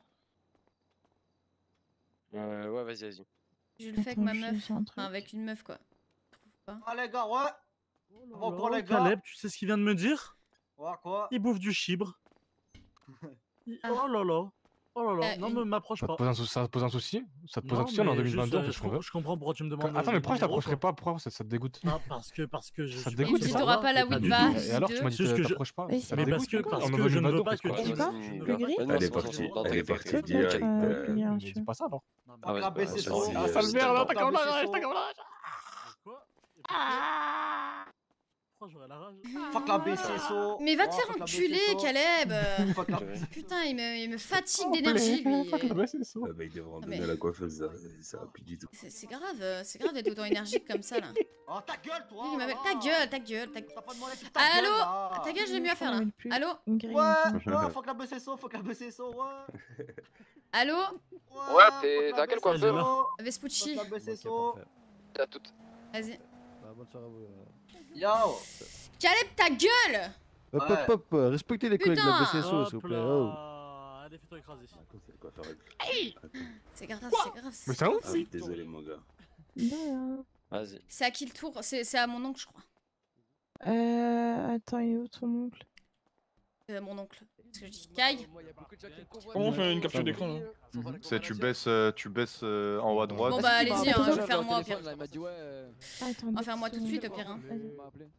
Euh, ouais, vas-y, vas-y. Je le fais avec Attends, ma je meuf. cherche un truc. Enfin, avec une meuf, quoi. Ah les gars, ouais. Bon, quoi Oh, les gars? Caleb, tu sais ce qu'il vient de me dire? Ouais, quoi? Il bouffe du chibre. Il- Oh là là. Oh là là. Euh, Non, une- me m'approche Ça te pas. pose un, sou- ça te pose un souci? Ça te pose un Non, souci, on est en mais deux mille vingt-deux, on juste, fait euh, ce je qu'on veut. com- je comprends pourquoi tu me demandes. Attends, le- mais pourquoi je le numéro, t'approcherais quoi. pas? Pourquoi ça te dégoûte? Ah, parce que, parce que je Ça te suis dégoûte, pas c'est sûr ça? T'auras de pas la pas weed du bar, tout. Et alors, tu m'as dit C'est ce que que je- t'approches pas? Mais Ça c'est te Mais parce dégoûte? que, parce On est que en je ne veux deux mille vingt-deux, pas on que fait ce tu... qu'on Quoi? veut. Le gris? Elle est partie. Elle est partie Toi, direct. t'as un euh, collier, Mais tu dis pas ça alors. Non, mais- Ah, Fuck la vas-y, B C S bah, O. vas-y, Ah, euh, sale c'est merde, bon. t'as comme la Fuck la rage, B C S O. t'as comme la rage. Quoi? Et pourquoi- Pourquoi j'aurais la rage? Fuck la B C S O. Mais va te Oh, faire fuck la B C S enculer, O. Caleb. Fuck la B C S O. Putain, il me, il me fatigue d'énergie, lui. Fuck la baisse, c'est ça. Ah bah, il devrait en Ah, donner mais- à la coiffeuse, ça, ça va plus du tout. C'est c'est grave, euh, c'est grave d'être autant énergique comme ça, là. Oh, ta gueule, toi. Il m'appelle- là. Ta gueule, ta gueule, ta gueule. T'as pas demandé que ta gueule, Allô? là. Ta gueule, j'ai mieux à Je faire, m'en là. rappelle plus. Allô? Gris. Ouais, ouais, fuck la B C S O, fuck la B C S O, ouais. Allô? Ouais, t'es- fuck t'as la quel B C S O, coiffeur? Vespucci. fuck la B C S O. T'as tout. Vas-y. Bah, bonne soirée à vous. euh. Yo. Caleb, ta gueule! Hop, Ouais. hop, hop, euh, respectez les collègues de la B C S O, Hop s'il vous plaît. Oh. là. Allez, fais-toi écraser. C'est le coiffeur. C'est grave, c'est grave. Mais c'est un ouf. Ah oui, désolé, mon gars. Non. Vas-y. C'est à qui le tour? C'est c'est à mon oncle, je crois. Euh... Attends, il est où ton oncle? C'est à mon oncle. Qu'est-ce que je dis? Kai? Comment on fait une capture d'écran là? C'est tu baisses, euh, tu baisses euh, en haut à droite. Bon bah allez-y, hein, je vais faire moi au pire. Il m'a dit ouais. euh, Attends, On va faire moi tout de suite au pire. Hein. il m'a appelé.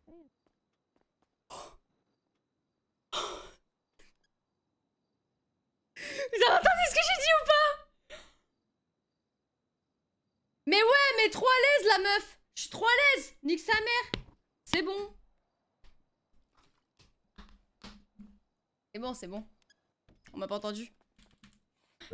Vous avez entendu ce que j'ai dit ou pas? Mais ouais, mais trop à l'aise la meuf. Je suis trop à l'aise. Nique sa mère. C'est bon. C'est bon, c'est bon. On m'a pas entendu.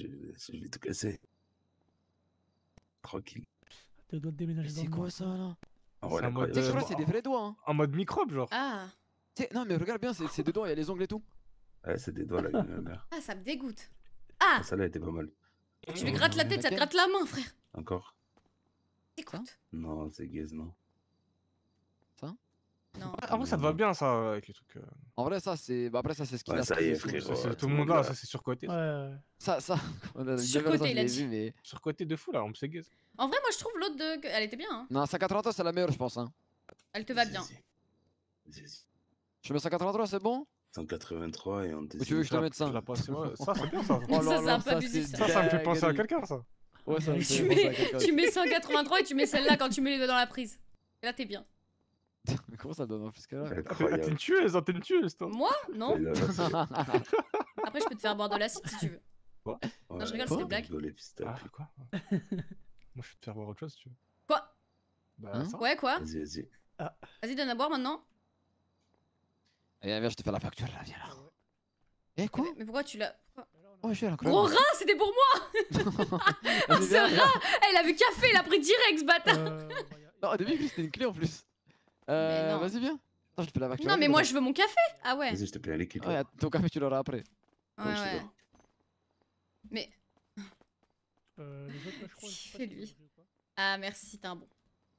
je, je vais tout casser. Tranquille. Te dois de déménager dans C'est le quoi noir. ça là? En vrai, C'est un elle est mode, Tu sais que je incroyable. crois que c'est des vrais doigts. Hein. En mode microbe, genre. Ah. Tu sais, non, mais regarde bien, c'est c'est dedans, il y a les ongles et tout. Ouais, c'est des doigts là, une mère. Ah, ça me dégoûte. Ah, Ah, celle-là était pas mal. tu lui grattes la tête, ça te gratte la main, frère. Encore? Écoute. Non, c'est gaze, non. Ça? Non. Ah, en vrai, ça te va bien, ça, avec les trucs. euh. En vrai, ça, c'est. Bah, après, ça, c'est ce qu'il Ouais, a. ça y est, stylé, frérot. C'est- c'est- euh, tout le monde là, ça c'est surcoté. Ouais, ça. ouais. Ça, ça. on a- Surcoté, bien raison, il a je l'ai dit. vu, mais. Surcoté de fou là, on me gaze. En vrai, moi, je trouve l'autre de. Elle était bien, hein. Non, cent quatre-vingt-trois, c'est la meilleure, je pense. Hein. Elle te va bien. Je mets cent quatre-vingt-trois, c'est bon? cent quatre-vingt-trois et on Ou tu veux que je te deuxième. mette ça? Tu l'as passé, ouais. Ça, c'est bien ça. Oh là Ça, c'est là, un peu abusif, c'est ça. Ça, ça me fait penser à dinguerie. quelqu'un, ça. Ouais, ça me Tu fait penser à mets, quelqu'un. tu mets cent quatre-vingt-trois et tu mets celle-là quand tu mets les doigts dans la prise. Et là, t'es bien. Mais comment ça donne en plus que là? Ah, T'es ah, t'es Incroyable. une tueuse, hein, t'es une tueuse, toi. Moi? Non. Et là, là, c'est- Après, je peux te faire boire de l'acide si tu veux. Quoi? Non, je rigole, Ouais, c'était une blague. rigoler, fils de Ah, pute. quoi? Moi, je vais te faire voir autre chose, si tu veux. Quoi? Bah, Hein ça. Ouais, quoi? Vas-y, vas-y. Vas-y, donne à boire maintenant. Allez, viens, je te fais la facture là, viens là. Eh, quoi? Mais, mais pourquoi tu l'as. pourquoi- Oh, je suis là, Gros rat, c'était pour moi! Ah, Vas-y, ce viens, viens. rat! Elle a vu café, il a pris direct, ce bâtard! Euh, Non, au début, c'était une clé en plus. Mais Euh, non. vas-y, viens. Attends, je te fais la facture. Non, mais rapide, moi, attends. je veux mon café! Ah ouais. Vas-y, je te paye un liquide. Ouais, là. ton café, tu l'auras après. Ouais, Ouais, je te ouais. vois. Mais. euh, les autres, là, je crois. je sais pas Fais si lui. c'est ou pas. Ah, merci, t'es un bon.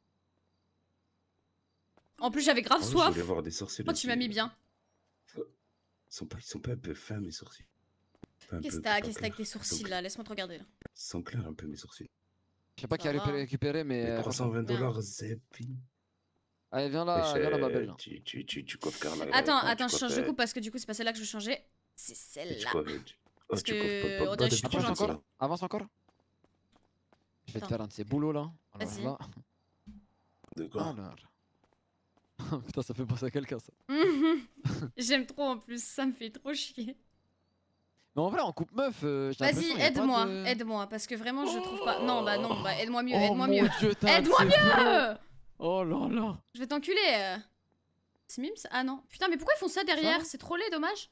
En plus, j'avais grave Ah oui, je soif. voulais voir des sorciers. Oh, tu m'as mis bien. Ils sont pas, ils sont pas un peu fins, mes sourcils. Enfin, un Qu'est-ce que peu t'as pas qu'est-ce que t'as avec tes clairs. Ils sont sourcils clairs. là? Laisse-moi te regarder là. Ils sont clairs un peu, mes sourcils. Je sais pas qui a Ça va. récupéré, récupéré, mais. Les euh, trois cent vingt Merde. dollars, c'est pile. Allez, viens là, viens là, ma belle. Tu, tu, tu, tu coiffes Carla. Attends, enfin, tu attends, je change de coiffes, coupe parce que du coup, c'est pas celle-là que je veux changer. C'est euh, tu celle-là. coiffes, tu- Oh, Parce tu que coiffes pas, on pas, dirait pas que je suis de trop Avance gentille. encore. Avance encore. Je vais te Attends. faire un de ces boulots là. Alors Vas-y. là. De quoi? Alors. Putain, ça fait penser à quelqu'un ça. Mhm. J'aime trop en plus, ça me fait trop chier. Mais en vrai, en coupe meuf, euh, j'ai Vas-y, l'impression, y a pas aide-moi, de- aide-moi, parce que vraiment je trouve pas. Non, bah non, bah aide-moi mieux, Oh aide-moi mon mieux. Dieu, t'as Aide-moi c'est mieux! Oh là là. Je vais t'enculer. euh. C'est Mims? Ah non. Putain, mais pourquoi ils font ça derrière? C'est trop laid, dommage.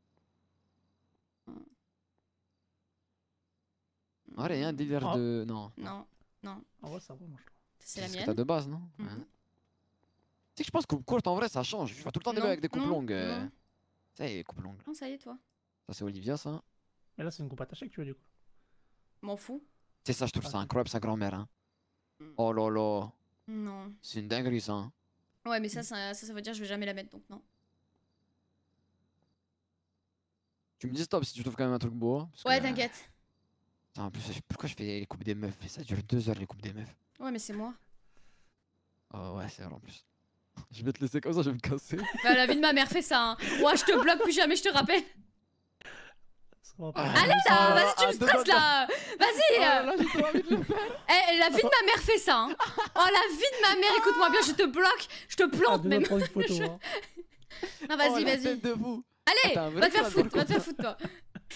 En vrai, y a un délire Ah. de. Non. Non, non. En vrai, ça va, moi, je trouve. C'est la ce que mienne. t'as de base, non? Mhm. Ouais. Tu sais que je pense que coupe courte en vrai ça change. Je vois tout le temps des Non, mecs avec des coupes non, longues. euh. non. Ça y est, coupe longue. Non, ça y est, toi. Ça c'est Olivia ça. Mais là, c'est une coupe attachée que tu veux, du coup. M'en fous. C'est ça, je trouve ça Ah, incroyable sa grand-mère. Hein. Mm. Oh là là. Non. C'est une dinguerie ça. Hein. Ouais, mais ça, ça, ça, ça veut dire que je vais jamais la mettre, donc non. Tu me dis stop si tu trouves quand même un truc beau. hein, parce que, Ouais, euh, t'inquiète. En plus, je- pourquoi je fais les coupes des meufs? Et ça dure deux heures les coupes des meufs. Ouais, mais c'est moi. Oh ouais, c'est vrai en plus. Je vais te laisser comme ça, je vais me casser. Bah, la vie de ma mère fait ça, hein. Ouais, je te bloque, plus jamais je te rappelle. Allez là, vas-y, tu me stresses là. Vas-y. Eh, la vie de ma mère fait ça. Hein. Oh, la vie de ma mère, écoute-moi bien, je te bloque, je te plante Ah, même. prendre une photo, Je- hein. Non, vas-y, Oh, la vas-y. tête de fou. Allez, Attends, un vrai va te faire fan, foutre, par va te faire contre. foutre, toi.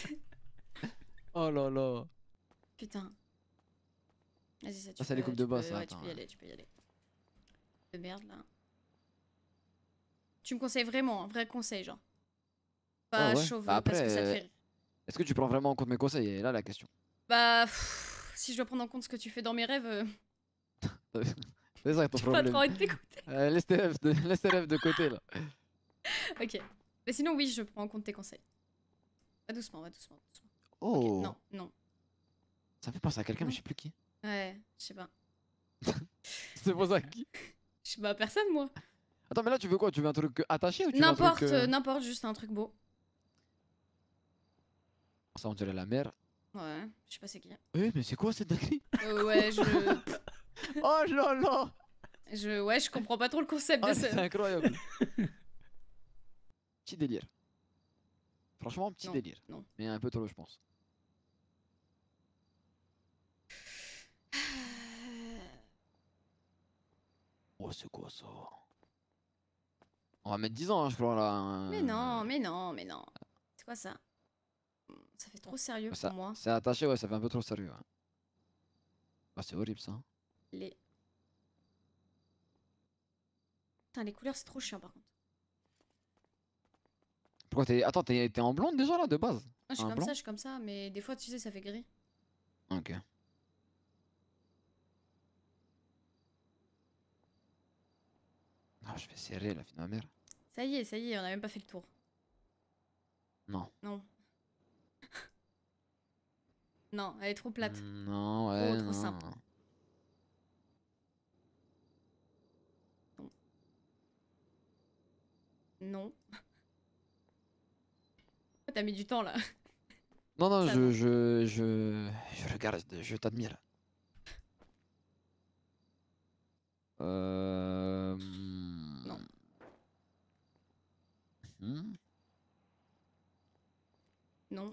Oh là là. Putain. Vas-y, ça tu Ah, c'est les peux- coupes de tu bas, peux- ça, ouais, tu attends, peux y ouais. aller, tu peux y aller. De merde, là. Tu me conseilles vraiment, un vrai conseil, genre. Pas Ah ouais. chauve, Bah, parce que ça te après, fait rire. Est-ce que tu prends vraiment en compte mes conseils? Et là la question. Bah, pff, si je dois prendre en compte ce que tu fais dans mes rêves, euh, C'est ça ton j'ai pas problème. trop envie de t'écouter. Euh, laisse, tes rêves de... laisse tes rêves de côté là. Ok. Mais sinon, oui, je prends en compte tes conseils. Va doucement, va doucement. doucement. Oh. Ok, non, non. Ça me fait penser à quelqu'un, mais je sais plus qui. Ouais, je sais pas. C'est pour ça qui. Je sais pas, personne, moi. Attends, mais là tu veux quoi? Tu veux un truc attaché ou tu veux un N'importe, truc. euh, euh, n'importe, juste un truc beau. Ça on dirait la mer. Ouais, je sais pas c'est qui. Eh, mais c'est quoi cette dinguerie? Euh, ouais, je... Oh là là. je... Ouais, je comprends pas trop le concept Ah, de c'est ça. incroyable. Petit délire. Franchement, petit Non, délire. non. Mais un peu trop, je pense. Oh, c'est quoi ça? On va mettre dix ans, hein, je crois, là. hein. Mais non, mais non, mais non. C'est quoi ça? Ça fait trop sérieux Ça- pour moi. C'est attaché, ouais, ça fait un peu trop sérieux. hein. Ah, c'est horrible ça. Les... Putain, les couleurs, c'est trop chiant par contre. Pourquoi t'es. Attends, t'es t'es en blonde déjà là de base? Moi, je suis Un comme blanc ça, je suis comme ça, mais des fois, tu sais, ça fait gris. Ok. je vais serrer la fille de ma mère. Ça y est, ça y est, on a même pas fait le tour. Non. Non. Non, elle est trop plate. Non, ouais. Trop, trop non, simple. non. Non. T'as mis du temps là. Non, non, Ça, je, non. je, je, je regarde, je t'admire. Euh... Non. Hmm. Non.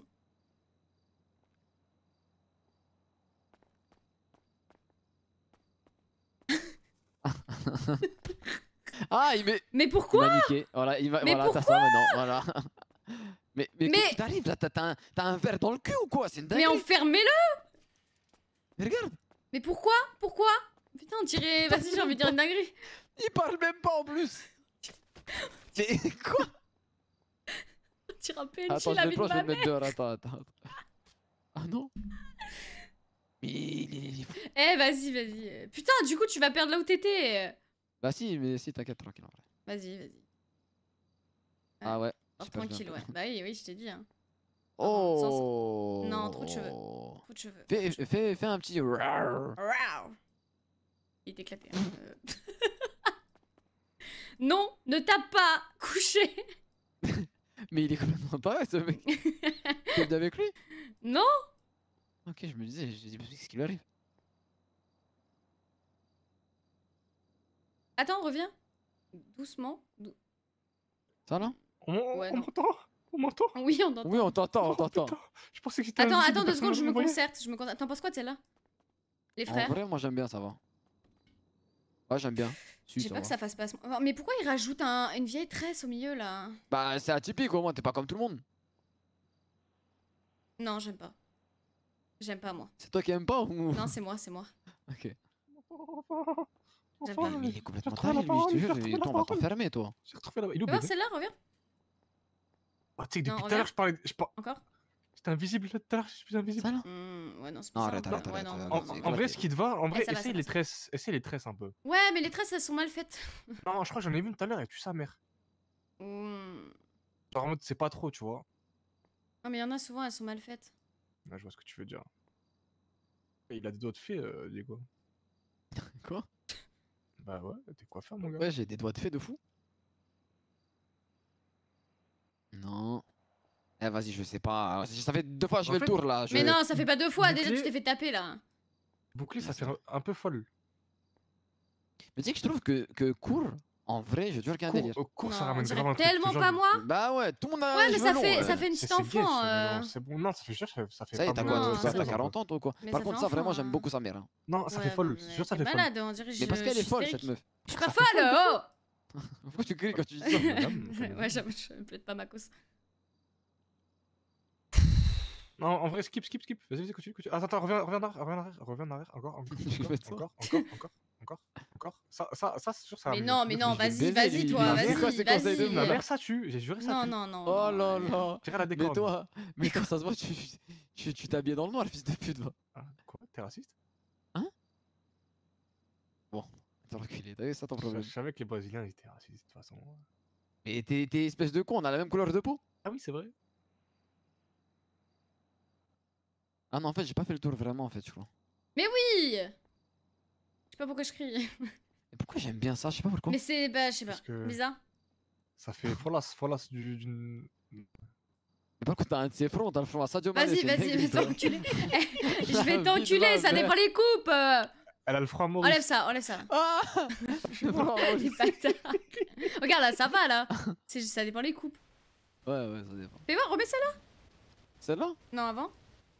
Ah, il met. Mais Il pourquoi? m'a niqué. Voilà, il va. Mais Voilà, t'as ça pourquoi? maintenant. Voilà. Mais, mais, Mais- qu'est-ce qui t'arrive là? T'as t'as un, t'as un verre dans le cul ou quoi? C'est une Mais dinguerie. enfermez-le! Mais regarde, Mais pourquoi? Pourquoi? Putain, on dirait. Vas-y, j'ai envie de dire une dinguerie. il parle même pas en plus. Mais quoi? On dirait un P N J Attends, je la vais vie le de prendre, je vais ma le mettre mère. dehors. Attends, attends. attends. Ah non? Mais il est- il est fou. Eh, vas-y, vas-y. Putain, du coup, tu vas perdre là où t'étais. Bah si, mais si, t'inquiète, tranquille en vrai. Vas-y, vas-y. Ah ouais. Dors j'ai pas vu un tranquille, peu. ouais. Bah oui, oui, je t'ai dit. Hein. Oh. Non, trop de cheveux. Trop de cheveux. Fais, fais, fais un petit. rar. Rar. Il est éclaté. hein. Euh. Non, ne tape pas. Couché. Mais il est complètement pareil ce mec. T'es venu avec lui? Non. Ok, je me disais, j'ai dit, qu'est-ce qui lui arrive? Attends, reviens. Doucement. Dou- Ça là? On, Ouais, on non. m'entend? On m'entend? Oui, on t'entend. Oui, on t'entend, on t'entend. Je pensais que c'était Attends, invisible, attends deux personne secondes, je ne me voyait. concerte. Je me concerte. T'en penses quoi de celle-là? Les En frères? vrai, moi j'aime bien, ça va. Ouais, j'aime bien. Si, J'ai ça pas que va. ça fasse pas. ce- Mais pourquoi il rajoute un- une vieille tresse au milieu là? Bah, c'est atypique au moins, t'es pas comme tout le monde. Non, j'aime pas. J'aime pas moi. C'est toi qui aimes pas ou? Non, c'est moi, c'est moi. Ok. J'aime Enfin, pas. Mais il est complètement retrouvé la taré, lui, je parole, te j'ai jure. retrouvé et la Toi, on va parole. t'enfermer, toi. J'ai retrouvé la. Il est Tu où, vois bébé? celle-là, reviens. Ah, tu sais, Non, depuis tout à reviens. l'heure, je parlais. Je par- Encore? J'étais invisible là, tout à l'heure, je suis plus invisible. Ça là? Hmm, ouais, non, c'est Non, bizarre. arrête, un peu. arrête, Ouais, arrête, non, arrête, non, En, non, c'est non. en vrai, éclaté. ce qui te va, en vrai, Eh, ça va, essaye ça les va. tresses. Essaye les tresses un peu. Ouais, mais les tresses elles sont mal faites. Non, je crois que j'en ai vu une tout à l'heure et tu sa mère. Hmm. Genre en mode, c'est pas trop, tu vois. Non, mais il y en a souvent, elles sont mal faites. Ouais, je vois ce que tu veux dire. Et il a des doigts de fée, euh, Diego. Quoi? Bah ouais, t'es coiffeur, mon gars. Ouais, j'ai des doigts de fée de fou. Non. Eh, vas-y, je sais pas. Ça fait deux fois que je En fais fait- le tour là. je- Mais non, ça fait pas deux fois. Déjà, tu Bouclier- t'es fait taper là. Bouclé, ça fait un, un peu folle. Mais tu sais que je trouve que, que court, en vrai, je te jure qu'il y a un Court, délire. euh, court, ça Non, on ramène dirait grave un truc. tellement genre pas de- moi. Bah ouais, tout le monde a Ouais, les mais cheveux ça longs, fait, ouais. ça fait une C'est- petite c'est gay, enfant. ça, euh. non, C'est bon, non, ça fait sûr, ça fait, ça fait Ça y est, pas t'as mal, quoi? Non, T'as ça t'as fait- quarante ans, toi ou quoi? Mais Par ça contre, fait ça, vraiment, enfant, j'aime hein. beaucoup sa mère. hein. Non, ça Ouais, fait folle. mais Je te jure, ça t'es fait folle. malade, on dirait que Mais je- parce qu'elle je est suis folle, cette hystérique. meuf. Je suis pas Ça fait folle, oh. Pourquoi tu cries quand tu dis ça? Madame, ça- Ouais, j'avoue, je peut-être pas ma cause. Non, en vrai, skip, skip, skip. Vas-y, vas-y, continue, continue. Attends, attends, reviens, reviens en arrière, reviens en arrière, reviens en arrière, encore, encore, Je vais mettre ça. encore, encore, encore, encore, encore. Ça, ça, ça, c'est sûr, ça. Mais ramène non, le mais truc, non, je vais vas-y, le vas-y, baiser, toi, il est- C'est quoi ces vas-y, conseils de vas-y. Ma merde? mère, ça tue, j'ai juré ça Non, tue. non, non. Oh là non, là. Tire à la Mais décor. toi, mais toi, ça se voit, tu tu tu t'habilles dans le noir, fils de pute, va. Ah, quoi? T'es raciste? Bon, t'es reculé, t'as vu, ça ton Je problème. je savais que les Brésiliens ils étaient racistes de toute façon. Mais t'es t'es espèce de con, on a la même couleur de peau. Ah oui, c'est vrai. Ah non, en fait, j'ai pas fait le tour vraiment, en fait, je crois. Mais oui. Je sais pas pourquoi je crie. Et pourquoi j'aime bien ça? Je sais pas pourquoi. Mais c'est, bah, je sais pas. Parce que- Bizarre. Ça fait folas, folas du- d'une. Mais par contre, t'as un de ses fronts, t'as le front à Sadio Mané. Vas-y, c'est une vas-y, dinguerie, va toi. t'enculer. Eh, je La vais vie t'enculer, de ça ma dépend les coupes. euh. Elle a le front à Maurice. Enlève ça, enlève ça. Ah Le front à Les Maurice. bâtards. Regarde là, ça va là. C'est juste, ça dépend les coupes. Ouais, ouais, ça dépend. Fais voir, remets celle-là. Celle-là? Non, avant.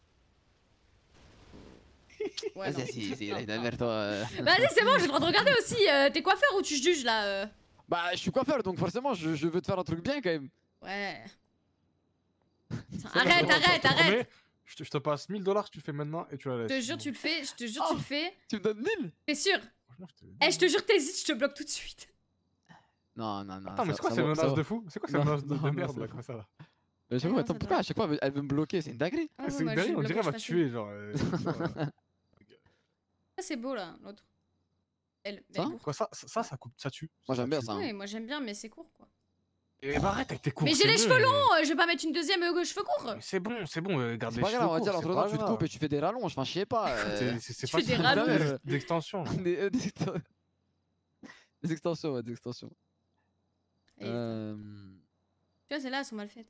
Ouais, non. Vas-y, si, si, là, il a vers toi. euh. Vas-y, c'est bon, j'ai le droit de regarder aussi. Euh, T'es coiffeur ou tu juges là euh Bah, je suis coiffeur, donc forcément, je, je veux te faire un truc bien quand même. Ouais. C'est Arrête, bon, arrête, je te promets, arrête. Je te, je te passe mille dollars, tu le fais maintenant et tu la Je laisses. te jure, tu le fais. Je te jure, tu le fais. Tu me donnes mille? T'es sûr? Franchement, je te- Eh, je te jure, t'hésites, je te bloque tout de suite. Non, non, non. Attends, mais ça- c'est quoi ça ces va- ça menaces va. de fou? C'est quoi ces Non, menaces de, non, de non, merde c'est là bon. comme ça là? Mais j'avoue, non, attends, ça pourquoi doit. à chaque fois elle veut me bloquer? C'est une dinguerie. Ah ouais, C'est moi, une je dinguerie, on bloque dirait elle va pas te facile. tuer genre. euh, genre, euh, Ça, c'est beau là, l'autre. elle. mais Ça elle court. Quoi, ça, ça, ça, ça coupe, ça tue. Moi, Ça j'aime bien tue. ça. hein. Oui, moi j'aime bien, mais c'est court quoi. Eh bah arrête avec tes cours. Mais j'ai c'est les bon. cheveux longs, euh, je vais pas mettre une deuxième euh, cheveux courts. Mais C'est bon, c'est bon, euh, garde C'est les pas cheveux grave, on va courts, dire, c'est entre pas temps, tu te grave. coupes et tu fais des rallonges. Enfin, je sais pas. euh, C'est- C'est c'est Tu fais des facile. rallonges. Des extensions. là. Des, euh, des exten- des extensions, ouais, des extensions. Et- Euh... Tu vois, celles-là, elles sont mal faites.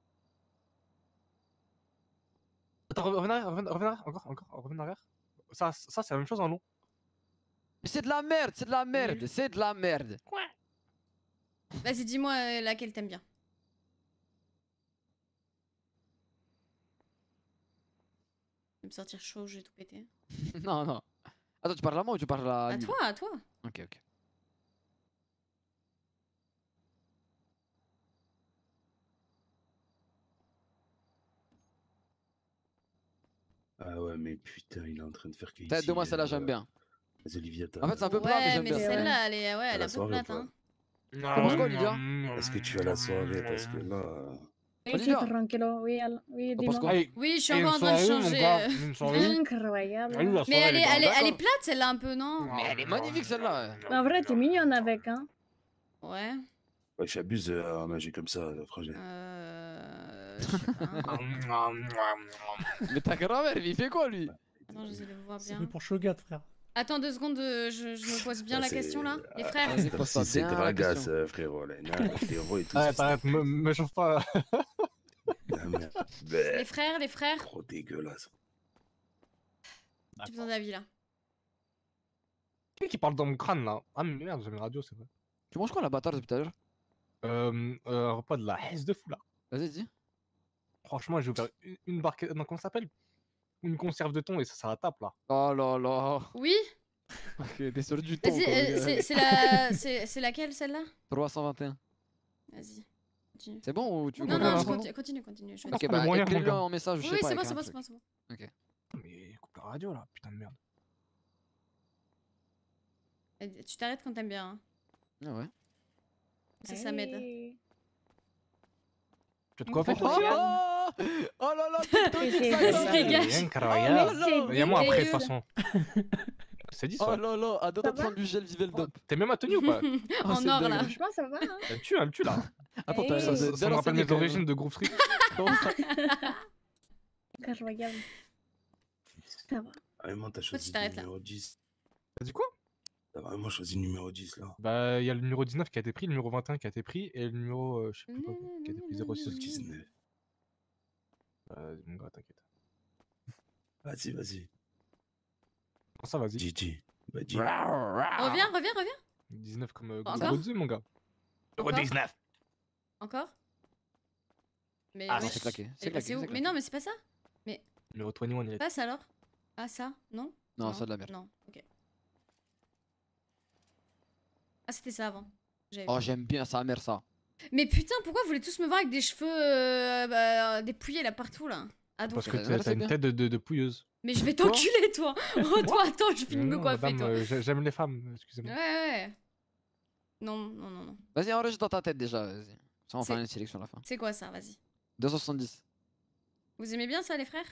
Attends, reviens en arrière, reviens reviens en arrière, encore, encore, reviens en arrière. Ça, ça c'est la même chose en long. Mais c'est de la merde, c'est de la merde, c'est de la merde. Vas-y, dis-moi euh, laquelle t'aimes bien. Je vais me sortir chaud, je vais tout péter. non, non. Attends, tu parles à moi ou tu parles à À lui toi, à toi. Ok, ok. Ah ouais, mais putain, il est en train de faire que Tête de moi, ici, celle-là, euh, j'aime bien. Les Olivia, t'as. En fait, c'est un peu plat, mais Ouais, j'aime mais bien. celle-là, elle est, ouais, T'as elle est la un peu soirée ou plate. pas Hein. T'en penses quoi, Olivia Est-ce que tu as la soirée? Parce que là. euh, Oui, sí, Olivia. tranquilo. Oui, al- oui, T'en penses dis-moi. quoi Allez, Oui, je suis et encore en une train de soirée, mon changer. gars, euh. une soirée. Incroyable. Allez, la Mais soirée, elle est, dans- elle, est, elle est d'accord. plate, celle-là, un peu, non? Mais elle est magnifique celle-là. En vrai, t'es mignonne avec, hein. Ouais. Ouais, j'abuse euh, à manger comme ça, euh, franchement. Euh. Je sais pas. Mais ta grand-mère, il fait quoi lui? Attends, j'essaie de voir C'est bien. fait pour Shogat, frère. Attends deux secondes, euh, je, je me pose bien Ah, la c'est- question là. Les ah, frères. ah, Vas-y, c'est- pose-toi si c'est bien la Dragasse, question. euh, frérot, là. Non, les héros et tout. Arrête, ça, arrête, me, me chauffe pas. c'est- Ah, merde. Les Bah, frères, les frères. Trop dégueulasse. J'ai besoin d'avis là. Qui qui parle dans mon crâne là? Ah, mais merde, j'ai mis la radio, c'est vrai. Tu manges quoi la bâtarde depuis tout à l'heure? Euh, euh, un repas de la hesse de fou là. Vas-y, dis. Franchement, j'ai ouvert une, une barque. Non, comment ça s'appelle? Une conserve de thon et ça, ça la tape là. Oh là là. Oui. Ok, t'es sur du ton. Vas-y, quoi, euh, gars. c'est c'est la, c'est c'est laquelle celle-là? trois cent vingt et un. Vas-y. Continue. C'est bon ou tu veux Non qu'on non, commence je non, continue, continue, continue. je vais Ok, dire. bah moyen, écris-le mon gars. en message, je Oui, sais pas. c'est bon, avec c'est un bon, c'est bon, truc. c'est bon. Ok. Mais coupe la radio là, putain de merde. Euh, Tu t'arrêtes quand t'aimes bien. Hein. Ah ouais. Ça, ça m'aide. Hey. Tu as de quoi faire Oh, toi? oh, oh là là, tectonique, C'est ça vrai, gars. c'est gars. C'est Oh, incroyable. mais c'est Y'a moi après de toute dégueu. façon. C'est dit Oh ça. là là, à deux Ça doigts de prendre du gel Vivel Dump. T'es même à tenue ou pas? Oh, En c'est or dingue. là. Franchement, ça va, hein. Elle me tue, elle me tue là. Attends, Hey. t'as Ça, ça- ça me rappelle mes origines de groupe Street. Comment ça? Incroyable. Ça va. Ah, vraiment, t'as choisi tu le t'arrêtes là? numéro dix. T'as dit quoi? T'as vraiment choisi le numéro dix là. Bah, il y a le numéro dix-neuf qui a été pris, le numéro vingt et un qui a été pris, et le numéro, euh, je sais plus quoi, qui a été pris zéro six. dix-neuf. Euh, mon gars, t'inquiète. Vas-y, vas-y. Comment ça, vas-y? Gigi. Bah, dis. Reviens, reviens, reviens. dix-neuf comme euh, Encore numéro deux, mon gars. Numéro Encore dix-neuf. Encore. Mais Ah, wesh, c'est claqué, elle c'est est passée claqué, où c'est Mais claqué. non, mais c'est pas ça. Mais Numéro vingt et un, il est. passe alors. Ah ça, non? Non, c'est de la merde. Non, ok. Ah c'était ça avant. J'avais Oh, vu. j'aime bien sa mère ça. Mais putain, pourquoi vous voulez tous me voir avec des cheveux euh, bah, dépouillés là partout là? Ah donc. Parce que Ouais, t'as c'est t'as une bien. tête de, de, de pouilleuse. Mais je vais Toi t'enculer toi. Oh toi attends, je finis de me Non, coiffer madame, toi. euh, j'ai- J'aime les femmes, excusez-moi. Ouais ouais. Non non non non. Vas-y, enregistre dans ta tête déjà. Vas-y. Ça, on va C'est- faire une sélection à la fin. C'est quoi ça? Vas-y. deux cent soixante-dix. Vous aimez bien ça les frères?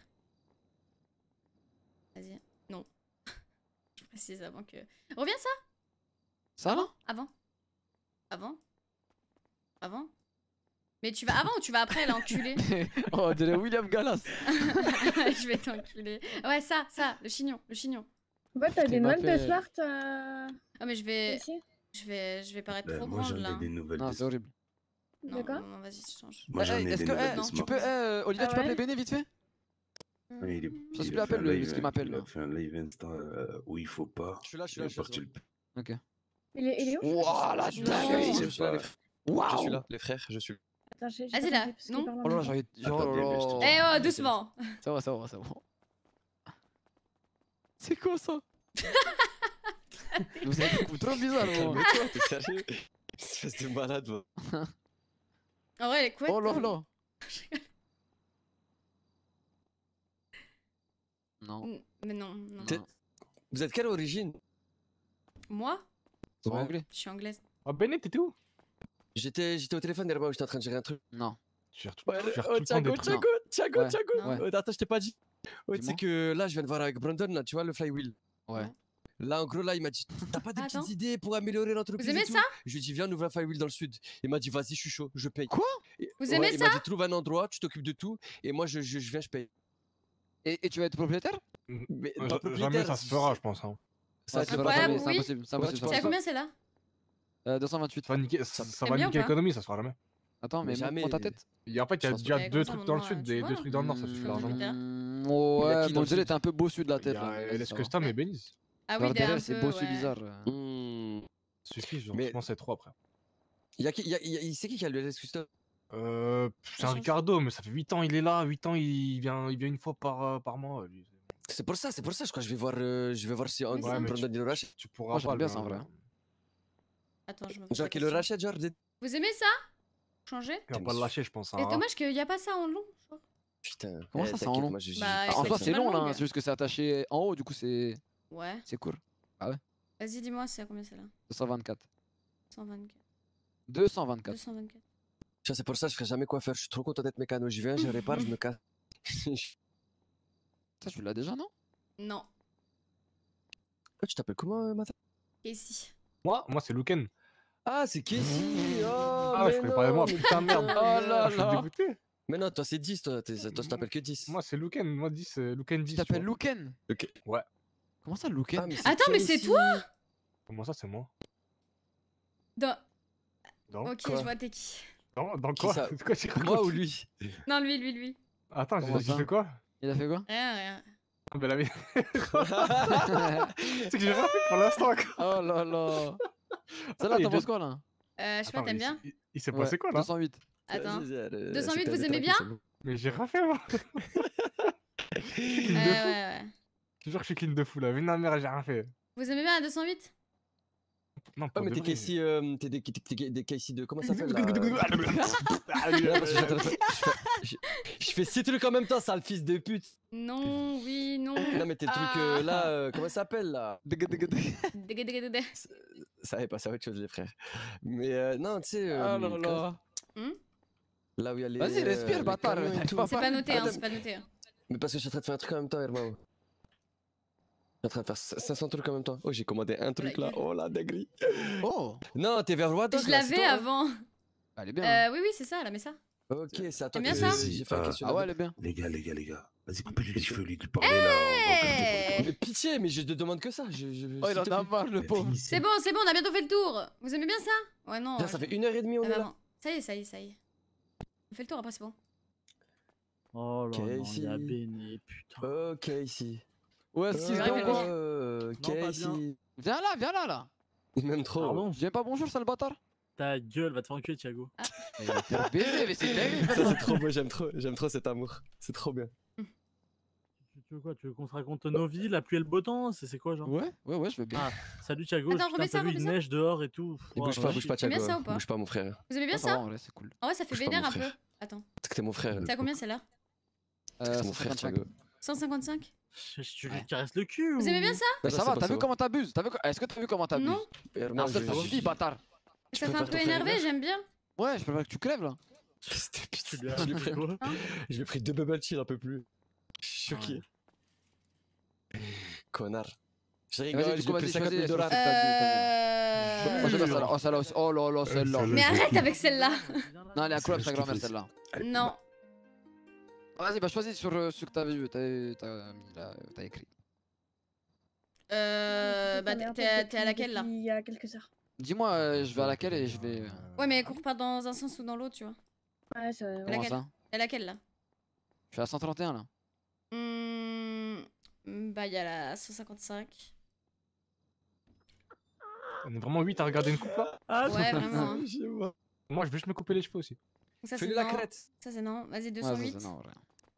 Vas-y. Non. Je précise avant que. Reviens ça? Ça là? Avant. Avant. Avant. Mais tu vas avant ou tu vas après l'enculer? Oh, on dirait William Gallas. Je vais t'enculer. Ouais, ça, ça, le chignon, le chignon. Bah, t'as des nouvelles de m'appelle- Smart euh... Ah, mais je vais. ici Je vais, je vais paraître Bah, trop moi, grande j'en là. ai des nouvelles. Non, de- c'est horrible. Non, D'accord. non, non, vas-y, je change. Moi, Eh, j'en ai Est-ce des que nouvelles. eh, de tu Smart. peux, eh, Olivia, Ah tu peux appeler ouais Béné vite fait? Ouais, il est- Ça, il s'il a plaît, fait un appelle-le, live, parce qu'il euh, m'appelle, Il a là. fait un live Insta euh, où il faut pas. Je suis là, je suis Il là, a je suis là. parti le- Ok. Il est, il est où? Ouah, la Non. Je suis dinguerie! là, je suis là, les frères. Je suis Waouh! là, les frères, je suis là. Attends, j'ai- j'ai Vas-y, pas là, compris, parce qu'il non parle en Oh là là, même temps. j'aurais. Attends, Oh bien, mais je te- là Eh là. oh, doucement. Ça va, ça va, ça va. C'est quoi ça? Vous avez des coups trop bizarres, moi. Calme-toi, t'es sérieux? Espèce de malade, moi. En vrai, elle est couette. Oh là là. Non. Mm, Mais non, non. T'es- non. Vous êtes quelle origine? Moi? C'est pas Ouais. anglais? Je suis anglaise. Oh, Béné, t'étais où? J'étais j'étais au téléphone derrière moi où j'étais en train de gérer un truc. Non. Tu gères tout, Ouais, tu gères oh, tout le temps des Thiago, trucs. Thiago, Thiago, Ouais. Thiago. Ouais. Euh, Attends, je t'ai pas dit. Ouais, tu sais Dis-moi. que là, je viens de voir avec Brandon, là, tu vois, le flywheel. Ouais. Là, en gros, là, il m'a dit, t'as pas des Attends. petites idées pour améliorer l'entreprise Vous aimez et tout ça? Je lui ai dit, viens, on ouvre un Firewheel dans le sud. Il m'a dit, vas-y, je suis chaud, je paye. Quoi? Vous aimez Il ça? m'a dit, trouve un endroit, tu t'occupes de tout, et moi, je, je, je viens, je paye. Et, et tu vas être propriétaire? Mais Ja- pas Jamais propriétaire, ça se fera, je pense. Hein. Ça Ouais, se c'est fera pas jamais. possible, c'est oui. impossible, c'est Ouais, impossible. tu ça C'est à se combien celle-là? Euh, deux cent vingt-huit. Ça va niquer, ça, ça T'aimes va bien niquer ou pas? l'économie, ça se fera jamais. Attends, mais jamais. monte ta tête. Et en fait, il y a Je pense déjà pas. deux Ouais, comment trucs ça, dans le mon sud, nom, des tu deux vois, trucs dans le nord, ça suffit Mmh, largement. Twitter. Mm, Il y a Ouais, qui bon, dans le désolé, sud t'es un peu bossu de la Il tête y là. a mais L S vas-y, ça va. Custom et Beniz. Ah oui, Genre t'es un derrière, c'est peu, bossu ouais. bizarre. euh. Hmm. Suffit, genre, Mais- je pense c'est trop après. Il y a qui, il y a, il y a- c'est qui qui a le L S Custom? Euh, c'est un change. Ricardo, mais ça fait huit ans, il est là, huit ans, il vient, il vient une fois par, euh, par mois. lui. C'est pour ça, c'est pour ça, je crois que je vais voir, euh, je vais voir si on Oui, peut ça. mais prendre le rachat. Tu pourras Moi, pas j'aimerais bien le- ça, en vrai. Attends, je me pose Genre la qui le question. rachète, genre. des- Vous aimez ça? Changer? Il va pas le lâcher, je pense. C'est hein. dommage qu'il n'y a pas ça en long. genre. Putain. Comment eh, ça, c'est t'inquiète, en long? moi, je- je- Bah, je- En c'est soi, pas c'est long là, longue. c'est juste que c'est attaché en haut, du coup, c'est Ouais. c'est court. Ah ouais? Vas-y, dis-moi, c'est à combien celle-là? deux cent vingt-quatre. cent vingt-quatre. deux cent vingt-quatre. deux cent vingt-quatre. Ça, c'est pour ça que je ferai jamais quoi faire. Je suis trop content d'être mécano. Je viens, je répare, je me casse. Ça, tu l'as déjà, non? Non. Oh, tu t'appelles comment, euh, Mata? Ici. Moi, moi c'est Luken. Ah, c'est Casey. Oh, Ah, mais je fais non, pas de moi, mais putain, merde. putain, Oh là je suis là. dégoûté. Mais non, toi, c'est dix, toi. t'es- Toi, tu t'appelles que dix. Moi, c'est Luken. Moi, dix, c'est Luken dix. Tu t'appelles Luken? Ok. Ouais. Comment ça, Luken? Ah, mais Attends, mais c'est Casey. toi? Comment ça, c'est moi? Dans... Dans Ok, quoi je vois t'es qui. Dans, dans Qui quoi? ça? Quoi, tu Moi racontes ou lui? Non, lui, lui, lui. Attends, Comment j'ai ça? j'ai fait quoi? Il a fait quoi? Rien, rien. Ah, ben la vie. C'est que j'ai rien fait pour l'instant. quoi. Oh là là. Celle-là, il t'en vient- penses quoi là? Euh, je sais pas, Attends, t'aimes il bien? s'est- Il s'est Ouais, passé quoi là? deux cent huit. Attends. Vas-y, euh, deux cent huit, c'était vous un aimez détraqué, bien? c'est bon. Mais j'ai rien fait moi. Je suis clean Ouais, de ouais, fou. ouais. Je te jure que je suis clean de fou là. Vu de ma mère, j'ai rien fait. Vous aimez bien la deux cent huit? Non, Ouais, pas mais de t'es vrai. Casey, euh, t'es des, t'es- t'es des Casey de. Comment ça s'appelle là? Ah, Non, parce que j'étais en train de faire- je fais- je- Je fais six trucs en même temps, sale fils de pute. Non, oui, non. Non, mais t'es le truc euh, là, euh, comment ça s'appelle là? Dégué, dégué, dégué. Ça est passé à autre chose, les frères. Mais euh, non, tu sais. Oh euh, là là. Hmm Là où il y a les. Vas-y, respire, les bâtard. camions et t'arrives tout. pas à C'est pas noté, hein, Attends, c'est pas noté. hein. Mais parce que je suis en train de faire un truc en même temps, Hermao. Je suis en train de faire cinq cents trucs en même temps. Oh, j'ai commandé un truc là. Oh la dinguerie. Oh. Non, t'es vers Roi Je l'avais avant. Elle est bien. hein. Euh, oui, oui, c'est ça, elle a mis ça. Ok, c'est à toi T'aimes que bien ça j'ai fait un Ah, Ah questionnaire. ouais, elle est bien. Les gars, les gars, les gars. Vas-y, coupez-lui les cheveux, lui, de parler là. on va Hey Mais pitié, mais je te demande que ça. Je, je, Oh, il s'il en te a plaît. marre, le pauvre. C'est bon, c'est bon, on a bientôt fait le tour. Vous aimez bien ça? Ouais, non. Putain, ça fait une heure et demie, on Ah est bah là. non. Ça y est, ça y est, ça y est. On fait le tour, après c'est bon. Oh là là, Casey. il a béni, putain. Ok, ici. Ouais, C'est six vrai que donc, Euh, Non, pas Casey. Viens là, viens là, là. Même trop. Pardon, Je viens pas bonjour, sale bâtard. ta gueule, va te faire enculer, Thiago. Il va te faire baiser, mais c'est dingue. Ça, c'est trop beau, j'aime trop, j'aime trop cet amour. C'est trop bien. Tu, tu veux quoi? Tu veux qu'on se raconte nos vies, la pluie et le beau temps? C'est c'est quoi, genre? Ouais, ouais, ouais, je veux bien. Ah, salut Thiago, Attends, putain, remets ça, t'as vu, remets il ça. neige dehors et tout. Il Oh, bouge pas, ouais. bouge pas, T'aimes bien Thiago. ça ou pas? Bouge pas, mon frère. Vous aimez bien Ouais, ça va, ça? en vrai, c'est cool. En vrai, ça fait Bouge pas, vénère mon un peu. frère. Attends. Parce que t'es mon frère. C'est à combien celle-là? Euh, C'est mon frère, cent cinquante-cinq. Thiago. cent cinquante-cinq? Je- je- Tu lui caresses le cul ou... Vous aimez bien ça? Mais Non, ça c'est va, bon, t'as c'est vu bon. comment t'abuses? T'as vu co- Est-ce que t'as vu comment t'abuses? Non. Herman, Ah, ça, je- ça je- suffit, bâtard. Ça fait préfère un peu ton énervé, frère. j'aime bien. Ouais, je préfère que tu crèves là. Tu lui as Je l'ai fait pris. quoi? Je lui ai pris deux bubble tea, un peu plus. Je suis choqué. Connard. Je Vas-y, rigole, du je coup, lui ai pris vas-y, cinquante mille choisis, dollars. choisis. Euh... Oh, celle-là, celle-là. Oh, celle-là aussi. Oh là là, celle-là. Mais arrête avec celle-là. Non, elle est incroyable, C'est sa ce qu'il grand-mère, fait. celle-là. Non. Ah, vas-y, bah choisis sur euh, ce que t'as vu, t'as t'as mis là, t'as écrit. Euh... Bah t'es- t'es t'es à laquelle là? Il y a quelques heures. Dis-moi, euh, je vais à laquelle et je vais. euh, Ouais, mais cours pas dans un sens ou dans l'autre, tu vois. Ouais, ça. À Comment laquelle? ça? À laquelle là? Je suis à cent trente et un là. Hmm... Bah, il y a la cent cinquante-cinq. On est vraiment huit à regarder une coupe là. Ah, Ouais, vraiment. hein. Moi, je veux juste me couper les cheveux aussi. Donc ça, c'est Fais-lui la non. crête. Ça, c'est non. Vas-y, Ouais, deux ça, cent huit. c'est non, ouais.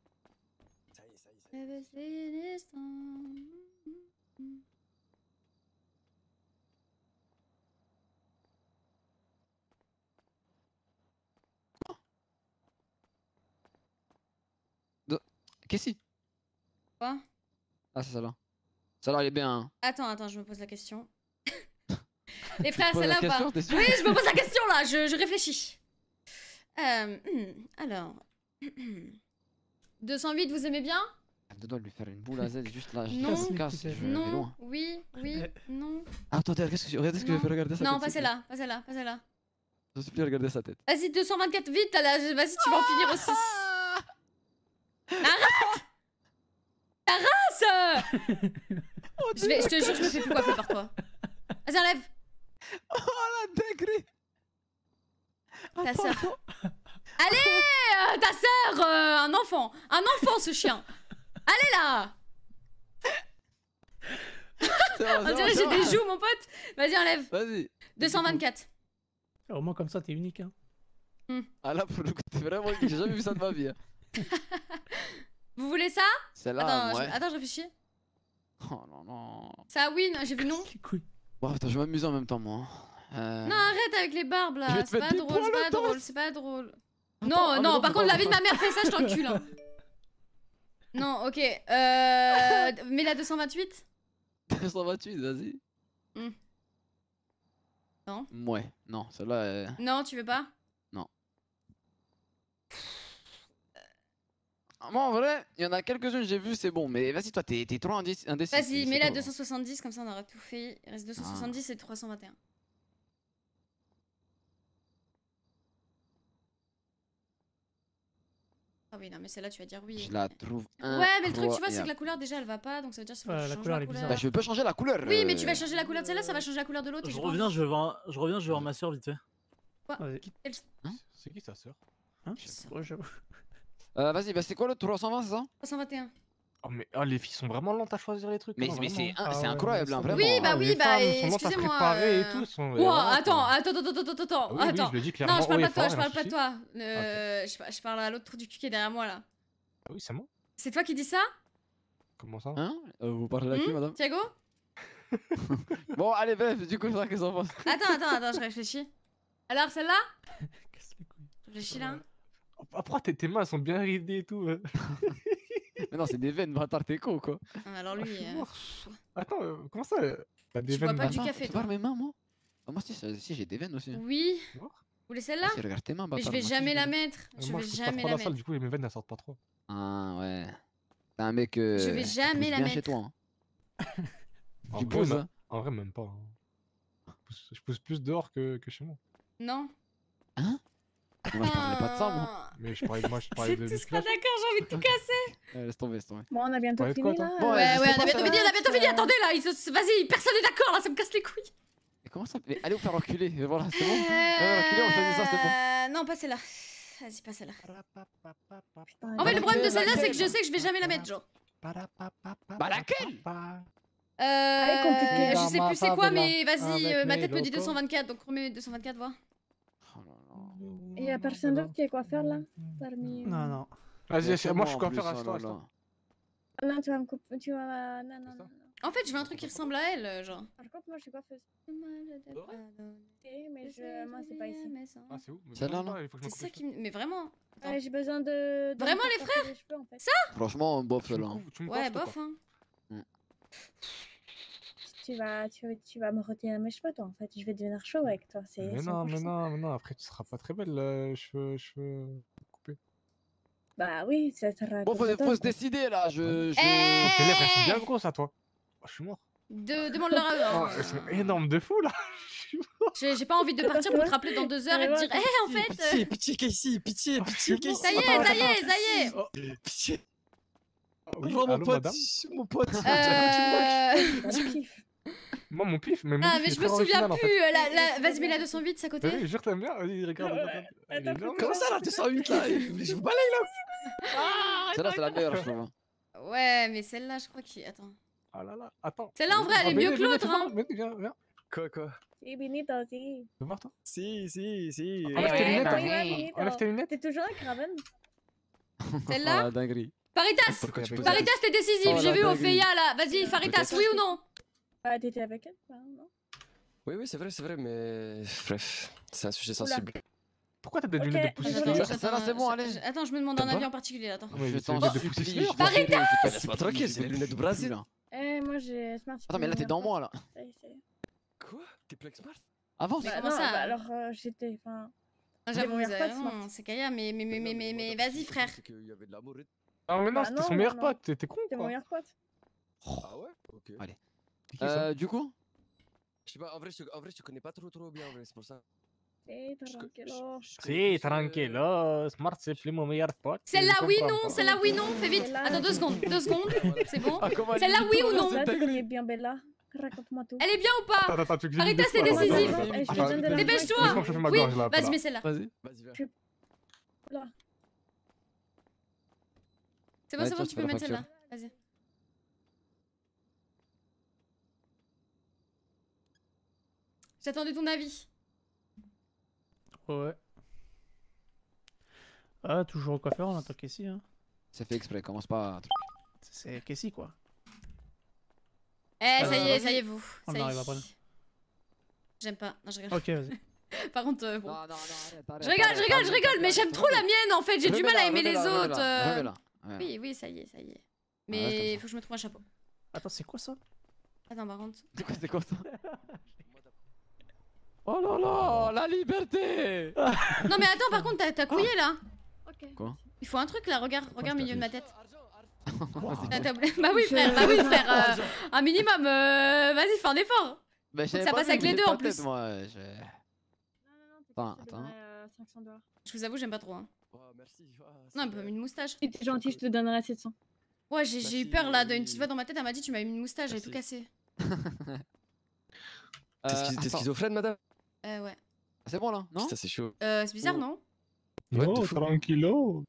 Qu'est-ce que Quoi? Ah, c'est celle-là. Celle-là, elle est bien. Hein. Attends, attends, je me pose la question. Les Tu frères, te poses la celle-là ou question, pas? t'es sûr? Oui, je me pose la question là, je, je réfléchis. Euh, hmm, alors. deux cent huit, vous aimez bien? Elle doit lui faire une boule à Z juste là. Je Non, se casse, je vais non, loin. oui, oui, non. Ah, attendez, regardez ce que, regardez ce que je Non. vais faire, regardez sa Non, tête. pas s'il vous celle-là, pas celle-là, pas celle-là. plaît. Je vous supplie, regardez sa tête. Vas-y, deux cent vingt-quatre, vite, t'as la- vas-y, tu vas en finir aussi. Arrête Ta race je, vais, je te jure, je me fais plus coiffer par toi. Vas-y, enlève. Oh la dinguerie. Ta sœur. Allez, euh, ta sœur, euh, un enfant. Un enfant, ce chien. Allez là. Bon, On dirait que j'ai des joues, mon pote. Vas-y, enlève. Vas-y. deux cent vingt-quatre. Au moins, comme ça, t'es unique. Hein. Ah là, pour le coup, t'es vraiment unique. J'ai jamais vu ça de ma vie. hein. Vous voulez ça? Celle-là, Attends, ouais. je... Attends, je réfléchis. Oh non, non. Ça, oui, non, j'ai vu non. Bon, attends, je vais m'amuser en même temps, moi. Euh... Non, arrête avec les barbes Je là. vais te C'est mettre pas des drôle, poils c'est pas au dos. drôle, c'est pas drôle. Attends, non, ah, mais non, non, par mais contre, non, la vie de ma mère fait ça, je t'encule. Hein. Non, ok. Euh... Mets la deux cent vingt-huit. deux cent vingt-huit, vas-y. Hmm. Non. Ouais, non, celle-là. euh, Non, tu veux pas? Non. Ah, moi, en vrai, il y en a quelques-unes que j'ai vues, c'est bon. Mais vas-y, toi, t'es t'es trop indécis. indécis, Vas-y, c'est- mets c'est la quoi, deux cent soixante-dix, comme ça on aura tout fait. Il reste deux cent soixante-dix et trois cent vingt et un. Ah oui, non, mais celle-là, tu vas dire oui. Je la trouve Ouais, mais le truc, tu vois, c'est que incroyable. la couleur déjà elle va pas, donc ça veut dire qu'il faut Ouais, que la je change couleur, la elle est couleur. Bah, je peux changer la couleur. Oui, mais euh, tu vas changer la couleur de celle-là, ça va changer la couleur de l'autre. et Je j'ai pas reviens, envie. je vais voir, je reviens, je vais voir ma soeur vite fait. Quoi Quelle- C'est qui ta sœur? Hein Ouais, j'avoue. Euh, vas-y, bah c'est quoi le trois cent vingt, c'est ça? trois cent vingt et un. Oh, mais ah, les filles sont vraiment lentes à choisir les trucs. Mais, hein, mais c'est vraiment. un- c'est incroyable, hein, vraiment. Oui, bah Ah, oui, les bah femmes sont lentes à se excusez-moi. préparer et euh, tout, sont- Ouah, vraiment, attends, quoi. attends, attends, attends, attends, attends, Ah oui, oui, attends. je le dis Non, clairement je parle haut pas et de toi, fort, je y a parle pas pas de de toi. Euh, je, par- je parle à l'autre trou du cul qui est derrière moi là. Ah oui, c'est moi. C'est toi qui dis ça? Comment ça? Hein euh, Vous parlez à qui, Hmm madame? Thiago? Bon, allez, bref, du coup, il faudra que ça passe. Attends, attends, attends, je réfléchis. Alors celle-là? Je réfléchis là. Ah, pourquoi tes, tes mains sont bien ridées et tout? euh Mais non, c'est des veines, bâtard, t'es con, quoi. Ah, alors lui. euh, Attends, euh, comment ça? euh, T'as des Tu bois veines pas du dans- café, Tu toi. vois mes mains, moi? Ah, moi, si, si j'ai des veines aussi. Oui. Vous voulez celle-là? Vas-y, regarde tes mains, Mais je bâtard, vais moi aussi, jamais j'ai la des- mettre. Euh, Je Moi, vais je pousse pas jamais trop la la salle, mettre. du coup, mes veines elles sortent pas trop. Ah, ouais. T'es un mec. Euh, Je vais qui jamais pousse la bien mettre. chez toi. Hein. En Tu vrai, poses, même- hein. En vrai, même pas. hein. Je pousse- Je pousse plus dehors que, que chez moi. Non. Hein? Moi, je parlais pas de ça, moi. Mais je parlais, moi, je parlais C'est de tous pas musculation. d'accord, j'ai envie de tout casser. Euh, laisse tomber, laisse tomber. Bon, on a bientôt parlais de fini quoi, là. toi Ouais, Bon, je sais ouais, on pas, a bientôt ça fini, va. on a bientôt fini. Attendez là, ils se- vas-y, personne n'est d'accord là, ça me casse les couilles. Mais comment ça? Mais allez vous faire enculer, et voilà, c'est bon? Allez, enculer, on fait ça, c'est bon. Euh, non, pas celle-là. Vas-y, pas celle-là. Putain, En fait, le problème de Laquelle, celle-là, c'est que je laquelle sais que je vais jamais la mettre, genre. Bah, laquelle? Euh, compliqué. je sais plus c'est quoi, mais vas-y, Avec euh, ma mes tête me dit locaux. deux cent vingt-quatre, donc remets deux cent vingt-quatre, vois. Il y a personne d'autre qui est coiffeur là parmi... Non, non. Vas-y, Mais c'est- moi je suis comment, en coiffeur, plus, à toi, oh à là toi. là. Non, tu vas me couper, tu vas... Non, non, non. En fait, je veux un truc qui ressemble à elle, euh, genre. Par contre, moi je suis coiffeuse. Mais je... moi c'est pas ici. Ah, c'est où? Mais Celle-là, vraiment là pas, il faut que je me C'est ça coupe qui me... Mais vraiment. Attends. Ouais, j'ai besoin de... de Vraiment, me les faire frères coiffer les cheveux, en fait. Ça? Franchement, bof, les- tu me celle-là. coupes- tu me Ouais, coiffes, toi, bof, hein. Tu vas, tu, vas- tu vas me retenir mes cheveux, toi, en fait. Je vais devenir chaud avec toi. C'est Mais c'est non, un peu mais ça. non, mais non, après tu seras pas très belle, euh, cheveux, cheveux coupés. Bah oui, ça sera... Bon, comme faut, ça, faut se quoi. décider là, je. je... Eh Tes lèvres elles sont bien grosses à toi. Oh, je suis mort. De... Demande-leur à Oh, eux. elles sont énormes de fou là. J'ai j'ai pas envie de partir pour te rappeler dans deux heures et te dire, hé, en fait. euh, Pitié, pitié, Casey, pitié, pitié, Casey. Ça y est, ça y est, ça y est. Oh, pitié. Oui, Voir mon allô, pote, madame mon pote. Euh... Dans le pif. Moi mon pif, mais mon Ah, pif mais est je me très souviens original, en plus. fait. euh, la- la- Vas-y, mets la deux cent huit, c'est à Bah côté. oui, jure t'aimes bien, vas-y regarde, regarde. Elle est énorme. Comment ça là, deux cent huit là? Je vous balaye là. Celle-là, c'est la meilleure, je trouve. hein. Ouais, mais celle-là, je crois qu'il. Attends. Ah là là, attends. Celle-là, en vrai, elle est Ah, mieux venez, que venez, l'autre, fais voir, hein. venez, viens, viens. Quoi, quoi? Si, Benito, si. Tu veux voir toi? Si, si, si. Enlève tes Eh, lunettes, toi, hein. il va, Benito. Enlève tes lunettes. T'es toujours avec Raven? Celle-là Oh, la dinguerie. Faritas Pourquoi tu poses Faritas, t'es décisif, Oh, j'ai la vu dinguerie. Ophéa là. Vas-y, Faritas, oui ou non? Ah, t'étais avec elle? Bah, non. Oui, oui, c'est vrai, c'est vrai, mais bref, c'est un sujet sensible. Pourquoi t'as des Ok, lunettes de poussée je Slayer? regarde. Celle-là, c'est bon, allez. Je- Attends, je me demande T'as un pas avis en particulier, attends. Mais Je c'est t'en des de supplie, poussée je Slayer. t'en supplie, je te Laisse-moi tranquille, c'est les lunettes de Brésil. là. Eh, moi j'ai Smart. Attends, mais là, t'es dans moi là. Ça y est, ça y est. Quoi? T'es Plex Smart? Avance. Mais Bah, comment non, ça bah, alors euh, j'étais. Enfin. Ah, j'ai J'avoue, mon vous avez AirPod raison, Smart. c'est Kaya, mais, mais, mais, mais, mais, mais vas-y, frère. C'est qu'il y avait de l'amour. et- Ah, mais non, Bah c'était non, son non, meilleur non. pote, t'es t'es con C'est mon quoi. meilleur pote. Ah ouais? Ok. Allez. C'est qui, ça Euh, du coup Je sais pas, en vrai, je te, en vrai, je te connais pas trop trop bien, en vrai, c'est pour ça. Eh, tranquillo. Si, tranquillo, Smart c'est plus mon meilleur pote. Celle-là, je oui, comprends non, pas. celle-là, oui, non, fais vite. Celle-là, Attends, deux secondes, deux secondes, c'est bon. Ah, comment elle Celle-là, dit oui tout, ou là, non? c'est Là, tu dingue. connais bien Bella. Raconte-moi tout. Elle est bien ou pas? Attends, attends, tu veux que je Arrête, dise c'est quoi, là? décisif. Attends, Eh, je attends, lui donne de attends, l'argent. Dépêche-toi. laisse-moi chauffer ma Oui, gorge, là, vas-y, là. mets celle-là. Vas-y. Vas-y, viens. Là. C'est bon, Ouais, c'est toi, bon, tu tu fais peux la mettre facture. celle-là. Vas-y. J'attendais ton avis. Ouais. Ah, toujours au coiffeur en tant que Casey, hein. C'est fait exprès, commence pas à... C'est Casey, quoi. Eh, Ah, ça y est, vas-y. ça y est, vous. On Ça y arrive est. après. J'aime pas. Non, je rigole. Ok, vas-y. Par contre, euh, bon. Non, non, non, arrête, arrête, Je rigole, je arrête, rigole, je arrête, rigole, arrête, mais j'aime arrête, trop la arrête. mienne en fait. J'ai du mal à Remets-la, aimer les remets-la, autres. remets-la, euh. remets-la. Ouais. Oui, oui, ça y est, ça y est. reste Mais comme faut que je me trouve un chapeau. Attends, c'est quoi ça? Attends, par contre. C'est quoi, c'est quoi ça? Oh là là, la liberté! Non, mais attends, par contre, t'as- t'as couillé là. Ok. Quoi? Il faut un truc là, regarde, regarde au milieu de ma tête. Quoi? T'as- t'as- Bah oui, frère, bah oui, frère. euh, Un minimum, euh, vas-y, fais un effort. Bah, Faut que j'avais ça pas passe vu, avec les j'ai deux pas en de tête, plus. moi, je- Attends, Je te attends. donnerai, euh, cinq cents dollars. Je vous avoue, j'aime pas trop. Hein. Oh, merci. Oh, Non, elle m'a mis une moustache. Si t'es gentil, je te donnerai sept cents. Ouais, j'ai j'ai eu Merci, peur là, d'une oui. petite voix dans ma tête, elle m'a dit tu m'as mis une moustache, j'avais tout cassé. T'es Euh, schi- t'es attends. schizophrène, madame? Euh, ouais. C'est bon là, non? Putain, c'est chaud. Euh, c'est bizarre, non? Ouais, Oh, de fou. tranquillo.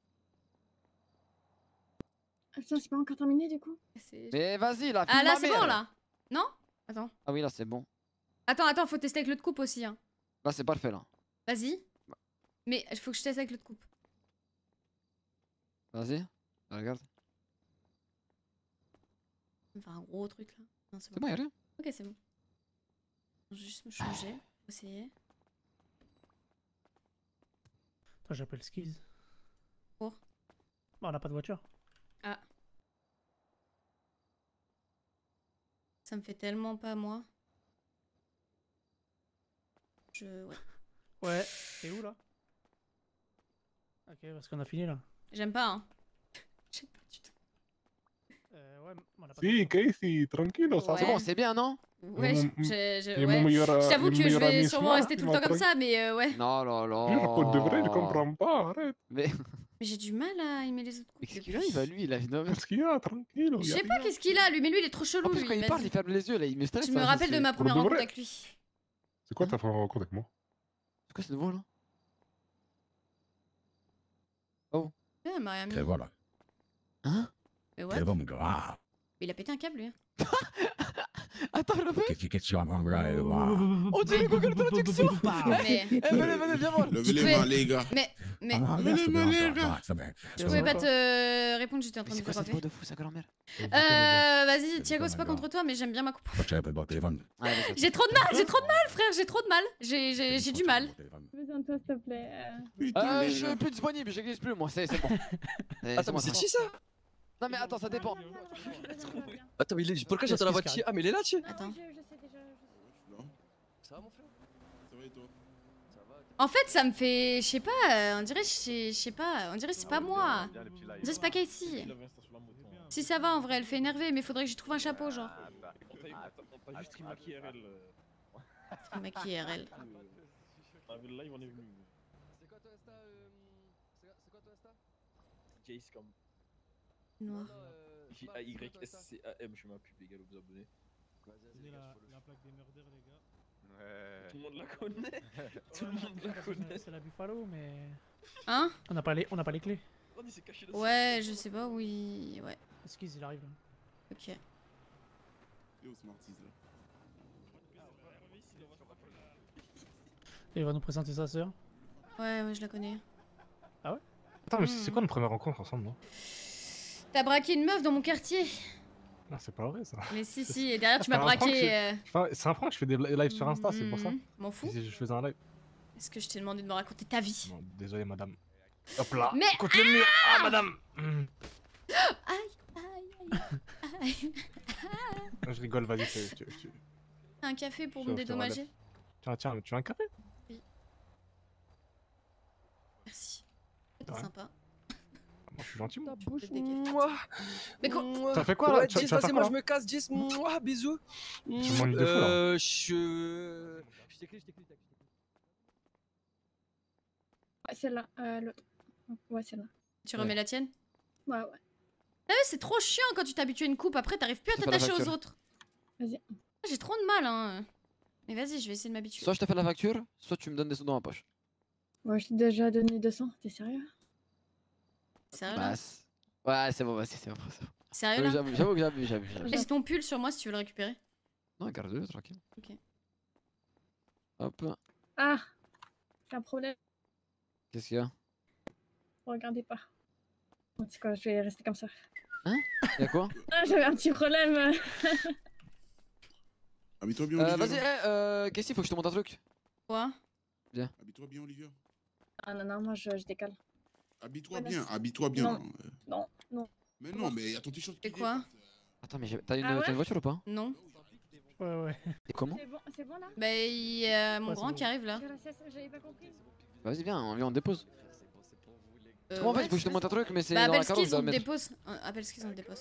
Attends, c'est pas encore terminé du coup? C'est- Mais vas-y, là, Ah filme là, ma c'est mère. bon là? Non? Attends. Ah oui, là, c'est bon. Attends, attends, faut tester avec l'autre coupe aussi. Hein. Là, c'est parfait, là. Vas-y. Mais il faut que je teste avec l'autre coupe. Vas-y, regarde. Enfin, un gros truc là. Non, c'est C'est bon, y'a rien. Ok, c'est bon. Je vais juste me changer. Faut essayer. Attends, j'appelle Skiz. Pour Bah, on n'a pas de voiture. Ah. Ça me fait tellement pas moi. Je. Ouais. Ouais. T'es où là? Ok, parce qu'on a fini là. J'aime pas, hein. J'aime pas du tout. Euh, ouais, on a pas de Si, voiture. Casey, tranquillo, ça Ouais. C'est bon, c'est bien, non? Ouais, mon- je- je- je- et mon ouais. meilleur, euh, Je t'avoue et que mon je meilleur vais ami sûrement Smart, rester tout il le m'a temps comme tra- ça, mais euh, ouais. Non, là, là. Lui, pour de vrai, il comprend pas, arrête. Mais Mais j'ai du mal à aimer les autres couples. qu'est-ce qu'il a, il va lui, il a une Qu'est-ce qu'il y a, tranquillo. Je y a sais pas rien. qu'est-ce qu'il a lui, mais lui il est trop En chelou plus, lui. quand il parle, vas-y. il ferme les yeux, là, il me stresse. Je ça, me ça, rappelle de c'est- ma Pour première de rencontre vrai. avec lui. C'est quoi ta première rencontre avec moi? C'est quoi cette voix là? Oh. Ouais, Mariam. C'est voilà. Hein? Mais ouais. C'est bon, grave. Mais il a pété un câble lui. hein. Attends, je le fais. Qu'est-ce que tu vas me grave, voilà. On dirait Google Traduction. Mais. Eh, venez, venez, viens voir. Levez Je les pouvais- mains, les gars. Mais. Mais. Ah, Mais- c'est bien, ça va, ça va. Je pouvais pas te répondre, j'étais en train Mais de c'est quoi me cette voix rappeler. de fou, sa grand-mère? Euh, vas-y, Thiago, c'est pas d'accord. contre toi, mais j'aime bien ma coupe. Je sais pas de téléphone. J'ai trop de mal, j'ai trop de mal, frère, j'ai trop de mal. J'ai j'ai- j'ai du mal. J'ai besoin de toi, s'il te plaît. euh. Euh, je suis plus disponible, j'existe plus, moi, c'est c'est bon. Eh, Attends, mais bon, c'est bon. qui ça? Non, mais attends, ça dépend. Attends, mais il est... pourquoi j'entends la voix de Chi? Ah, mais il est là, Chi? Attends. Je, je sais déjà. Ça va, mon frère? Ça va et toi? En fait, ça me fait. Je sais pas, euh, on dirait, je sais- je sais pas, on dirait c'est pas moi. On dirait c'est pas Casey. Si ça va, en vrai, elle fait énerver, mais faudrait que j'y trouve un chapeau, genre. On t'a juste remarqué R L. Maquiller R L. Ah, mais le live, on est venu. C'est quoi ton Insta? euh, C'est quoi ton Insta? Jace comme. Noir. J A Y S C A M, je fais ma pub, les gars, vous abonnez. Tenez la, la plaque des murders, les gars. Ouais. Tout le monde la connaît. Tout le monde la connaît. C'est la Buffalo, mais. Hein? On n'a pas, les... on n'a pas les clés. Oh, il s'est caché dans Ouais, je sais pas où il. Ouais. Excuse, il arrive là. Ok. Et où Smarties là? Et il va nous présenter sa sœur. Ouais, ouais, je la connais. Ah ouais? Attends, mais c'est quoi notre première rencontre ensemble, non? T'as braqué une meuf dans mon quartier. Non, c'est pas vrai ça. Mais si, si, et derrière, tu Ah, m'as c'est un prank, braqué. je- euh, Enfin, c'est un prank, je fais des li- lives sur Insta, c'est pour ça. Mhm. M'en fous. Je je faisais un live. Est-ce que je t'ai demandé de me raconter ta vie? Non, désolé, madame. Hop là, Mais- contre le mur. Ah, madame. Hmm. Aïe, aïe, aïe, aïe. Je rigole, vas-y, tu, tu, tu- Un café pour je- me je te dédommager? relève. Tiens, tiens, tu veux un café? Oui. Merci. T'es Ouais. sympa. Je suis gentil, moi. Mais quoi Ça fait quoi là? Ouais, Tu- Jis, tu vas vas-y, faire moi quoi, je me casse, Jis. Mouah, bisous. Tu me manges de fou, là. Euh, je. Je t'écris, je t'écris. Ouais, celle-là, euh, l'autre. Ouais, celle-là. Tu remets la tienne? Ouais, ouais. Ah ouais, c'est trop chiant quand tu t'habitues à une coupe, après t'arrives plus à Je te fais la t'attacher aux facture. autres. Vas-y. J'ai trop de mal, hein. Mais vas-y, je vais essayer de m'habituer. Soit je te fais la facture, soit tu me donnes des sous dans ma poche. Ouais, je t'ai déjà donné deux cents, t'es sérieux? Sérieux là? Bah, c'est- ouais, c'est bon, vas-y, c'est bon. c'est bon. Sérieux Oui, là? J'avoue, j'avoue que j'avoue, j'avoue. j'avoue. J'ai ton pull sur moi si tu veux le récupérer. Non, garde-le, tranquille. Ok. Hop, Ah! J'ai un problème, qu'est-ce qu'il y a? regardez pas. Bon, c'est quoi, je vais rester comme ça. Hein? Y'a quoi? Ah, j'avais un petit problème. Habille-toi bien, Euh, Olivia. vas-y, eh, euh, qu'est-ce qu'il faut que je te montre un truc? Quoi? Viens. Habille-toi bien, Olivia. Ah non, non, moi je, je décale. Habille-toi Ouais, bien, merci. habille-toi bien. Non, hein. non, non. Mais non, mais y'a ton t-shirt qui Et quoi? Attends, mais j'ai- t'as une, Ah ouais t'as une voiture ou pas? Non. Ouais, ouais. Et comment? C'est bon, c'est bon là? Bah, il y a mon Ouais, grand c'est qui bon. arrive là. J'ai la cesse, j'avais pas compris. Vas-y, viens, on, viens, on dépose. Euh, Moi, en fait, ouais, il faut que je te montre un truc, mais c'est Bah, dans la appelle carte, je skis, dois on te mettre. dépose. Euh, Appelle skis, on te dépose.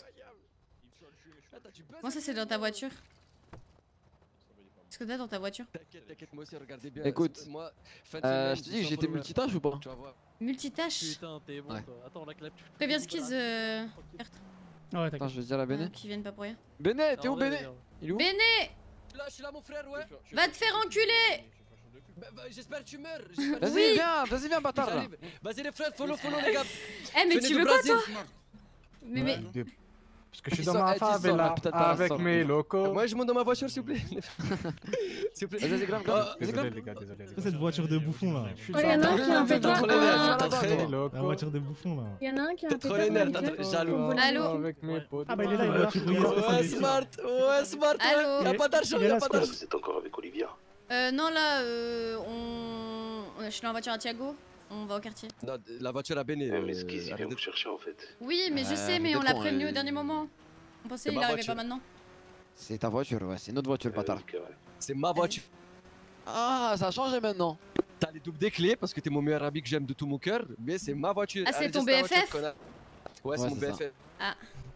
Moi, ça, c'est dans ta voiture. Qu'est-ce que t'as dans ta voiture? T'inquiète, t'inquiète, moi aussi, regardez bien. Écoute, moi, fin de euh, semaine, je te dis j'ai que cent j'étais followers. multitâche ou pas? Tu vas voir. Multitâche. Putain, t'es bon Ouais. toi. Attends, la clap. Préviens skis, euh. Carte. Ouais, Attends, t'inquiète. je vais dire à Béné. Ah, qui viennent pas pour rien. Béné, t'es Non, où ouais, Béné? ouais. Il est où? Béné! Je suis là, je suis là, mon frère, ouais. Va te faire enculer! Bah, bah, j'espère que tu meurs. j'espère que Vas-y, tu meurs. viens, vas-y, viens, bâtard là. J'arrive. Vas-y, les frères, follow, follow, les gars. Eh, mais Venez tu du veux quoi, Brésil. toi? Mais, mais. Des- Parce que je suis Ils dans sont- ma eh, ils sont favela là, putain, t'as avec raison. mes locaux. Moi, je monte dans ma voiture, s'il vous plaît. S'il vous plaît. Vas-y, grave, grave. Vas-y, Désolé grave. les gars, désolé. les C'est gars. cette voiture de bouffon là. Je suis Oh, y'en a un qui a un T'as pétard. trop les nerfs, Ah, t'as trop les Les nerfs. La locaux. voiture de bouffon là. Il y en a un qui a un T'as trop pétard les dans nerfs, la t'as gueule. trop- jaloux. Allô? Avec mes potes. Ah bah il est là, il est là. Ouais, smart, ouais, smart, Allô? ouais. Y'a pas d'argent, Il est y'a là, pas Squat. d'argent. Vous êtes encore avec Olivia? Euh, non, là, euh. On. on- Je suis dans la voiture à Thiago. On va au quartier. Non, la voiture à Béné. Eh, mais euh, ce qu'ils arrête viennent de- vous chercher en fait. Oui, mais je Euh, sais, mais t'es on l'a con, prévenu euh, au dernier moment. On pensait C'est il ma arrivait voiture. pas maintenant. C'est ta voiture, ouais, c'est notre voiture, bâtard. Ok, ouais. C'est ma voiture. Ah, ça a changé maintenant. T'as les doubles des clés parce que t'es mon meilleur ami que j'aime de tout mon cœur, mais c'est ma voiture. Ah, c'est Allez, ton dis ta B F F? voiture, connard. Ouais, c'est Ouais, mon c'est B F F. Ah.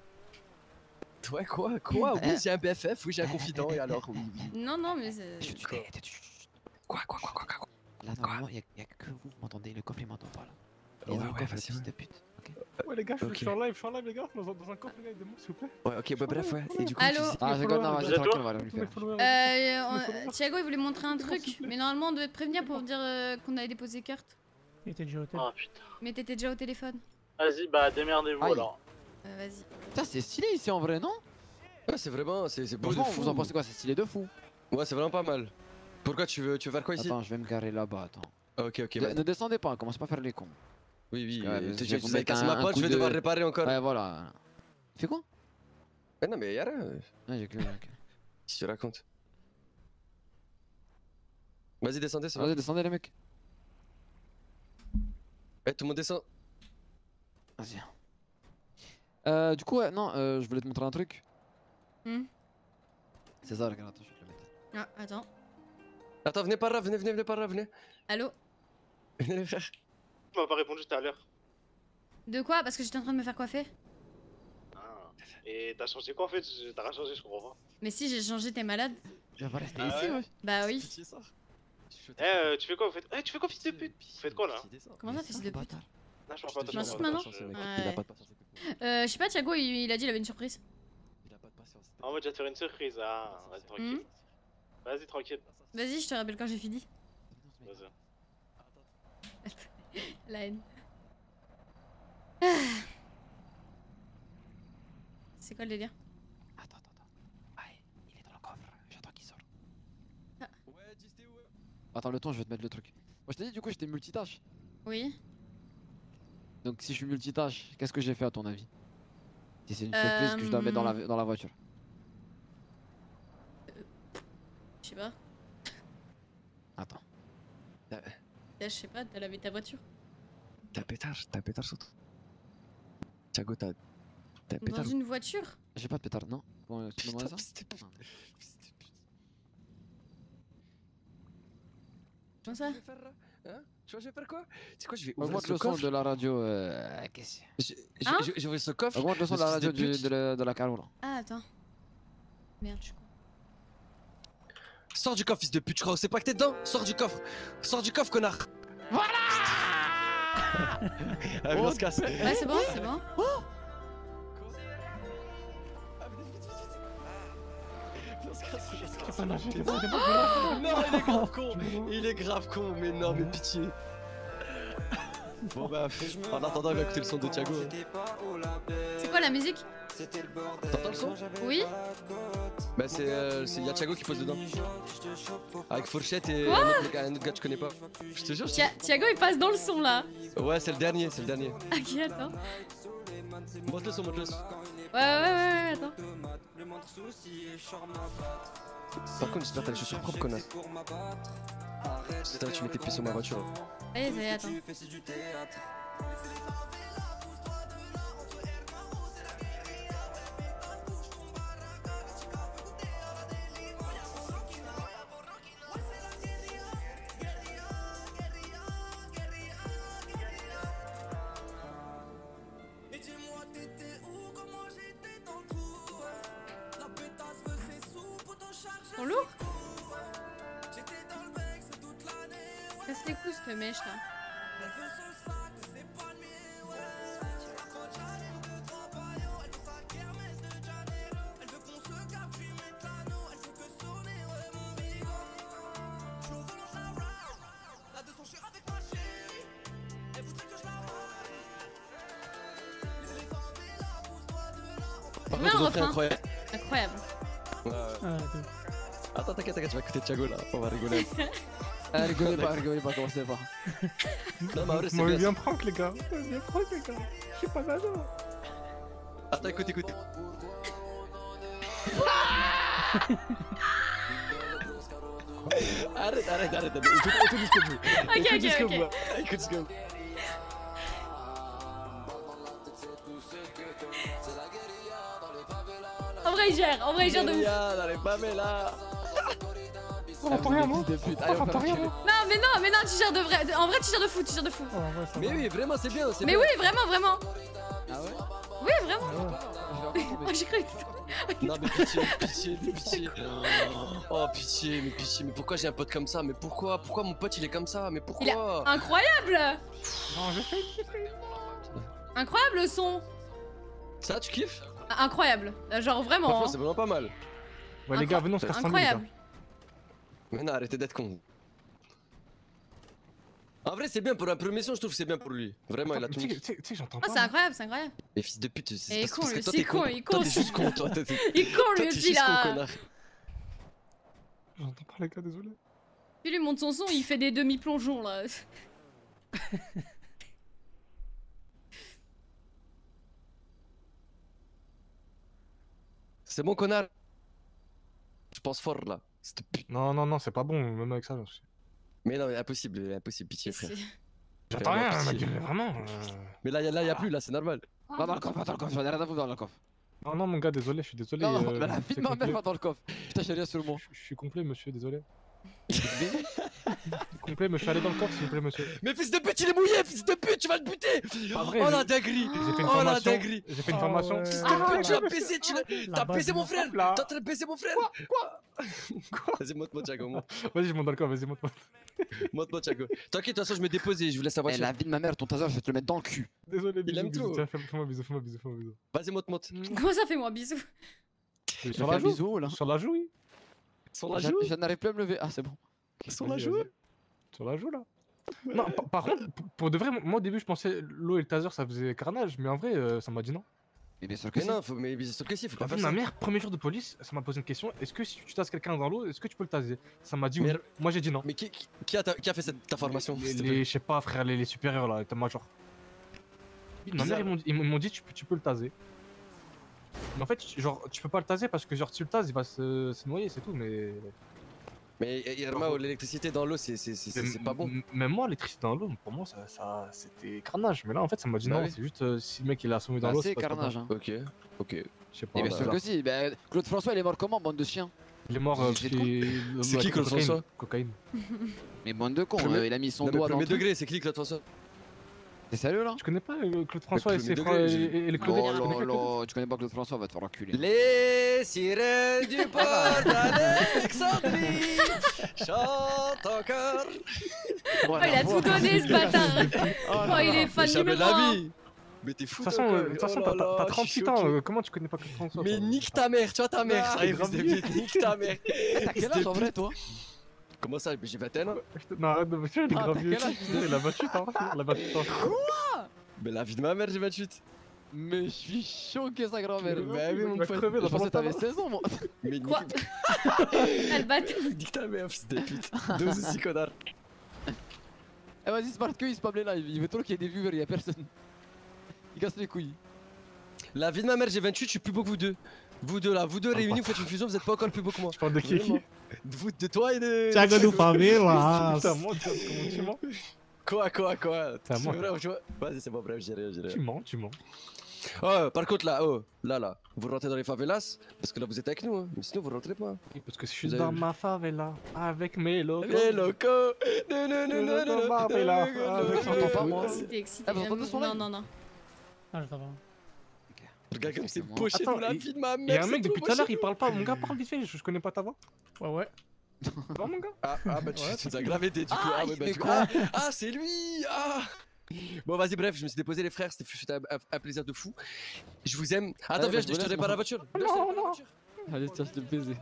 Ouais, quoi, quoi? Oui, j'ai un B F F, oui, j'ai un confident, et alors, oui, oui. Non, non, mais c'est. Quoi, quoi, quoi, quoi, quoi? Là, normalement, il y a que vous m'entendez, le coffre il m'entend pas là. Ouais, Et dans le ouais, coffre, vas-y, fils ouais. de pute. Ok. Ouais les gars, je Ok. suis en live, je suis en live les gars, dans un, dans un coffre les gars, aidez-moi s'il vous plaît. Ouais, ok, bah bref, ouais. Et du coup, Allô? tu disais- Ah, je rigole, non, vas-y, Vous êtes tranquille, toi on va lui Tous mes faire. followers. Euh, on- Thiago il voulait montrer un truc, mais normalement on devait te prévenir pour dire euh, qu'on allait déposer Kurt. Il était déjà au hôtel. Ah putain. Mais t'étais déjà au téléphone. Vas-y, bah démerdez-vous Aïe. alors. Euh, Vas-y. Putain, c'est stylé ici en vrai, non? Ouais, c'est vraiment, c'est c'est beau de Franchement, fou. vous en pensez quoi? C'est stylé de fou. Ouais, c'est vraiment pas mal. Pourquoi tu veux, tu veux faire quoi ici? Attends, je vais me garer là-bas, attends. Ok, ok, Ne- vas-y. Ne descendez pas, commencez pas à faire les cons. Oui, oui, Parce que, euh, ouais, tu je vais tu vous sais mettre casser un- ma un pote, coup je vais de- devoir réparer encore. Ouais, voilà. Tu fais quoi? Ouais, non, mais y'a rien. Ouais, j'ai que. ok. Si tu racontes. Vas-y, descendez, c'est Vas-y, bon. descendez les mecs. Eh, tout le monde descend. Vas-y. Euh, du coup, ouais, non, euh, je voulais te montrer un truc. Hmm. C'est ça, regarde, attends, je vais te le mettre. Ah, attends. Attends, venez par là, venez, venez, venez par là, venez. Allô? Venez les frères. Tu m'as pas répondu tout à l'heure. De quoi? Parce que j'étais en train de me faire coiffer. Ah. Et t'as changé quoi en fait? T'as rien changé, je comprends pas. Mais si, j'ai changé, t'es malade? Je vais pas rester Ah ici, ouais ouais. Bah oui. Eh, euh, tu fais quoi vous faites? Eh, tu fais quoi fils de pute? Vous faites quoi là? Comment ça, fils de pute? Non, je parle pas de Tu toi. m'insultes je parle maintenant? pas de toi. Il a Ouais. pas de patience. Euh, je sais pas, Thiago, il, il a dit il avait une surprise. Il a pas de patience. Ah, on va déjà te faire une surprise. Ah, vas-y, tranquille. Hmm. Vas-y, tranquille. Vas-y, je te rappelle quand j'ai fini. Vas-y. La haine. Ah. C'est quoi le délire? Attends, attends, attends. Ah, il est dans le coffre. J'attends qu'il sorte. Ah. Ouais, dis t'es où? Attends, le temps, je vais te mettre le truc. Moi, je t'ai dit, du coup, j'étais multitâche. Oui. Donc, si je suis multitâche, qu'est-ce que j'ai fait à ton avis? Si c'est une surprise que je dois mettre dans la, Euh, dans la voiture. Je sais pas. Attends. Là, je sais pas, t'as lavé ta voiture. T'as un pétard, t'as un pétard sur toi. Thiago, t'as. T'as un Dans pétard. une voiture? J'ai pas de pétard, non? Bon, tu me demandes ça? Comment ça? Hein? Tu vois, je vais faire quoi? C'est quoi, je vais ouvrir Augmente ce le son coffre. de la radio. Euh... Qu'est-ce Je- je- Hein je- J'ouvre ce coffre. Augmente le son de la fils radio du- pute. de la, de la Caro là. Ah, attends. Merde, je suis con. Sors du coffre, fils de pute, je crois. C'est pas que t'es dedans. Sors du coffre. Sors du coffre, connard. Voilà. Allez, on se casse. Ouais, c'est bon, c'est bon. Non, il est grave con. Il est grave con, mais non, mais pitié. Bon bah, en attendant, il va écouter le son de Thiago. C'est quoi la musique? T'entends le son? Oui. Bah c'est euh, c'est- y a Thiago qui pose dedans. Avec Fourchette et Quoi un autre, gars, un autre gars que tu connais pas. Je te jure. je te- Thia- Thiago il passe dans le son là. Ouais, c'est le dernier, c'est le dernier. Ok, attends. Monte le son, monte le son. Ouais, ouais, ouais, ouais, attends. Par contre, j'espère que t'as les chaussures propres, connard. Putain, tu mets tes pieds sur ma voiture. Allez, ça y est, attends. Sont lourds? Casse les couilles cette mèche là. Par Ouais, un contre, refrain refrain. incroyable. Incroyable. Ouais, ouais. Attends, t'inquiète, t'inquiète, tu vas écouter Thiago là. On va rigoler. Ah, rigolez pas, rigolez pas, commencez pas. Non, mais en vrai, c'est Moi, bien. bien ça. prank, les gars. Bien prank, les gars. Je suis pas d'accord. Attends, écoute, écoute. Arrête, arrête, arrête. Écoute, écoute jusqu'au bout. Ok, Écoute ok, jusqu'au ok. bout. Écoute jusqu'au bout. En vrai, il gère, en vrai, il gère de ouf. Guérilla dans les favelas. On entend rien, moi. De pute. On Allez, on entend va rien, faire moi. Non, mais non, mais non, tu gères de vrai. En vrai, tu gères de fou, tu gères de fou. Mais oui, vraiment, c'est bien. c'est Mais bien. oui, vraiment, vraiment. Ah ouais? Oui, vraiment. Oh, j'ai cru. Non, mais pitié, pitié, pitié. Oh, pitié, mais pitié. Mais pourquoi j'ai un pote comme ça? Mais pourquoi? Pourquoi mon pote il est comme ça? Mais Il est pourquoi? incroyable. Non, je fais, je fais. Incroyable le son. Ça, tu kiffes? Ah, incroyable. Euh, Genre vraiment. Franchement, hein. c'est vraiment pas mal. Ouais, les gars, venez, on se casse cinq minutes, les Incroyable. gars. Mais non, arrêtez d'être con. En vrai, c'est bien pour un premier son, je trouve que c'est bien pour lui. Vraiment, il a Attends, tout. mais Tu sais, tu sais, j'entends Ah, pas. c'est incroyable, c'est incroyable. Mais fils de pute, Il c'est est parce, con, parce que lui toi aussi, t'es con, con. il est Toi con. t'es juste con, toi. T'es- Il est con, toi, lui t'es aussi, juste con, là. connard. J'entends pas, les gars, désolé. Puis lui monte son son, il fait des demi-plongeons là. C'est bon, connard. Je pense fort là. Cette pute. Non, non, non, c'est pas bon, même avec ça. je- Mais non, mais impossible, impossible, pitié, frère. J'entends Vraiment, rien, pitié. mec, vraiment. euh. Mais là, y a, là, y a plus, là, c'est normal. Va dans le coffre, va dans le coffre, j'en ai rien à foutre dans le coffre. Non, non, mon gars, désolé, je suis désolé. Non, non, euh, mais la c'est vie de ma mère complet. va dans le coffre. Putain, j'ai rien sur moi. Je suis complet, monsieur, désolé. Complet, monsieur, allez dans le coffre, s'il vous plaît, monsieur. Mais fils de pute, il est mouillé, fils de pute, tu vas le buter. Pas vrai, Oh je- la dinguerie. J'ai fait une Oh la formation. dinguerie. J'ai fait une Ah formation. ouais. Fils de Ah, pute, tu l'as la- baisé, tu l'as. la T'as base baisé du mon frère. hop, là. T'es en train de baiser mon frère. Quoi? Vas-y, monte-moi, Thiago. monte. Vas-y, je monte dans le coffre, vas-y, monte-moi. Monte-moi, Thiago. T'inquiète, de toute façon, je me dépose et je vous laisse la Eh, voiture. la vie de ma mère, ton taser, je vais te le mettre dans le cul. Désolé, Il bisous, aime bisous. tout. Tiens, fais- fais-moi bisous, fais-moi bisous, fais-moi bisous. Vas-y, monte, monte. Comment ça fait moi, bisous? Oui, Je Sur fais la un joue bisou là. Sur la joue, oui. Sur la Je joue. je n'arrive plus à me lever. Ah, c'est bon. Sur la Vas-y, joue. vas-y. Sur la joue, là. Non, par, par contre, pour, pour de vrai, moi au début je pensais l'eau et le taser ça faisait carnage, mais en vrai euh, ça m'a dit non. Mais bien sûr que Mais si. non, faut, mais bien sûr que si, faut La pas vie faire de ma ça. mère, premier jour de police, ça m'a posé une question, est-ce que si tu tases quelqu'un dans l'eau, est-ce que tu peux le taser? Ça m'a dit oui. Mais- Moi j'ai dit non. Mais qui, qui, qui a, ta- qui a fait cette, ta formation Les, s'il te les- plaît je sais pas frère, les, les supérieurs là, t'as major. Ma mère ils m'ont dit- ils m'ont dit tu peux, tu peux le taser. Mais en fait, tu- genre tu peux pas le taser parce que genre si tu le tases il va se, se noyer, c'est tout, mais... Mais Irma, l'électricité dans l'eau, c'est c'est- c'est- mais c'est pas bon. m- Même moi, l'électricité dans l'eau, pour moi ça, ça c'était carnage. Mais là en fait ça m'a dit Bah non, oui. c'est juste euh, si le mec il a assommé dans Bah, l'eau, c'est pas carnage. Hein. Ok, ok. Je sais pas. Et bien là, sûr là. que si. Bah, Claude François, il est mort comment, bande de chiens? Il est mort euh, parce C'est qu'il. C'est qui, Claude cocaïne. François Cocaïne. Mais bande de cons, Premier- euh, il a mis son Non, mais doigt dans premier le truc. degré, c'est qui Claude François? T'es sérieux là? Tu connais pas euh, Claude François et premier ses degré, frères et, j'ai- et- et les Oh Claudettes, tu connais là pas Claude là, tu connais pas Claude François, va te faire enculer. Les sirènes du port d'Alexandrie chantent encore. Oh, il a tout donné ce bâtard. Oh, il est fan jamais de numéro la un. vie. Mais t'es fou De toute toi, façon, quoi. euh, de toute façon, Oh t'as- là t'as là, t'as je suis trente-huit ans, choqué. euh, comment tu connais pas Claude François Mais toi nique ta mère, tu vois ta mère, Ah, ça arrive, grave fils de vieux. pute, nique ta mère. T'as quel âge en vrai toi? Comment ça? Mais j'ai vingt et un ans. Non, arrête de me dire, il est Ah, grave t'as vieux. quel âge, Il a vingt-huit ans, il a vingt-huit ans. Quoi? Mais la vie de ma mère, j'ai vingt-huit. Mais je suis choqué sa grand-mère. Bah oui, mon va pote. crever dans Je pensais que pas t'avais longtemps. seize ans moi. Mais Quoi? nique Elle bat. nique ta mère, fils de pute. Deux aussi, connard. Eh vas-y, Smart que il spam les lives, il veut trop qu'il y ait des viewers, y'a personne. Il casse les couilles. La vie de ma mère, j'ai vingt-huit, je suis plus beau que vous deux. Vous deux là, vous deux réunis, vous faites une fusion, vous êtes pas encore plus beau que moi. Tu parles de qui Vraiment. Vous, de toi et de. Thiago do Favelas. Putain, moi, tu- comment tu mens? Quoi, quoi, quoi? C'est à moi. vrai, tu vois. Vas-y, c'est bon, bref, j'ai rien, j'ai Tu rien. mens, tu mens. Oh, par contre, là, oh, là, là, vous rentrez dans les favelas, parce que là, vous êtes avec nous, hein. Mais sinon, vous rentrez pas. Oui, parce que je suis Vous avez dans vu. ma favela avec mes locaux. Les locaux. Non, non, non, non, non, non. Favela, non, avec non, j'entends pas, non, moi. non. C'était excité. Ah, vous entendez son Non, live? non, non. Ah, je t'entends. Regarde comme c'est Excusez-moi. poché Attends, dans la il- vie de ma Il y mère. a un c'est mec trop depuis tout à l'heure, poché. il parle pas. Mon gars, parle vite fait, je je connais pas ta voix. Ouais, ouais. Non, mon gars. Ah, ah, bah tu Ouais, tu nous as gravé des du coup. Ah, Ah, ouais, il bah fait du coup. quoi Ah, ah, c'est lui. Ah. Bon, vas-y, bref, je me suis déposé les frères, c'était c'était un, un- un plaisir de fou. Je vous aime. Attends, Ouais, viens, bah, je je te vous répare laisse, la voiture. Viens, je te Non, répare la non. voiture. Allez, tiens, je te le baiser.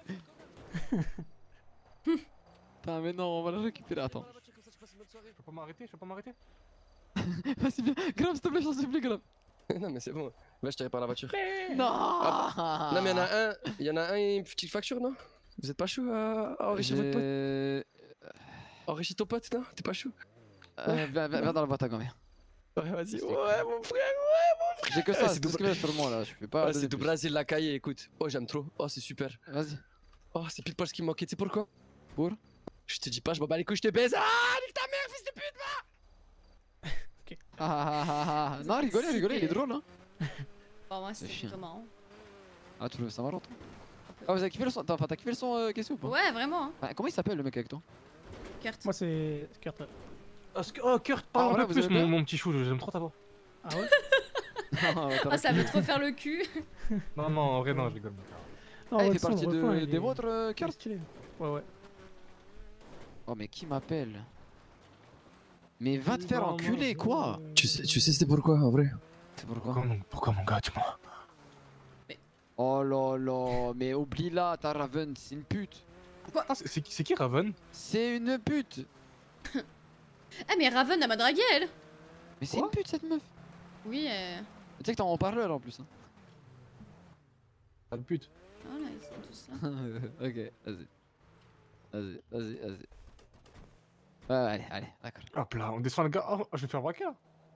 Putain, mais non, on va le récupérer, attends. Je peux pas m'arrêter, je peux pas m'arrêter. Vas-y, viens. Grave, s'il te plaît, j'en supplie, grave. Non, mais c'est bon. Va, je te répare la voiture. Non. Ah, Non, mais y'en a un, y'en a un, une petite facture, non? Vous êtes pas chaud à à enrichir votre pote? J'ai. Enrichis ton pote, non? T'es pas chaud? Euh, viens, viens, viens dans la boîte à grand-mère. Ouais, vas-y. Ouais, mon frère, ouais, mon frère. J'ai que Eh, ça, c'est c'est du tout ce Bra- qu'il reste sur moi là, je fais pas. Ouais, donner c'est du plus. Brésil, la caille, écoute. Oh, j'aime trop. Oh, c'est super. Vas-y. Oh, c'est pile poil ce qui me manquait. Tu sais pourquoi? Pour Je te dis pas, je m'en bats les couilles, je te baise. Ah, nique ta mère, fils de pute, va! Ah ah ah ah. Non, rigolez, rigolez, il est drôle hein. Bon, moi, C'est c'est chiant. plutôt marrant. Ah, tu trouves ça marrant toi? Ah, vous avez kiffé le son? Attends, enfin, t'as kiffé le son euh, question ou pas? Ouais, vraiment. Hein. Ah, comment il s'appelle le mec avec toi? Kurt. Moi, c'est Kurt. ouais. Oh, Sk- oh, Kurt, parle Ah, un voilà, peu vous plus, aimez bien mon, mon petit chou, j'aime trop ta voix. Ah ouais? Ah, ça veut trop faire le cul. Non, non, en vrai, non, je rigole. Non, Ah, il votre fait son, partie votre de- son, il des est- vôtres, euh, il est Kurt? stylé. Ouais, ouais. Oh, mais qui m'appelle? Mais va te faire enculer, quoi! Tu sais, tu sais c'était pourquoi, en vrai? C'est pourquoi? Pourquoi, mon, pourquoi, mon gars, dis-moi? Oh là là, mais oublie là, ta Raven, c'est une pute! Attends, c'est- c'est qui- c'est qui Raven? C'est une pute! Ah, mais Raven, elle m'a dragué, elle. Mais c'est une pute cette meuf! Oui, euh... Tu sais que t'es en haut-parleur en plus. Hein. Pas de pute. Voilà, ils sont tous là. Ok, vas-y. Vas-y, vas-y, vas-y. Ouais, ouais, allez, allez, d'accord. Hop là, on descend le gars. Oh, je vais faire braquer là.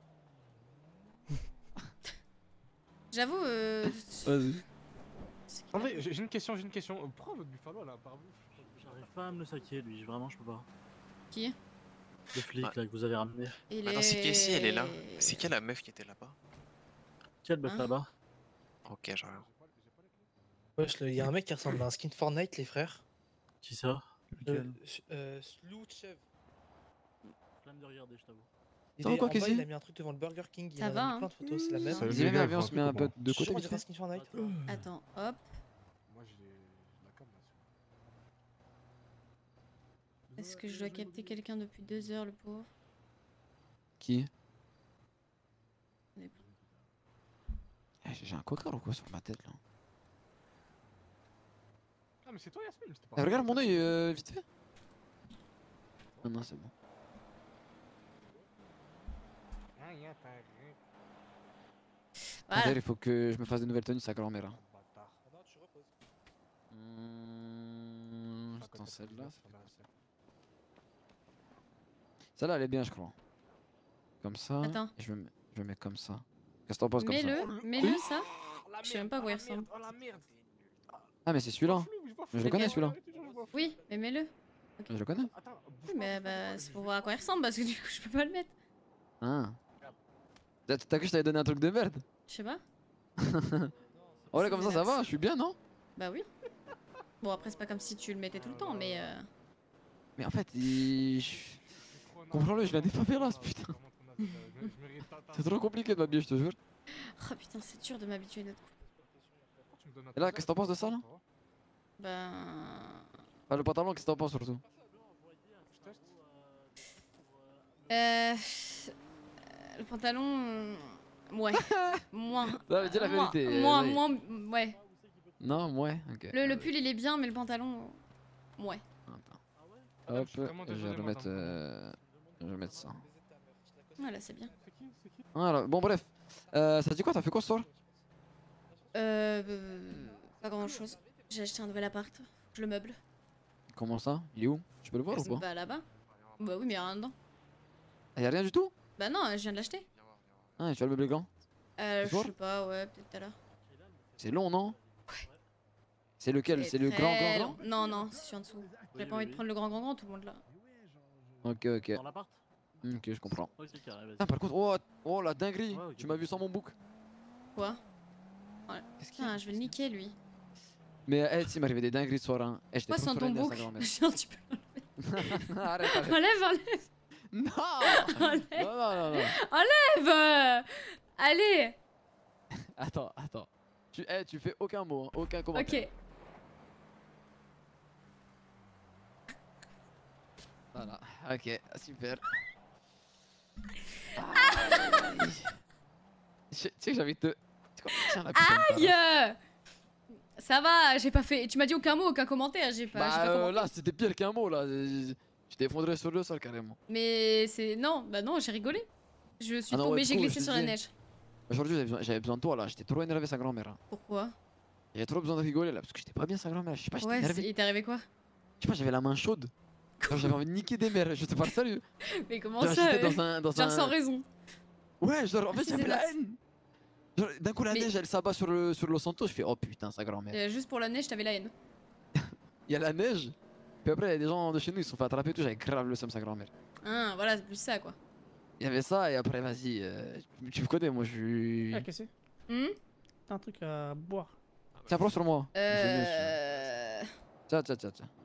J'avoue, euh... Vas-y. En vrai, j'ai j'ai une question, j'ai une question. Euh, Pourquoi votre buffalo là, par vous? J'arrive pas à me le saquer, lui. Vraiment, je peux pas. Qui? Le flic là que vous avez ramené. Il Ah non, c'est Casey, elle est là. C'est qui la meuf qui était là-bas? Quelle meuf Hein là-bas? Ok, j'ai rien. Wesh, il y a un mec qui ressemble à un skin Fortnite, les frères. Qui ça? Euh, Lequel? euh, Slouchev. Flemme de regarder, je t'avoue. Il, Attends, est quoi, en bas, Casey? il a mis un truc devant le Burger King. Il Ça en a va, mis hein. plein de photos, c'est la même. Ça veut Vas-y, viens, dire, viens, on faut se met un un truc, peu de Je côté. crois qu'on vite dirait un fait. skin Fortnite. Attends, hop. Moi j'ai la cam là. Est-ce que je dois capter quelqu'un depuis deux heures, le pauvre? Qui? On est- Eh, J'ai un cocard ou quoi sur ma tête là? Ah, mais c'est toi, Yasmine, c'était pas. Eh, regarde mon oeil euh, vite fait. Non, non, c'est bon. Voilà. D'ailleurs, il faut que je me fasse de nouvelles tenues, sa grand-mère. Hein. Mmh, attends, celle-là. ça fait quoi, ça? Celle-là, elle est bien, je crois. Comme ça. Attends. Et je me mets, je me mets comme ça. Qu'est-ce que t'en penses comme ça? Mets-le, mets-le ça. Je sais même pas à quoi il ressemble. Oh la merde. Ah, mais c'est celui-là. Mais je le connais celui-là. Oui, mais mets-le. Je le connais. Oui, mais bah, c'est pour voir à quoi il ressemble parce que du coup, je peux pas le mettre. Ah. T'as t'as cru que je t'avais donné un truc de merde? Je sais pas. Oh là, comme ça, ça va, je suis bien, non? Bah oui. Bon, après, c'est pas comme si tu le mettais tout le temps, mais. Euh... Mais en fait, il... je- comprends-le, je viens des favelas, putain. C'est trop compliqué de m'habiller, je te jure. Oh putain, c'est dur de m'habituer à notre couple. Et là, qu'est-ce que t'en penses de ça là? Ben. Enfin, le pantalon, qu'est-ce que t'en penses surtout? Euh. Le pantalon. euh, Ouais. Moins. Non, mais dis la Moins- vérité, Moins, euh, moins. Ouais. Non, ouais, ok. Le, le pull il est bien, mais le pantalon. Ouais. Hop, je vraiment vais désolé, remettre, madame. euh... je vais remettre ça. Voilà, c'est bien. Voilà, bon bref. Euh, ça te dit quoi? T'as fait quoi ce soir? Euh. euh, Pas grand chose. J'ai acheté un nouvel appart. Faut que je le meuble. Comment ça? Il est où? Tu peux le voir ou pas? Bah là-bas. Bah oui, mais y'a rien dedans. Ah, y'a rien du tout? Bah non, je viens de l'acheter. Ah, et tu vas le meubler quand? Euh, Ce je soir? sais pas, ouais, peut-être tout à l'heure. C'est long, non? Ouais. C'est lequel? C'est le très grand, grand, grand? long. Non, non, c'est celui en dessous. J'ai pas envie de prendre le grand, grand, grand, tout le monde là. Ok, ok. Dans l'appart? Ok, je comprends. Ok, carré, vas-y. Ah, par contre, oh, oh la dinguerie! Ouais, ok. Tu m'as vu sans mon bouc? Quoi? Ouais. Putain, je vais le niquer lui. Mais, eh, si, il m'arrivait des dingueries ce soir, hein. Eh, j'étais Quoi trop sans sur ton la nez à bouc? sa grand-mère. Genre, tu peux Arrête, arrête. Enlève, enlève. Non! Enlève. Non, non, non, non. Enlève euh, Allez. Attends, attends. Tu, eh, tu fais aucun mot, hein, aucun commentaire. Ok. Voilà, ok, super. Ah, je- tu sais que j'ai envie de te. Tu vois, tiens la putain de Aïe tasse. Ça va, j'ai pas fait. Tu m'as dit aucun mot, aucun commentaire, j'ai pas. j'ai Bah pas euh, commenté. là, c'était pire qu'un mot là. Tu t'es effondré sur le sol carrément. Mais c'est. Non, bah non, j'ai rigolé. Je suis Ah non, ouais, tombée, du j'ai coup, glissé je te sur la disais. neige. Aujourd'hui, j'avais besoin, j'avais besoin de toi là. J'étais trop énervé sa grand-mère. hein. Pourquoi? J'avais trop besoin de rigoler là parce que j'étais pas bien sa grand-mère. Je sais pas, j'étais Ouais, c'est- énervé. il t'est arrivé quoi? Je sais pas, j'avais la main chaude. Genre, j'avais envie de niquer des mères. Je te parle sérieux. Mais comment Genre, ça j'étais euh, dans un- dans Genre un- sans raison. Ouais, genre en fait, Qu'est-ce j'avais qui la se passe haine. Genre, d'un coup, la Mais- neige elle s'abat sur le, sur le Santo. Je fais oh putain, sa grand-mère. Euh, juste pour la neige, t'avais la haine. Il y a la neige. Puis après, il y a des gens de chez nous, ils se sont fait attraper et tout. J'avais grave le seum sa grand-mère. Ah, voilà, c'est plus ça quoi. Il y avait ça et après, vas-y. euh, tu me connais, moi je suis. Ah, qu'est-ce que c'est? Hmm T'as un truc à boire. Tiens, prends sur moi. Euh. Tiens, tiens, tiens, tiens.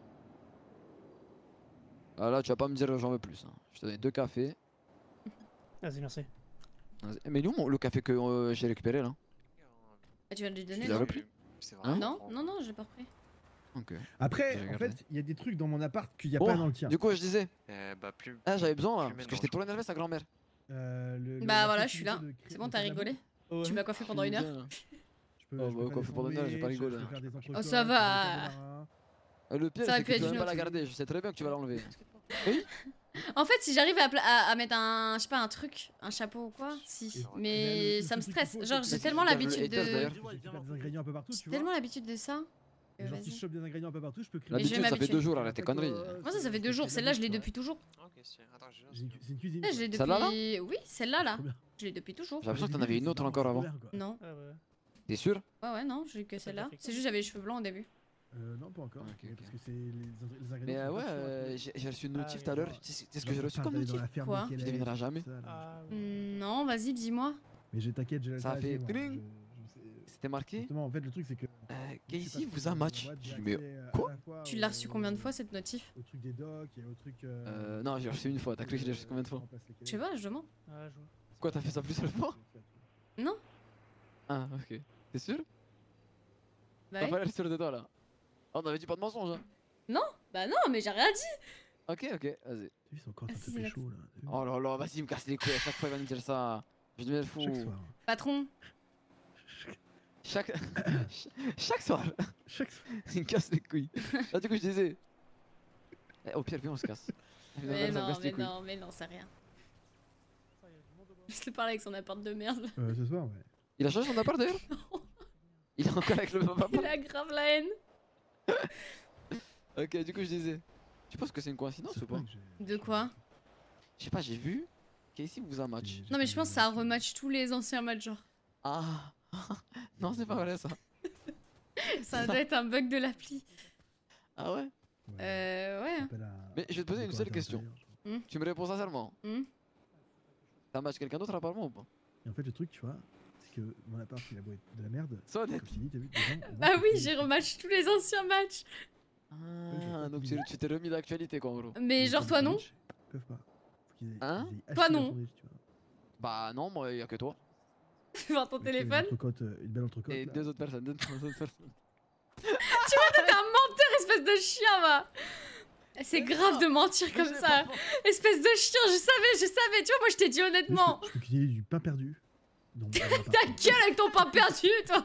Ah là, tu vas pas me dire j'en veux plus. hein. Je te donne deux cafés. Vas-y, merci. Vas-y. Mais il est où mon- le café que euh, j'ai récupéré là? Ah, tu viens de lui donner Tu non l'avais pris? Hein Non, non, non, j'ai pas repris. Ok. Après, J'ai en regardé. fait, il y a des trucs dans mon appart qu'il n'y a Bon, pas dans le tien. Du coup, je disais. Eh bah, plus. Ah, j'avais besoin là. plus Parce que j'étais trop énervé sa grand-mère. Euh, le- le- Bah la voilà, je suis possibilité là. de créer- C'est bon, de t'as faire de la rigolé? bouffe. Tu m'as coiffé pendant une heure? Je peux, Oh, je peux bah, faire coiffé des pendant une heure, j'ai pas sandwichs, rigolé. je peux faire des Oh, entrecotes, ça je peux va. faire des carbonara. Euh, Le pire, Ça c'est aurait que pu tu être vas même mieux, pas la tu sais. garder. Je sais très bien que tu vas l'enlever. En fait, si j'arrive à, pla- à, à mettre un, je sais pas, un truc, un chapeau ou quoi, si. Mais le ça me seul truc stresse. qu'il faut, Genre, c'est j'ai que tellement tu gardes le l'habitude haters, de. d'ailleurs. Je peux faire des ingrédients un peu partout, J'ai tu vois. tellement l'habitude de ça. que Genre, vas-y. si je chope des ingrédients un peu partout, je peux créer. Mais je vais L'habitude, ça fait m'habituer. deux jours, arrête tes conneries. Comment ça, ça fait deux jours? Celle-là, je l'ai depuis toujours. Ok, c'est. Attends, j'ai C'est une cu- c'est une cuisine. Eh, je l'ai Celle-là, là depuis. Oui, celle-là, là. Je l'ai depuis toujours. J'ai l'impression que t'en avais une autre encore avant. Non. T'es sûr? Ouais, ouais, non, j'ai eu que celle-là. C'est juste, j'avais les cheveux blancs au début. Euh, non, pas encore. mais Parce que c'est les, les ingrédients. Mais euh, sont ouais, pas sûrs, euh, tu vois. j'ai j'ai reçu une Ah, notif oui, tout à l'heure. genre- Tu sais tu sais ce que genre, j'ai reçu putain, comme d'aller dans notif? la ferme Quoi des Tu Kélèves, devineras jamais. tout ça, là. Hmm, Non, vas-y, dis-moi. Mais j'ai t'inquiète, j'ai Ça la fait moi, tring. je- je sais- C'était marqué. Justement, en fait, le truc, c'est que. Euh, Casey vous a match. J'ai dit, mais quoi? Tu l'as reçu combien de fois cette notif? Au truc des docs et au truc. euh, Euh, non, j'ai reçu une fois. T'as cru que j'ai reçu combien de fois? Je sais pas, je demande. Quoi, t'as fait ça plusieurs fois? Non. Ah, ok. T'es sûr? Bah T'as oui. pas l'air sûr de toi là. Oh, on avait dit pas de mensonge, hein. Non, bah non, mais j'ai rien dit. Ok, ok, vas-y. Ils sont encore Ah, un si, peu c'est chaud là. Oh là là, vas-y, il me casse les couilles. À chaque fois, il va me dire ça. Je deviens fou. Chaque soir. Patron. Chaque. Chaque soir. Chaque soir. Il me casse les couilles. Là, du coup, je disais. Eh, au pire, viens, on se casse. Viens, Mais viens, ça me non, casse les mais couilles. non, mais non, c'est rien. Laisse-le parler avec son appart de merde. Euh, ce soir, ouais. Il a changé son appart d'ailleurs? Il est encore avec le papa. Il a grave la haine. Ok, du coup, je disais. Tu penses que c'est une coïncidence ou pas? De quoi? Je sais pas, j'ai vu. Casey vous a match. Non, mais je pense que ça rematch tous les anciens matchs, genre. Ah. Non, c'est pas vrai ça. Ça doit être un bug de l'appli. Ah ouais? Euh, ouais. Mais je vais te poser une seule question. Hmm. Tu me réponds sincèrement. Hmm. T'as match quelqu'un d'autre apparemment ou pas? Et en fait, le truc, tu vois, c'est que mon appart il a beau être de la merde. Sois honnête. Comme tu dis, t'as vu, des gens, au moins, Bah oui, ils- j'ai rematch tous les anciens matchs. Ah, donc tu tu t'es remis d'actualité quoi en gros. Mais genre toi non. Ils peuvent pas. Faut qu'ils aient- Hein qu'ils aient Toi, acheté leur non. sandwich, tu vois. Bah non, moi y'a que toi. Voir ton Ok, Une téléphone. entrecôte, euh, une belle entrecôte. Et là. deux autres personnes, deux autres personnes. Tu vois, toi t'es un menteur, espèce de chien, va. C'est grave de mentir comme ça. Espèce de chien, je savais, je savais. Tu vois, moi je t'ai dit honnêtement. Je peux cuisiner du pain perdu. Donc, Ta gueule avec ton pain perdu, toi.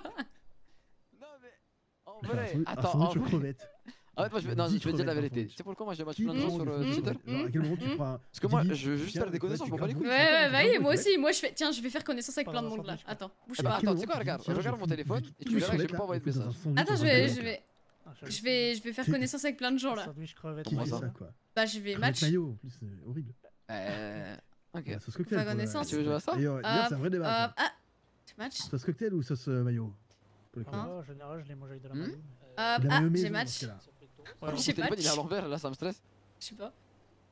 En vrai, un attends, en sandwich aux vrai. crevettes. En fait, moi je vais, non, je vais te dire la vérité. Tu sais pourquoi moi je match plein de gens sur euh, Twitter? Genre, à quel moment tu prends un. Parce que moi je veux juste faire des connaissances, je m'en bats les Ouais, couilles. ouais, bah oui, moi aussi. Moi je fais. Tiens, je vais faire connaissance avec plein de monde là. Attends, bouge Eh bah pas. attends, tu sais quoi, regarde, regarde mon téléphone et tu verras que j'ai pas envoyé de message. Attends, je vais, je vais. Je vais, je vais faire connaissance avec plein de gens là. Sandwich crevette. Qui fait ça, quoi. Bah je vais Crevette match. maillot, en plus, c'est horrible. Euh. Ok. La sauce Faire cocktail. pour, connaissance. euh, Tu veux jouer à ça D'ailleurs, d'ailleurs, c'est un vrai débat. ça. Hop, ah, match. Sauce cocktail ou sauce euh, maillot pour les Hein crevettes. En général, je les mange avec de la Hmm mayo. Hop, La ah, mayo maison, j'ai dans match. ce cas-là. Mon J'ai téléphone il est à match. l'envers, là ça me stresse. Je sais pas.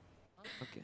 Ok.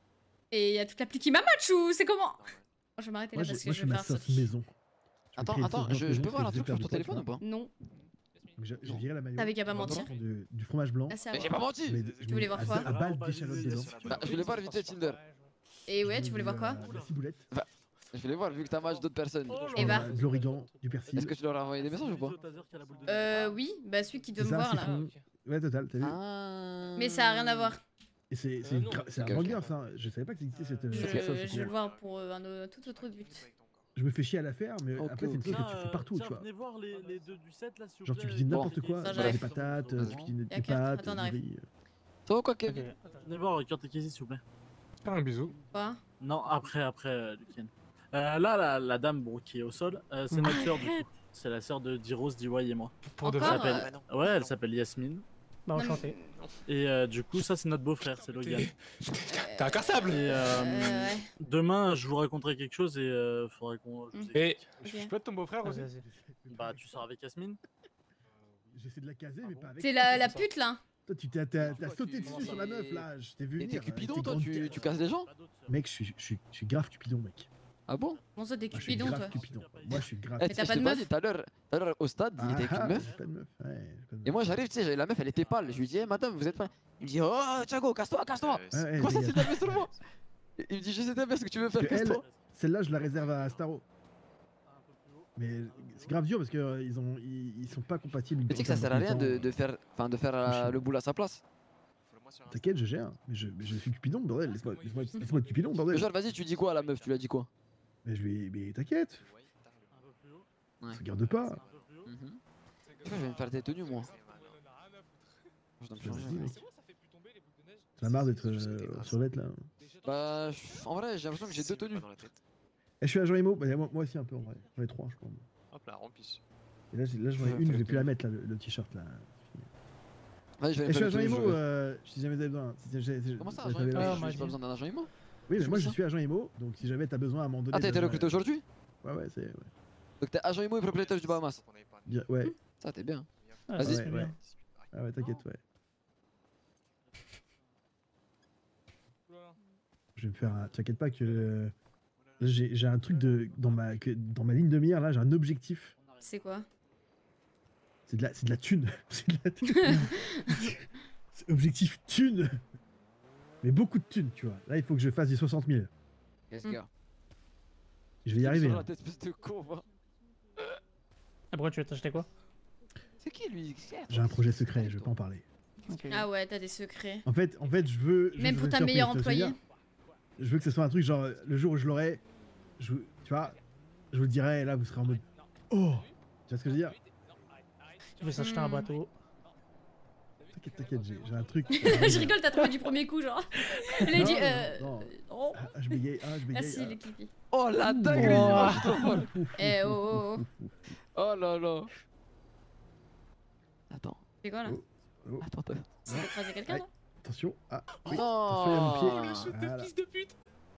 Et y a toute l'appli qui m'a match ou c'est comment? Oh, je vais m'arrêter là Moi, parce j'ai- que moi, je je vais fais ma faire ça. sauce maison. Je Attends, crée une attends, sauce je, maison je peux parce voir que un je vais truc sur faire ton du téléphone ou poisson. pas? Non. Donc, j'ai j'ai viré la maillot. T'avais qu'à pas Je mentir. prends du, du fromage blanc. Ah, c'est à Mais j'ai voir. pas menti! Je mets- je Tu voulais mets voir à- quoi? À balle d'échalote dedans. Bah, je voulais voir vite fait Tinder. Et ouais, tu voulais voir quoi? De la ciboulette. Enfin, je voulais voir vu que t'as match d'autres personnes. Et bah. De l'origan, du persil. Est-ce que tu leur as envoyé des messages ou pas? Euh, oui, bah celui qui doit C'est me ça, voir là. citron. Ouais, total, t'as vu? Ah. Mais ça a rien à voir. Et c'est c'est une gra- c'est un Ok, ok. banger ça. Je savais pas que ça existait cette Je, cette sauce. je vais le voir pour euh, un autre- tout autre but. Je me fais chier à la faire, mais Ok, après, c'est une sauce ok. que tu fais partout, tu vois. Venez voir les, les deux du set là, s'il vous Genre, tu plaît. cuisines Bon. n'importe quoi. Ça, Genre, j'arrive. des patates, euh, tu cuisines des Y'a pâtes, Attends, on du arrive. riz. Ça va quoi, Kevin? Venez voir Kurt et Casey, s'il vous plaît. Faire un bisou. Quoi? Non, après, après, euh, Lucien. Euh, là, la, la dame bon, qui est au sol, euh, c'est notre sœur du coup. C'est la sœur de Diros, D Y et moi. Pour de Encore, vrai. euh, s'appelle- Ouais, elle s'appelle Yasmine. Bah, Non, enchanté. Et euh, du coup, ça, c'est notre beau-frère, c'est Logan. T'es incassable! Et euh, Euh, ouais. demain, je vous raconterai quelque chose et euh, faudrait qu'on. je vous Mm. explique. Et Ok. je peux être ton beau-frère aussi? Vas-y, vas-y. Bah, tu sors avec Yasmine. J'essaie de la caser, mais pas avec. C'est toi, la, c'est la ça. pute là. Toi, tu t'as t'as- t'as Toi, sauté tu- dessus sur la meuf là. Je t'ai vu. Et venir, t'es avec Cupidon tes toi? grandes Tu, caisses. tu casses des gens? Mec, je suis, je suis, je suis grave Cupidon, mec. Ah bon? Bon, ça t'es Moi, je suis Cupidon grave toi. Cupidon. Moi, je suis grave. Eh, Mais t'as je pas t'ai de pas meuf? dit tout à l'heure, tout à l'heure au stade, il était avec Ah, une meuf. pas de meuf. Ouais, j'ai pas de Et meuf. moi j'arrive, tu sais, la meuf elle était pâle. Je lui dis, eh madame, vous êtes pas. Il me dit, oh Thiago, casse-toi, casse-toi. Ouais, ouais, Quoi ça, dégage. c'est ta meuf sur moi? Il me dit, je sais très bien ce que tu veux faire, Parce que elle, casse-toi. celle-là, je la réserve à Staro. Mais c'est grave dur parce que euh, ils ont, ils, ils sont pas compatibles. Mais tu sais que ça en sert à termes rien de, compétences. de faire, enfin, de faire euh, le boulot à sa place. T'inquiète, je gère. Mais je, mais je suis Cupidon, bordel. Laisse-moi laisse-moi- laisse-moi être Cupidon, bordel. Genre, vas-y, tu dis quoi à la meuf? Tu lui as dit quoi? Mais je vais. Mais t'inquiète. Ouais. Se garde pas. Mhm. Je vais me faire des tenues, moi. Je dois me changer. Vas-y, mec. T'en as marre d'être euh, sur l'être là. Bah, je- en vrai, j'ai l'impression que j'ai deux tenues. Eh, je suis agent Emo. Bah, moi, moi aussi un peu en vrai. J'en ai trois, je crois. Hop là, remplis. Et là, j'ai- là j'en ai Ouais, une, fais je vais le plus la mettre là, le, le t-shirt là. Vas-y, je vais Et me je suis faire agent les tenues. Emo, je vais. euh, si jamais vous avez besoin. Si j'ai- si- Comment ça, si agent j'avais- Emo? Ah, J'ai m'a pas dit. besoin d'un agent Emo? Oui, mais Je moi fais je ça. suis agent Emo, donc si jamais t'as besoin à un moment donné. Ah, t'as été besoin- recruté aujourd'hui? Ouais, ouais, c'est. Ouais. Donc t'es agent Emo et propriétaire du Bahamas. Bien- ouais. Ça, t'es bien. Ah, Vas-y. ça, c'est Ouais, ouais. bien. Ah ouais, t'inquiète, ouais. Je vais me faire un. T'inquiète pas que. euh, là, J'ai j'ai un truc de. Dans ma, que, dans ma ligne de mire, là, j'ai un objectif. C'est quoi? C'est de la, c'est de la thune. C'est de la thune. C'est objectif thune. Mais beaucoup de thunes, tu vois. Là, il faut que je fasse du soixante mille. Qu'est-ce qu'il y a? Je vais y arriver. Sur hein. la tête, espèce de con, va. Ah, pourquoi tu veux t'acheter quoi? C'est qui lui? J'ai un projet secret, je vais pas en parler. Ok. Ah ouais, t'as des secrets. En fait, en fait, je veux. je Même veux pour une ta surprise, meilleure tu vois ce que je veux employée. dire. Je veux que ce soit un truc genre le jour où je l'aurai, je, vous- tu vois, je vous le dirai et là vous serez en mode oh, tu vois ce que je veux dire? Tu veux s'acheter un Hmm. bateau? T'inquiète, t'inquiète, j'ai j'ai un truc. Je rigole, t'as trouvé du premier coup, genre. Il a Non, dit, non, euh. non. Non. Ah, je bégaye, ah, je bégaye. Ah si, ah. les kifis. Oh la dinguerie! Ouah. Oh, je suis trop folle. Eh oh oh oh. Oh là là. Attends. C'est quoi là? Oh, oh. Attends, attends. Tu veux écraser quelqu'un là? Attention, ah, oui, Non. attention, il y a mon pied. Oh, le Voilà. de pute!